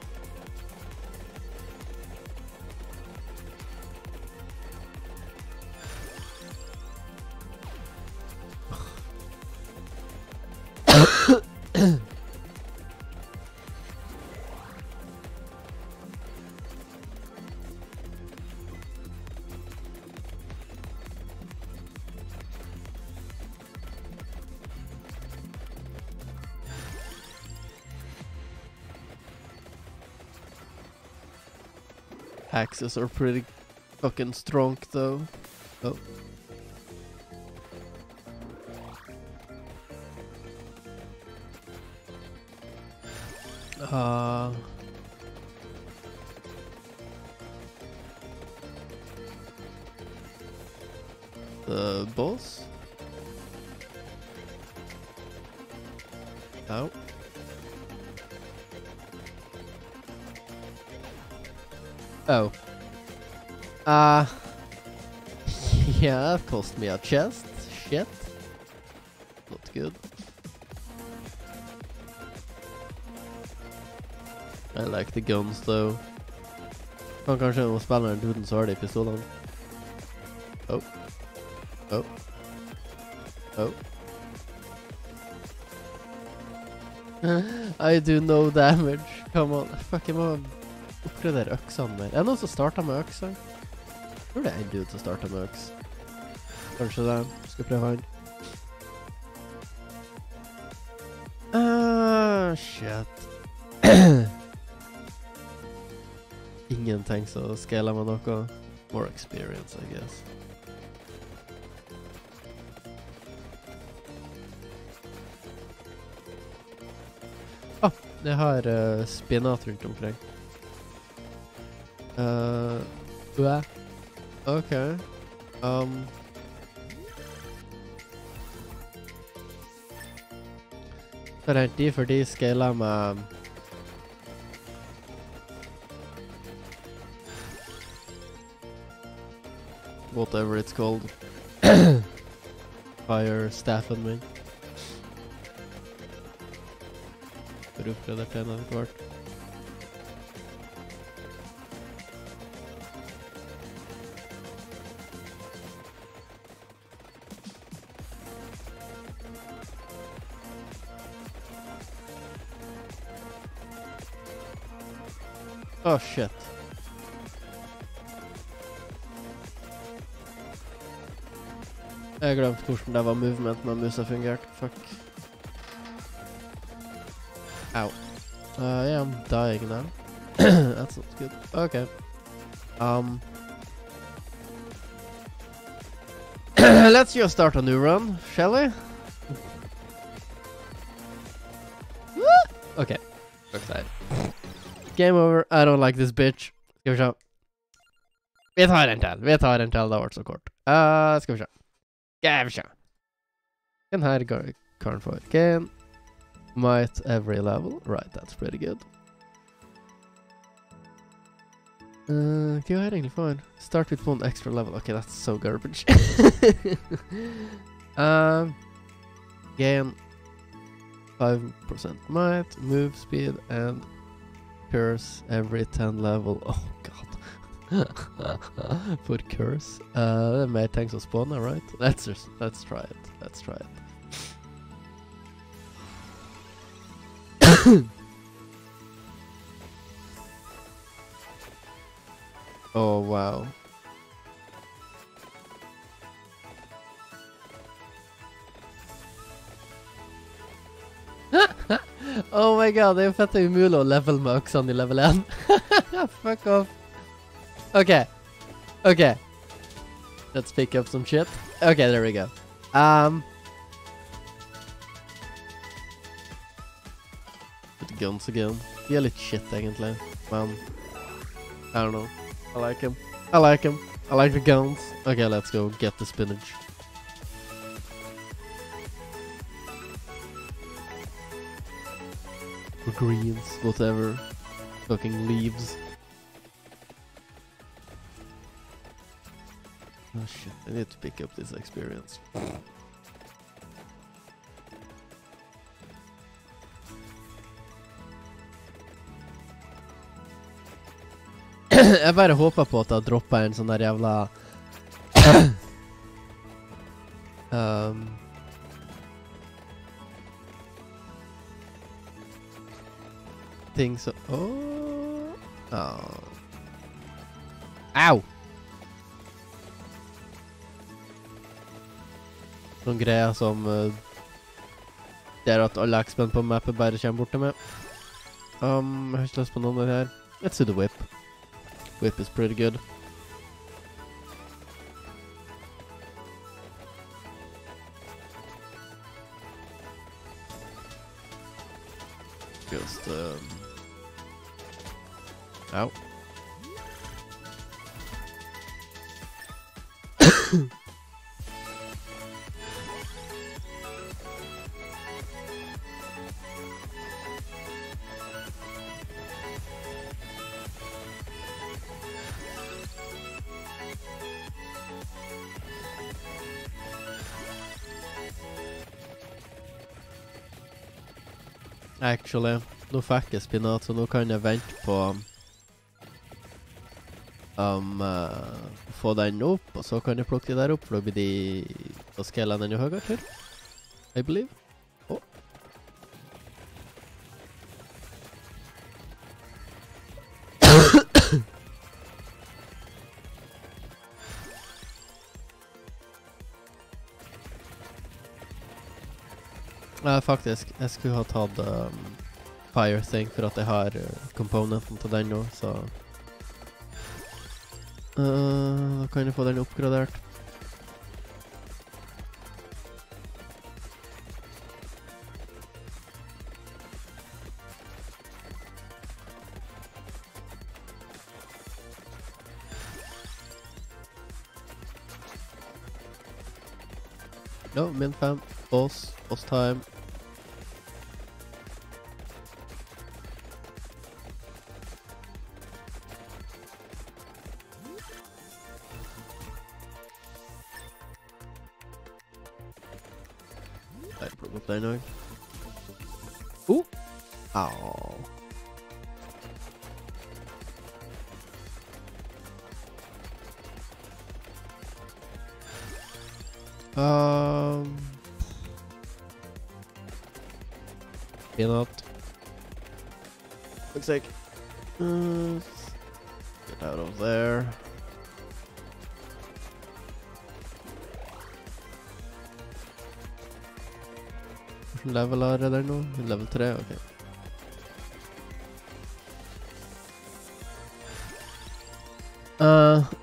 Axes are pretty fucking strong though. Oh. Uh The boss? Oh. Oh. Uh yeah, that cost me a chest. Shit. Not good. I like the guns though. Kan kanskje må spille en duden så har de pistolen. Oh. Oh. Oh. I do no damage. Come on. Fuck, jeg må oppgradere øksene mer. Er det noen som starter med økser? Jeg tror det er en dude som starter med øks. Kanskje det. Skal prøve han. Ah, shit. Ingenting så scale med noe. More experience, I guess. Ah, jeg har uh, spinat rundt omkring. Uh, ja. Okay. Um. For hent de, for de scaler med whatever it's called. Fire staffen min. For oppgradert en av hvert. Oh shit. Jeg glemte hvordan det var movement med musa fungert. Fuck. Ow. Uh, yeah, I'm dying now. That's not good. Okay. Um. Let's just start a new run, shall we? Okay. Fuck that. Game over. I don't like this bitch. Skal vi se. Vi tar en til. Vi tar en til. Det har vært så kort. Uh, skal vi se. Skal vi se. Den her går karen for. Gain. Might every level. Right, that's pretty good. Uh, hva er egentlig for? Start with one extra level. Okay, that's so garbage. um, gain five percent might, move speed, and curse every ten level. Oh god. For curse. Uh, det er mer ting som spawner, right? Let's just, let's try it. Let's try it. Oh, wow. Oh my god, det er jo fett umulig å level med øksene i level one. Fuck off. Okay. Okay. Let's pick up some shit. Okay, there we go. Um... With the guns again. De er litt shit, egentlig. Men... I don't know. I like him. I like him. I like the guns. Okay, let's go get the spinach. Or greens, whatever. Fucking leaves. Oh shit, I need to pick up this experience. Jeg bare håper på at jeg dropper en sånn der jævla um, ting så åh oh. Au! Noen greier som uh, det er at alle X-Men på mappet bare kommer bort til meg. Um, jeg har ikke lyst på noen av det her. Let's do the whip. Whip is pretty good. Just, um... Ow. Actually, nå fikk jeg spinat, så nå kan jeg vente på um, uh, få den opp, og så kan jeg plukke de der opp, for da blir de på skalaen enda høyere til, I believe. Oh. Ja, faktisk. Jeg skulle ha tatt um, Fire Thing for at jeg har uh, componenten til den nå, så... Uh, da kan jeg få den oppgradert. No, min fem. Boss. Boss time. I probably know. Ooh! Ow. Um... Peanut. Looks like... Uh, get out of there. Hvilken level er det der nå? Level tre, ok. Uh...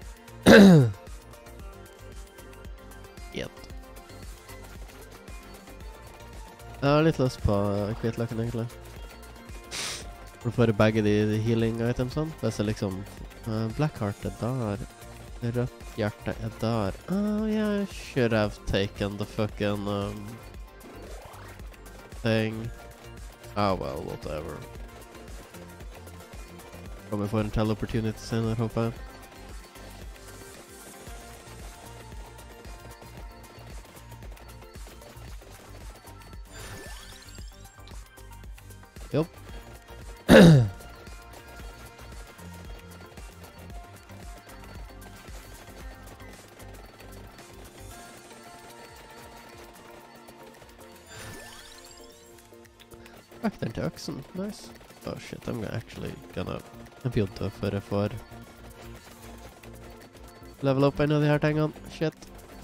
Jeg har litt lyst på kvitlaken egentlig. For å få begge de, de healing itemsene. Hvis jeg liksom... Uh, Blackheart er der. Rødt hjerte er der. Oh yeah, I should have taken the fucking... Um, thing. Ah well, whatever. Kommer få en tell-opportunity senere, håper jeg. Jopp. Back den till öxen. Nice. Oh shit, I'm actually gonna begynte før jeg får level up en av de her tingene. Shit.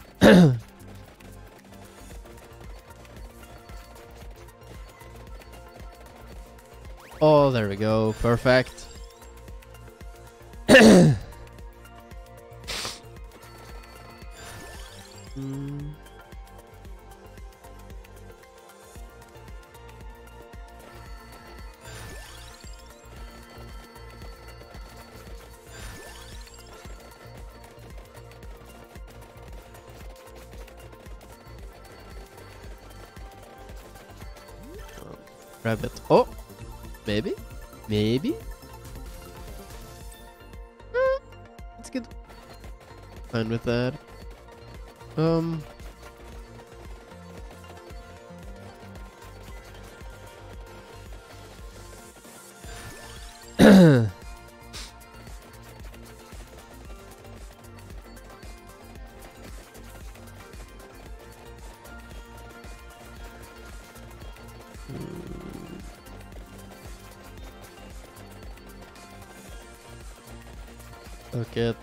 Oh, there we go. Perfect. mm. Grab it. Oh! Maybe? Maybe? Eh, that's good. Fine with that. Um... Fuck it.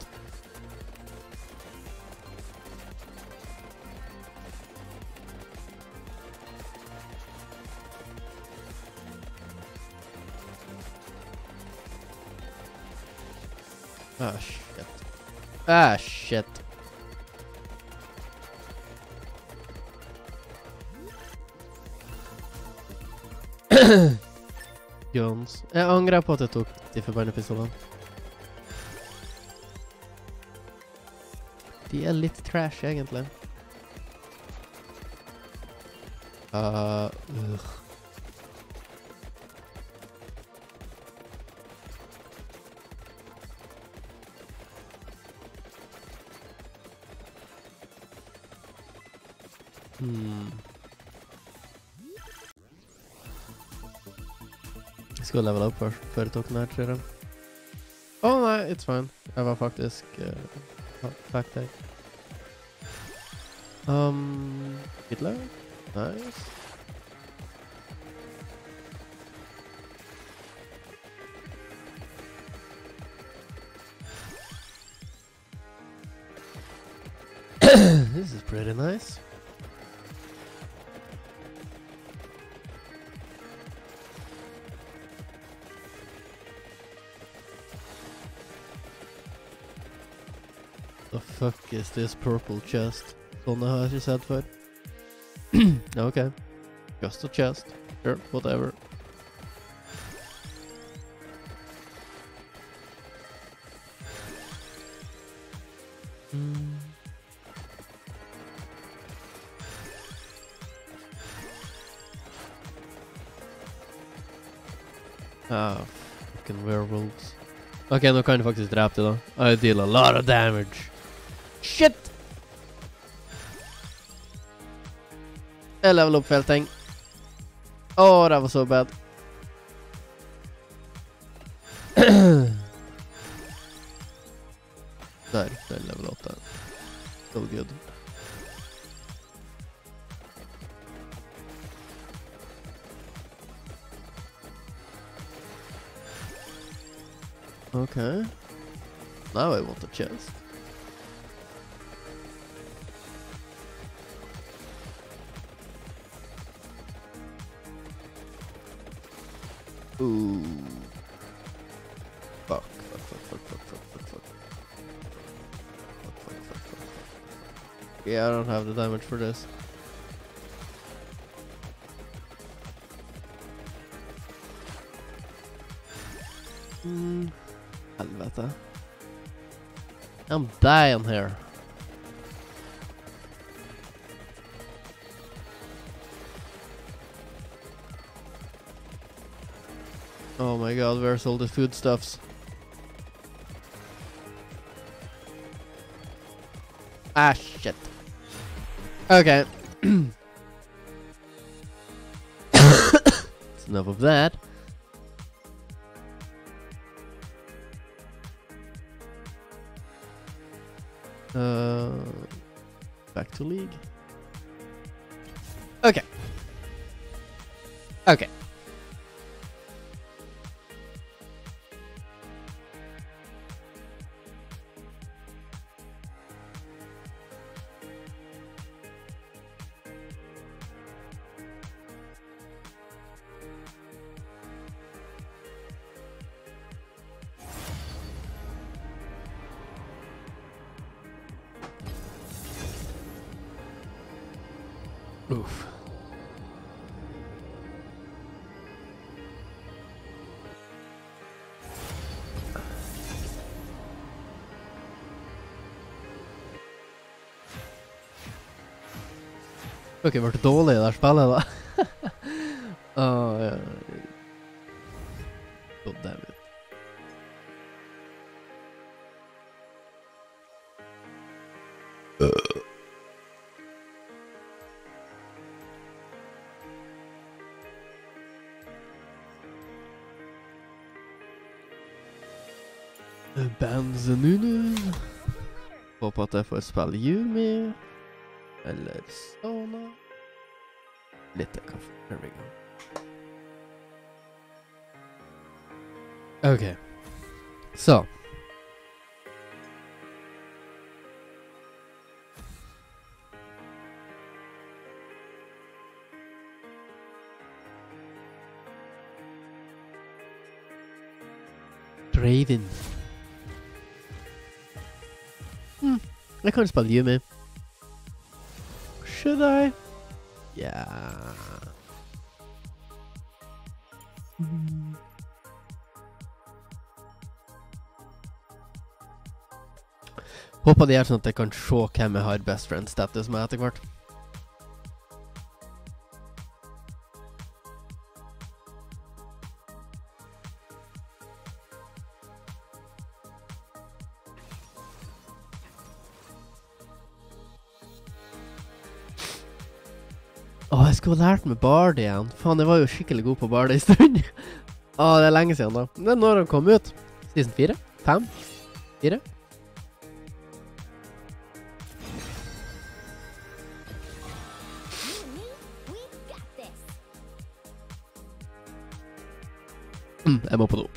Ah shit. Ah shit. Guns. Jeg angrer på at jeg tok de forbannede pistolene. De er litt trash, egentlig. Uh, ugh. Hmm. Jeg skal level up først, før jeg tok den her, tror jeg. Åh, nei, it's fine. Jeg var faktisk... Uh, back there. Um, Hitler? Nice. This is pretty nice. The fuck is this purple chest? Sånne har jeg ikke sett før. Okay. Just a chest. Sure, whatever. Mm. Ah, fucking werewolves. Ok, nå kan jeg faktisk drepe det da. I deal a lot of damage. Shit! Jeg level opp feil ting. Åh, det var så bad. Der, det er level åtte. So good. Okay. Now I want a chest. Ooh. Fuck, fuck, fuck, fuck, fuck, fuck, fuck, fuck. Fuck, fuck, fuck, fuck, fuck. Yeah, I don't have the damage for this. Hmm. Helvete. I'm dying here. Oh my god, where's all the foodstuffs? Ah, shit. Okay. That's enough of that. Uh, back to league. Okay. Okay. Uff. Ok, var det dårlig i det her spillet da? Åh, ja. God damn it. Banzanunu. Håper at jeg får spille Yumi. Eller Sona. Litt kaffe. There we go. Ok. Så. Draven. Hmm. Jeg kan spille Yumi. Should I? Yeah. Mm. Håper det er sånn at jeg kan se hvem jeg har best friend status med etter hvert. Åh, jeg skulle ha lært meg Bard igjen. Faen, jeg var jo skikkelig god på Bard i stund. Åh, det er lenge siden da. Men når den kom ut? Season fire? fem? fire? Mm, jeg må på do.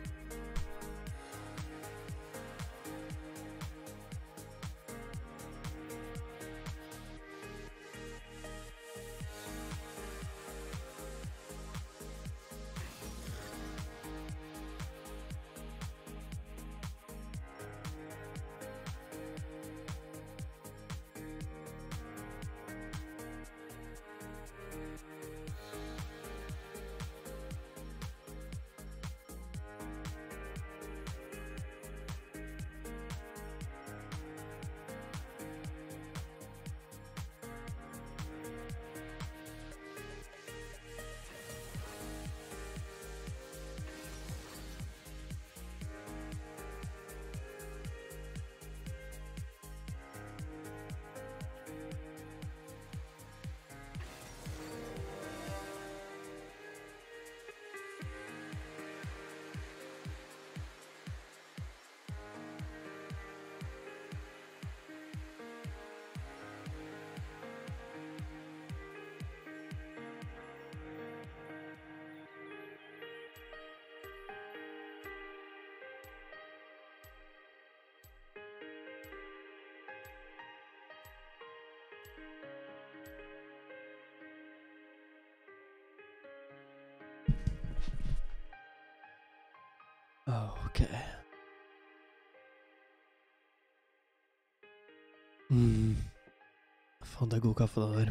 Ok. Mm. Faen, det er god kaffe det der.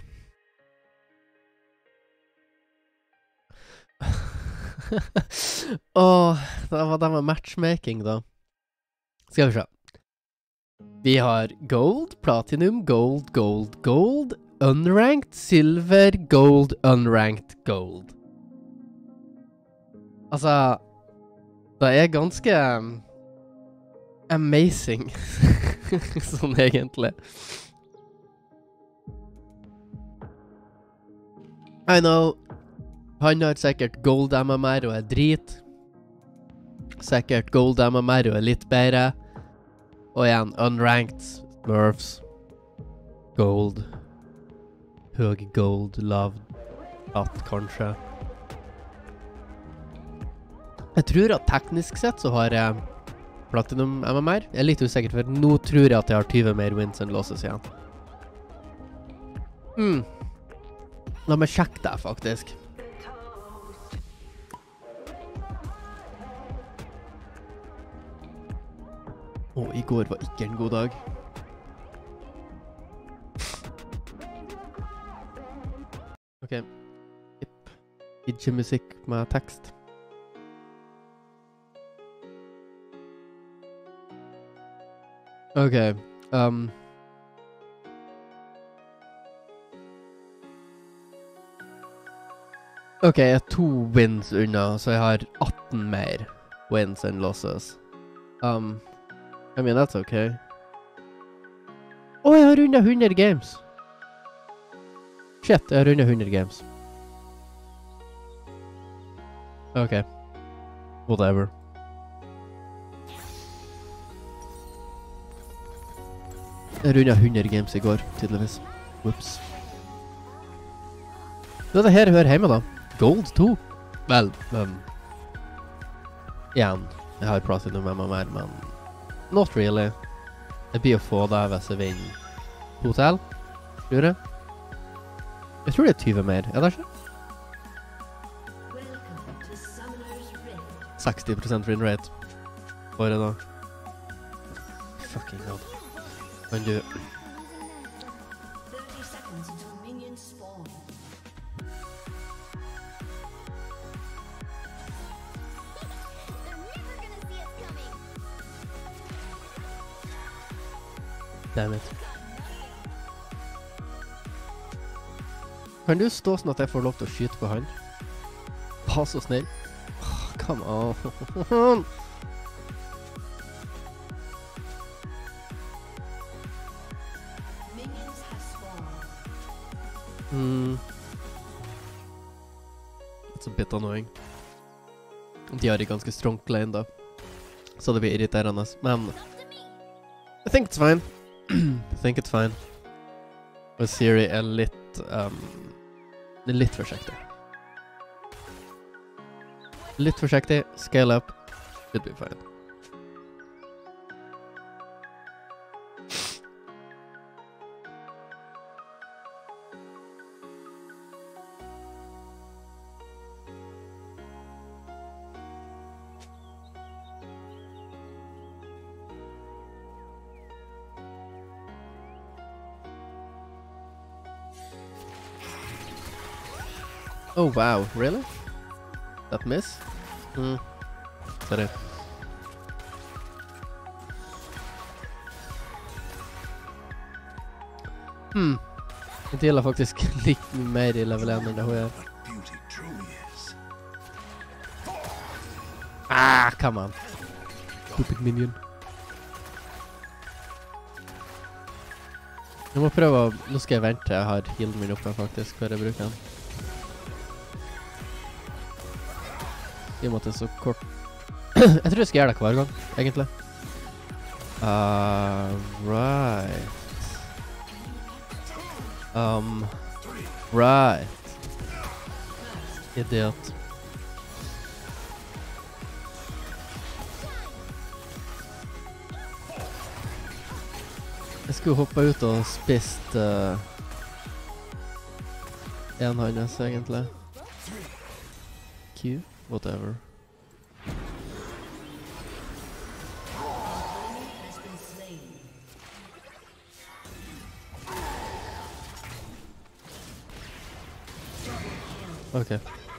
Åh, det var det med matchmaking da. Skal vi se. Vi har gold, platinum, gold, gold, gold, unranked, silver, gold, unranked, gold. Altså, det er ganske um, amazing, sånn egentlig. I know, han har sikkert gold M M R og er drit. Sikkert gold M M R og er litt bedre. Og igjen, unranked, smurfs, gold, høg gold, lav, at kanskje. Jeg tror at teknisk sett så har jeg platinum M M R. Jeg er litt usikker, for nå tror jeg at jeg har tjue mer wins enn losses igjen. Hmm. La meg sjekke det, faktisk. Åh, i går var ikke en god dag. Ok. Yep. Ikke musikk med tekst. Ok. Um. Ok, jeg er to wins unna, så jeg har atten mer wins enn losses. Um. I mean, that's okay. Åh, oh, jeg har rundet hundre games. Shit, jeg har rundet hundre games. Ok. Whatever. Jeg rundet hundre games i går, tydeligvis. Whoops. Det er det her jeg hører hjemme da. Gold to. Vel, um... igjen, jeg har platinum med meg mer, men... Not really. Jeg blir å få det hvis jeg vinner hotell, tror jeg. Jeg tror det er tyve mer, er det ikke? seksti prosent win rate. Bare da. Fucking god. Kan du... thirty seconds until minions spawn. They're never gonna see us coming. Damn it. Kan du stå sånn at jeg får lov til å skyte på han? Bare så snill. Oh, come on. Minions have spawned. Mm. It's a bit annoying. De har en ganske strong lane da. Så det blir irriterende. Men I think it's fine. I think it's fine. Og Siri er litt um, litt forsiktig. Litt forsiktig. Scale up. Should be fine. Oh wow, really? That miss? Hmm. Sorry. Hmm. Jeg deler faktisk litt mer i level one enn det hun gjør. Ah, come on. Stupid minion. Jeg må prøve å... Nå skal jeg vente til jeg har healen min oppe faktisk, før jeg bruker den. I og med at det er så kort. Jeg tror jeg skal gjøre det hver gang, egentlig. Uh, right. Um, right. Idiot. Jeg skulle hoppe ut og spist uh, en hans, egentlig. Q. Whatever. Has been slain. Okay.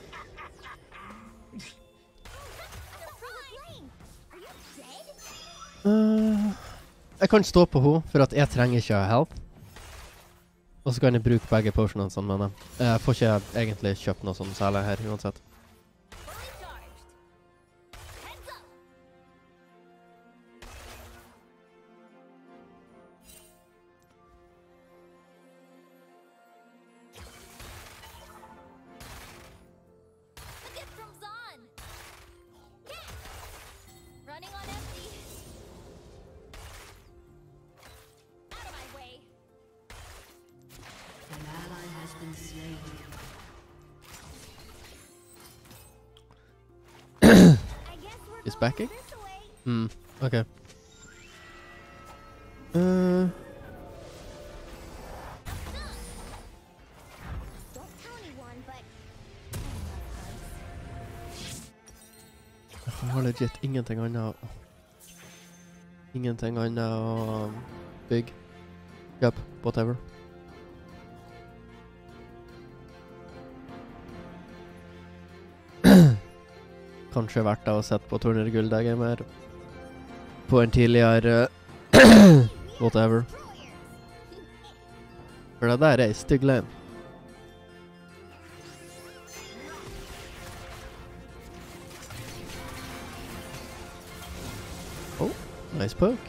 Uh, jeg kan stå på henne, for at jeg trenger ikke help. Og så kan jeg bruke begge potionene sånn, men jeg får ikke egentlig kjøpt noe sånn særlig her, uansett. Running on empty. Out of my way. An ally has been slain. I guess we're He's going backing? this way. Hmm, okay. Uh, Don't tell anyone, but jeg har legit ingenting annet. Ingenting annet å um, bygge. Yup, whatever. kanskje verdt det å sette på turnergulldegget mer på en tidligere whatever. For det der er en stygg lane. Oh, nice poke.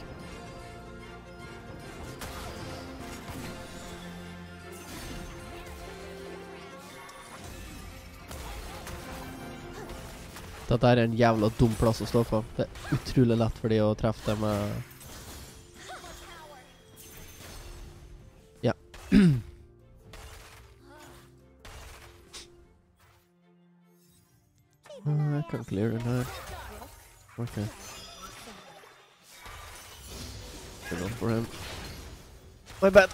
Dette er en jævla dum plass å stå på. Det er utrolig lett for de å treffe det med... Ja. uh, jeg kan clear den her. Ok. Good enough for him. My bad.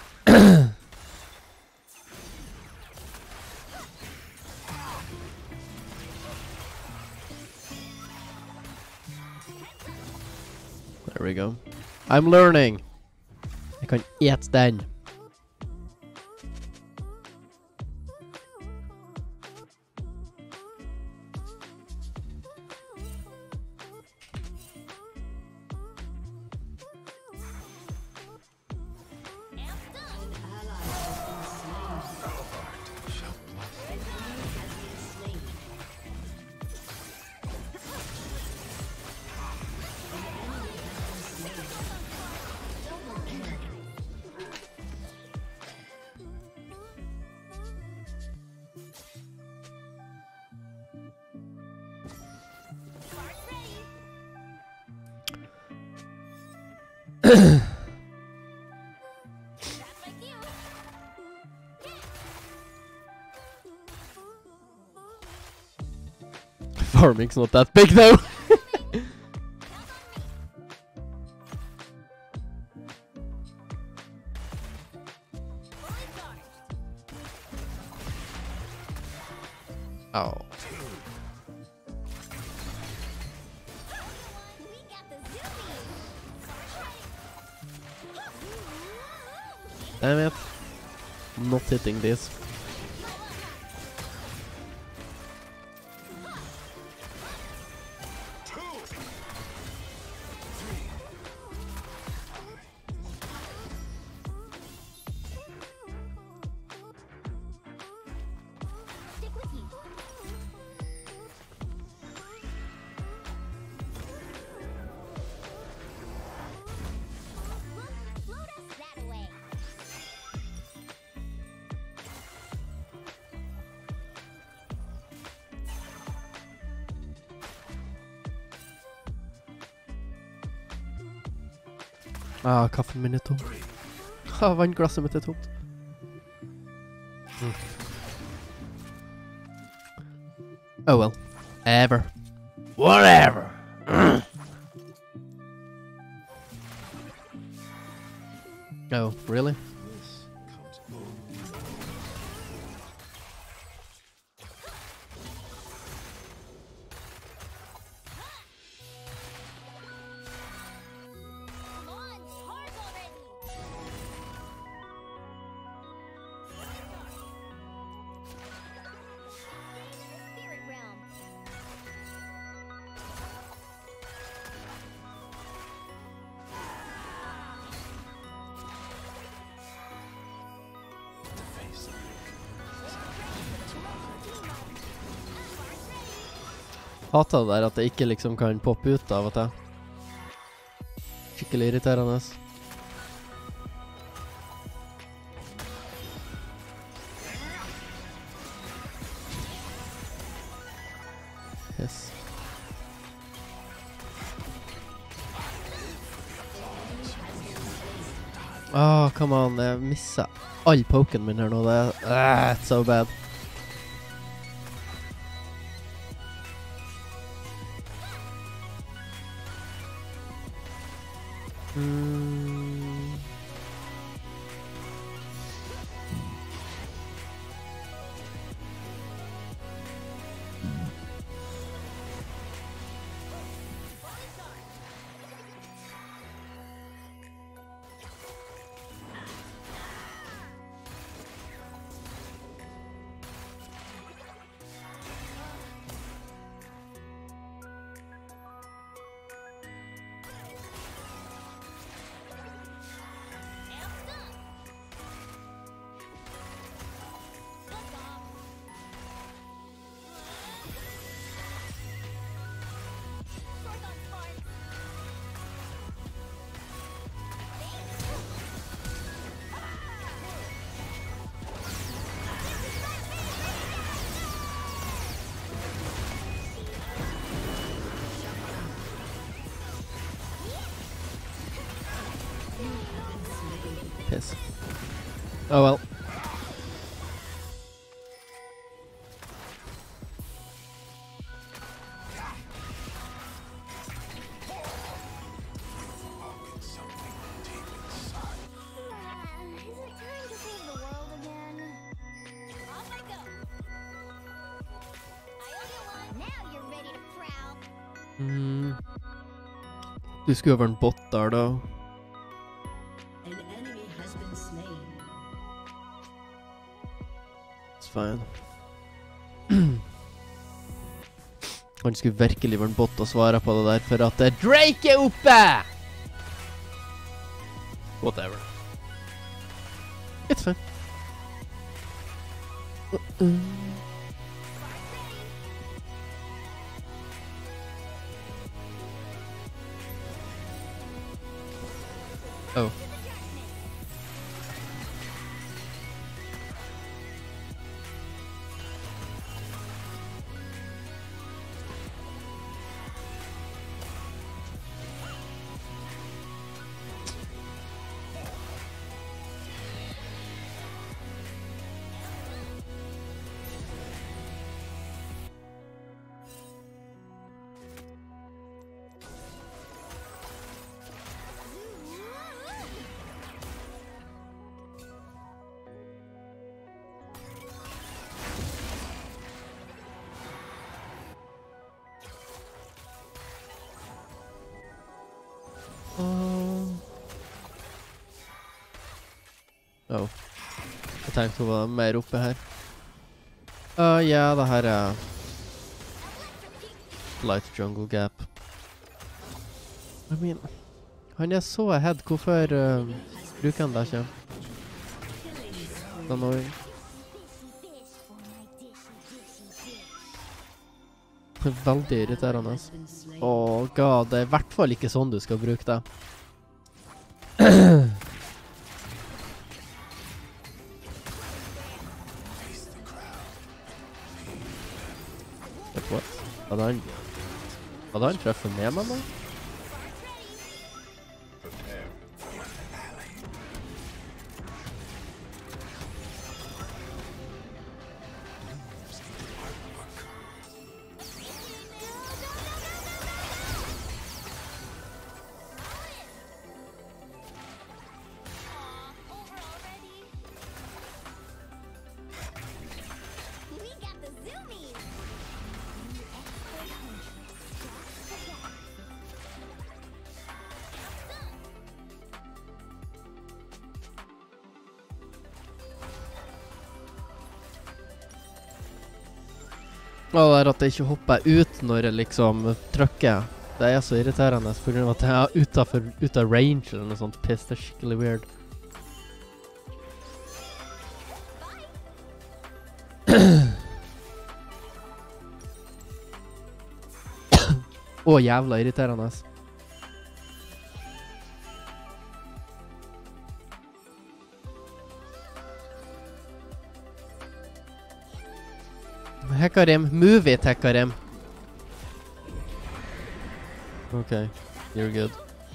There we go. I'm learning. Jeg kan ete den. Farming's not that big though. Oh. Damn it. I'm not hitting this. Ah, kaffen min er tom. Ah, vannglasset mitt er tomt. Mm. Oh well. Ever. Whatever. Mm. Oh, really? Hater det der at det ikke liksom kan poppe ut av og til. Skikkelig irriterende. Yes. Oh, come on, jeg misser all poken min her nå. Det er uh, it's so bad. Mm. Oh well. Ah, is it time to save the world again? Off I go. I owe you one. Now you're ready to prowl. Mm. Du skulle over en bot der da. An enemy has been slain. It's fine. Han skulle virkelig vært en bot og svare på det der, for at det Drake er oppe! Whatever. It's fine. Uh-uh. Oh. Oh. Jeg tenkte hun var mer oppe her. Uh, ja, det her er Light Jungle Gap. I mean, han er så ahead. Hvorfor uh, bruker han det ikke? Det er noe... Det er veldig irriterende. Åh, god, det er i hvert fall ikke sånn du skal bruke det. What? Hadde han... Hadde han treffet med meg nå? Og det er at jeg ikke hopper ut når jeg liksom trykker. Det er så irriterende på grunn av at jeg er utenfor, ut av range eller noe sånt piss. Det er skikkelig weird. Å, jævla irriterende. Hekarim, move it, Hekarim. Okay, you're good.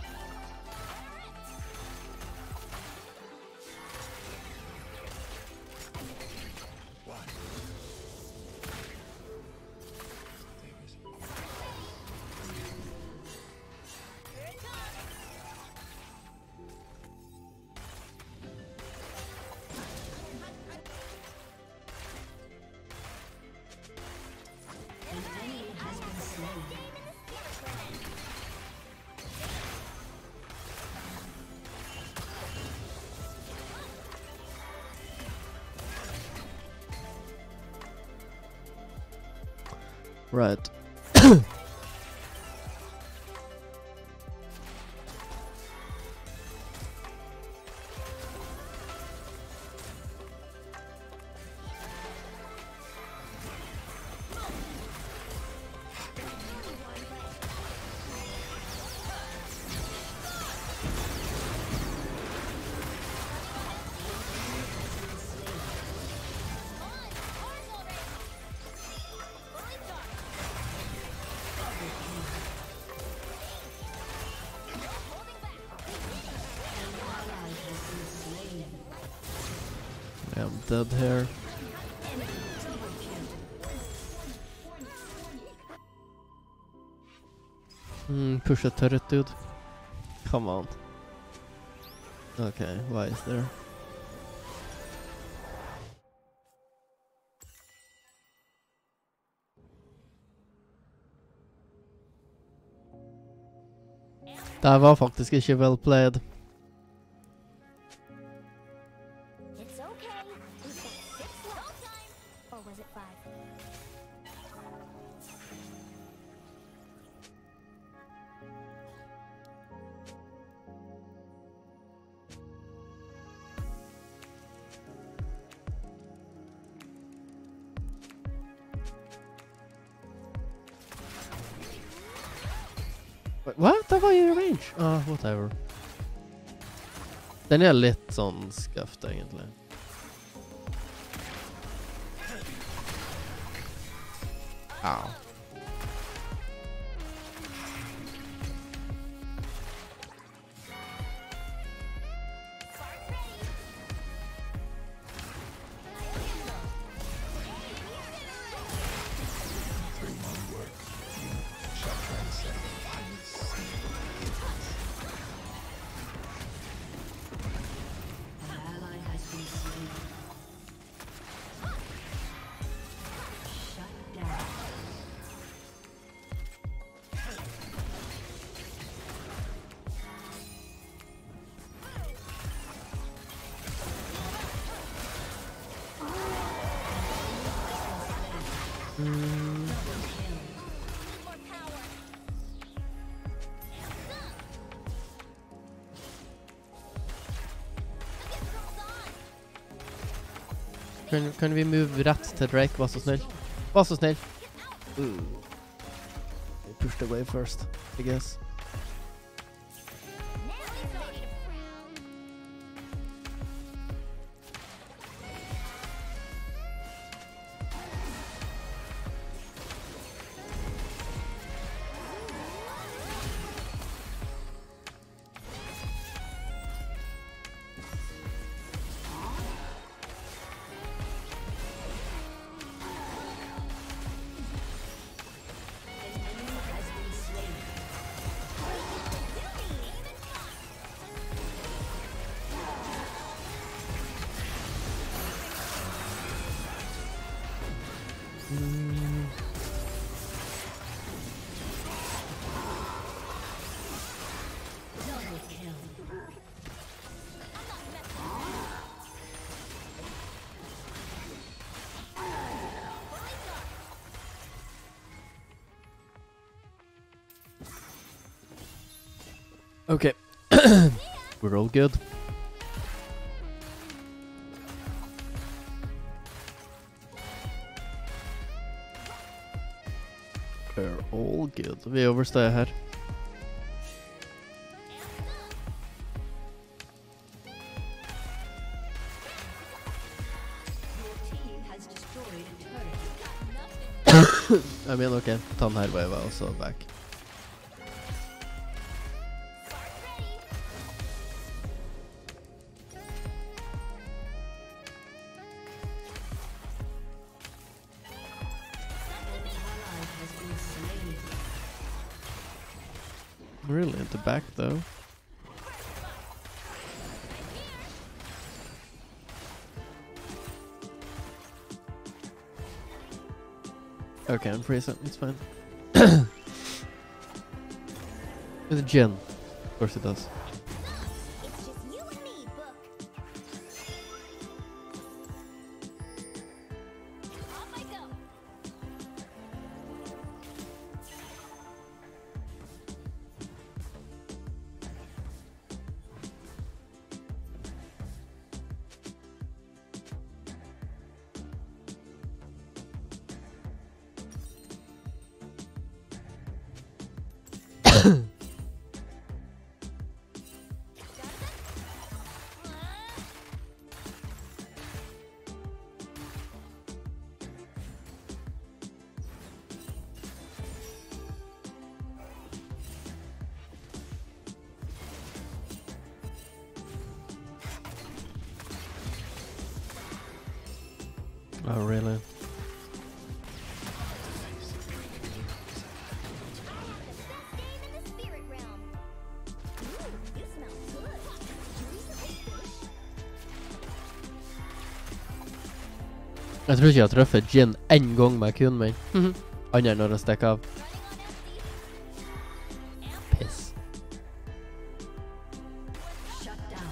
Right. I am dead here. Hmm, push a turret, dude. Come on. Okay, why is there? Det var faktisk ikke well played. It's okay. We've got six left. Time. Or was it five? Wait, what? Det var ju range. Ah, whatever. Den er litt sånn skaft, egentlig. Au. An ally has been slain. Shut down. Mm. More power. Kan, kan vi move rett til Drake? Vær så snill. Vær så snill. Ooh. I pushed away first, I guess. Now he's ready to frown. An enemy has been slain. Mm. Double kill. Okay. We're all good. We're all good. Vi overstår her. Your team has destroyed a turret. I mean, okay. Ta den her wave og så back. An ally has been slain. Really into back though. Okay, I'm freezing. It's fine. With a Jin. Of course it does. It's just you and me, Book. Off I go. Oh, really? Jeg tror ikke jeg har truffet Jin en gang med kun min. Andre enn når jeg stikker av. Piss. Shut down.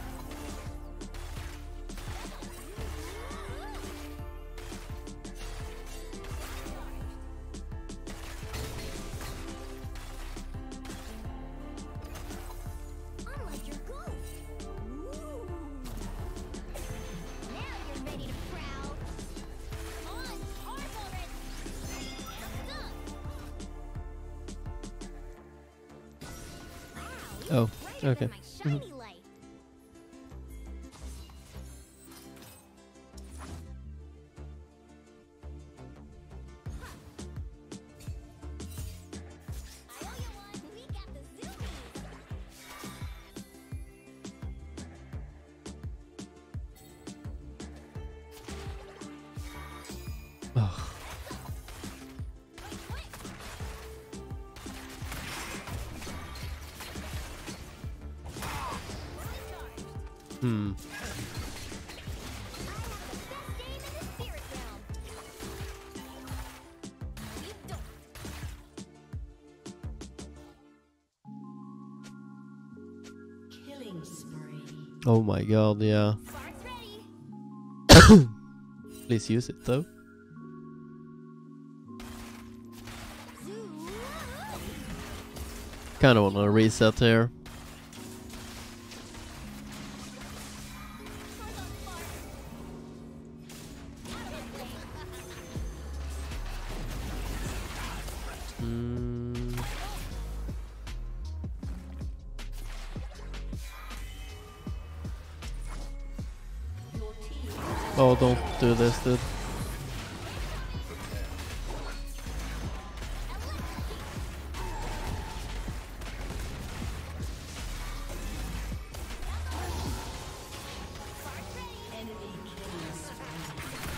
Unlike your ghost. Ooh. Now you're ready to prowl. On, hard already. Amped up. Wow, Oh, brighter okay. than my shiny light. I owe you one. We got the zoomies. Ugh. Hmm. Killing spree. Oh my god, yeah. Please use it though. Kinda wanna reset here. Mm. Oh, don't do this, dude. Enemy killing spree.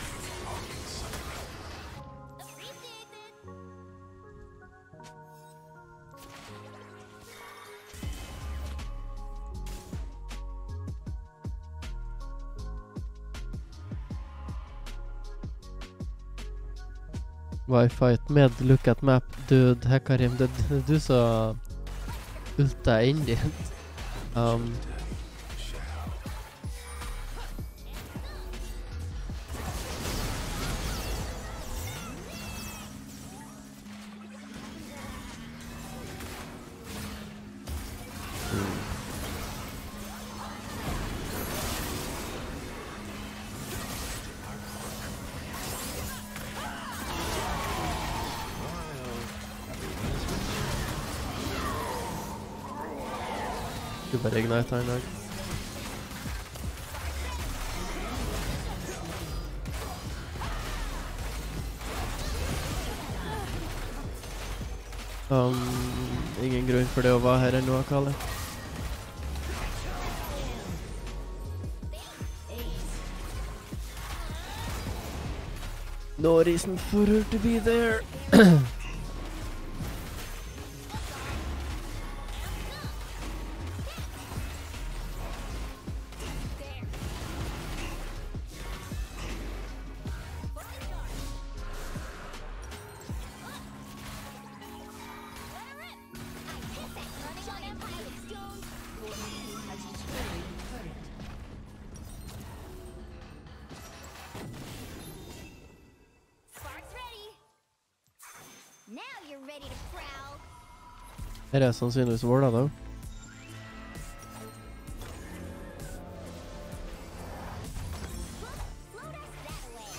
Why fight med? Look at map, dude. Hekarim, det det er du som ulta inn dit. Um, Du bare ignite en dag. Um, ingen grunn for det å være her ennå, Kalle. No reason for her to be there. Spark's ready. Now you're ready to prowl. Her er sannsynligvis Våla, da. Float us that way.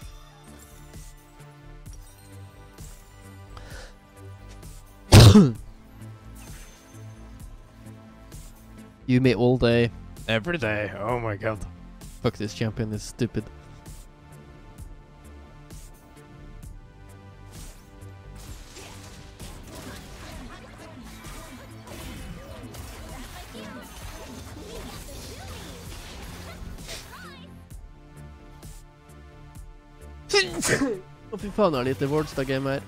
You me all day. Every day. Oh my god. Fuck, this champion is stupid. Å, fy faen, har lite Wardstad-game her.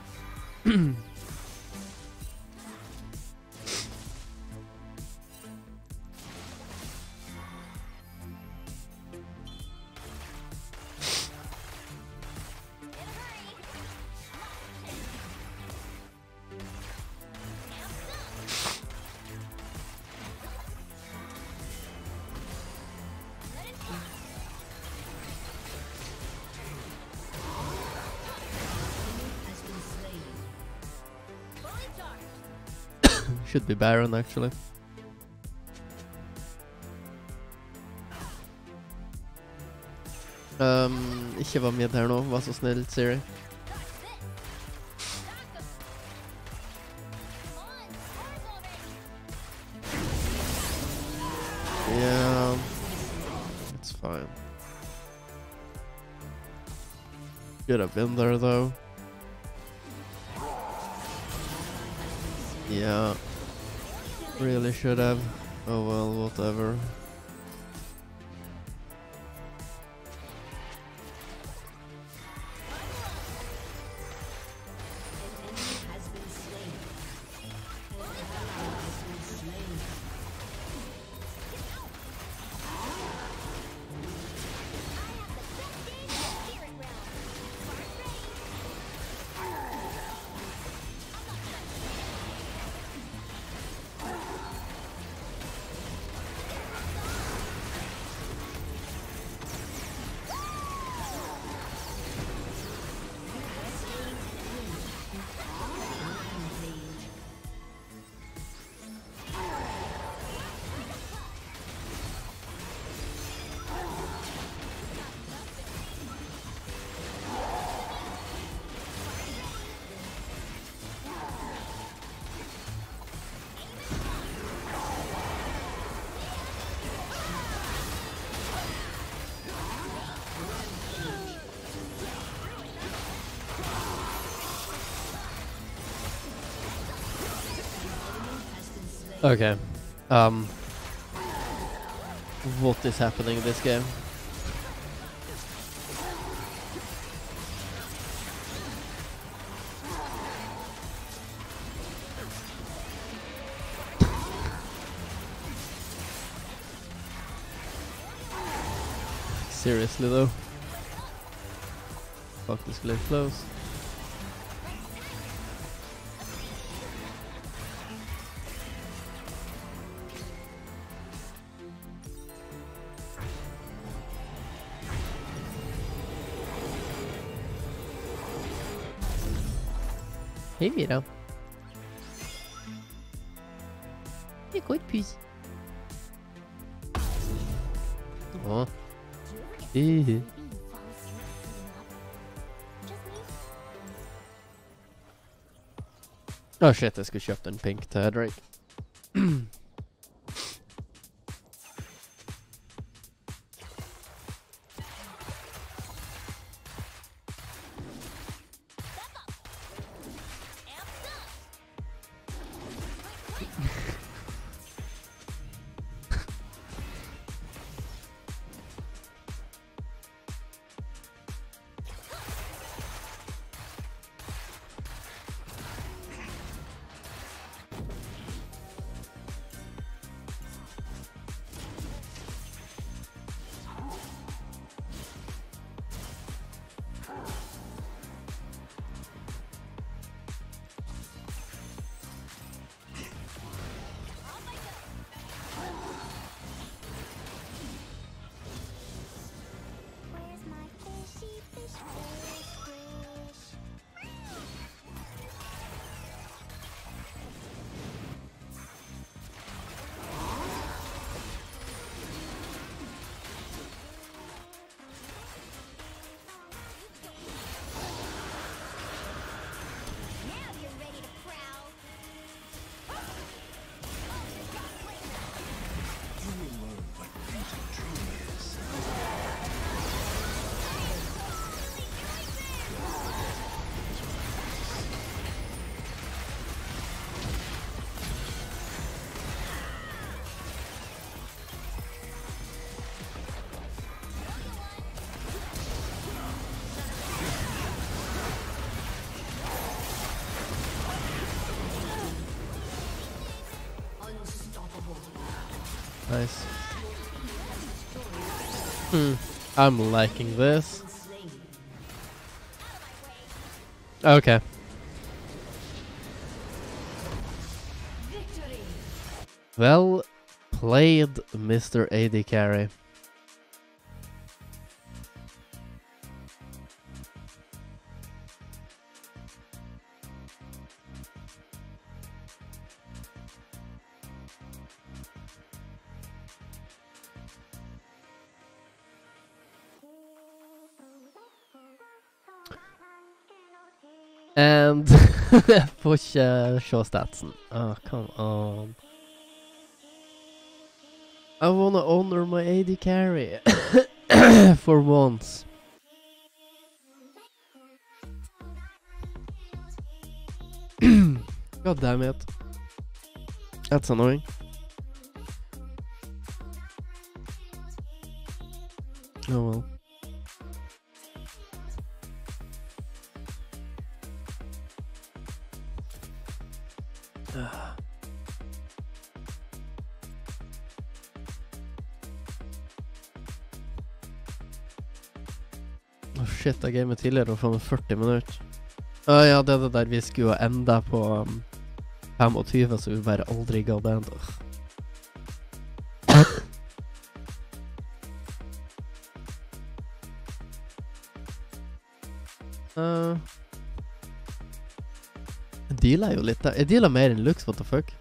Should be Baron, actually. Um, ikke var med her nå, var så snill, Siri. Yeah, it's fine. Could have been there though. Yeah. Really should have. Oh well, whatever. Okay. Um. What is happening in this game? Seriously though. Fuck, this glitch close. Hey Mira. Det går ikke pys. Åh. Uh. Oh shit, jeg skulle kjøpt en pink til Drake. Nice. Hmm. I'm liking this. Okay. Well played, Mister A D Carry. And får ikke se statsen. Oh, come on. I wanna honor my A D carry for once. God damn it. That's annoying. Oh well. Oh shit, jeg gamet tidligere og faen meg førti minutter. Å ja, det er det der vi skulle ha enda på um, tjuefem, så vi bare aldri ga det enda. uh, jeg dealer jo litt der. Jeg dealer mer enn Lux, what the fuck?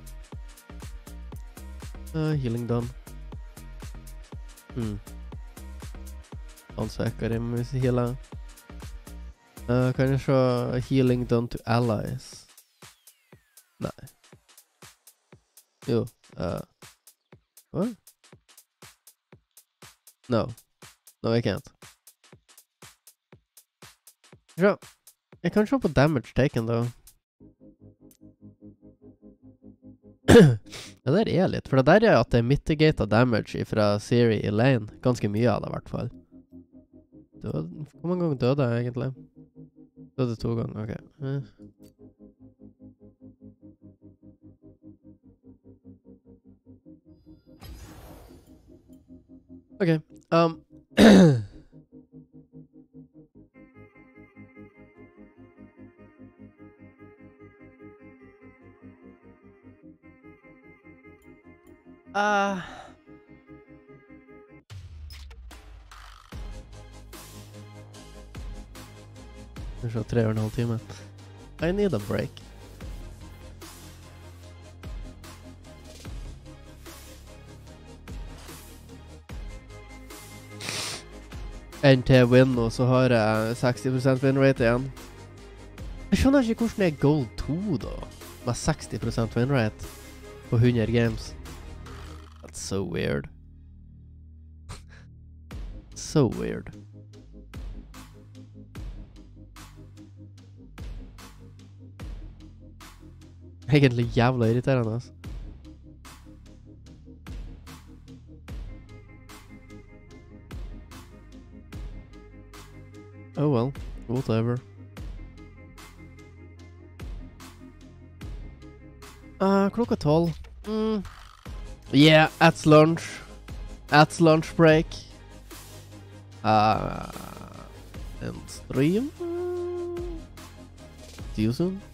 Uh, healing done. Hmm. Han søker him hvis jeg healer. Uh, kan jeg se healing done to allies? Nei. Jo. Uh, what? No. No, I can't. Ja. Jeg kan se på damage taken, da. Det der er litt, for det der er at det er mitigated damage fra Siri i lane. Ganske mye av det, i hvert fall. Død? Hvor mange ganger døde jeg egentlig? Døde to ganger, ok. Eh. Ok, um... Ah... Kanskje tre og en halv time. I need a break. En til win, og så har jeg seksti prosent win rate igjen. Jeg skjønner ikke hvordan det er gold to da, med seksti prosent win rate på hundre games. That's so weird. So weird. Egentlig jævla irriterende, altså. Oh well, whatever. Uh, klokka tolv. Mm. Yeah, at lunch. At lunch break. Uh, and stream. See you soon.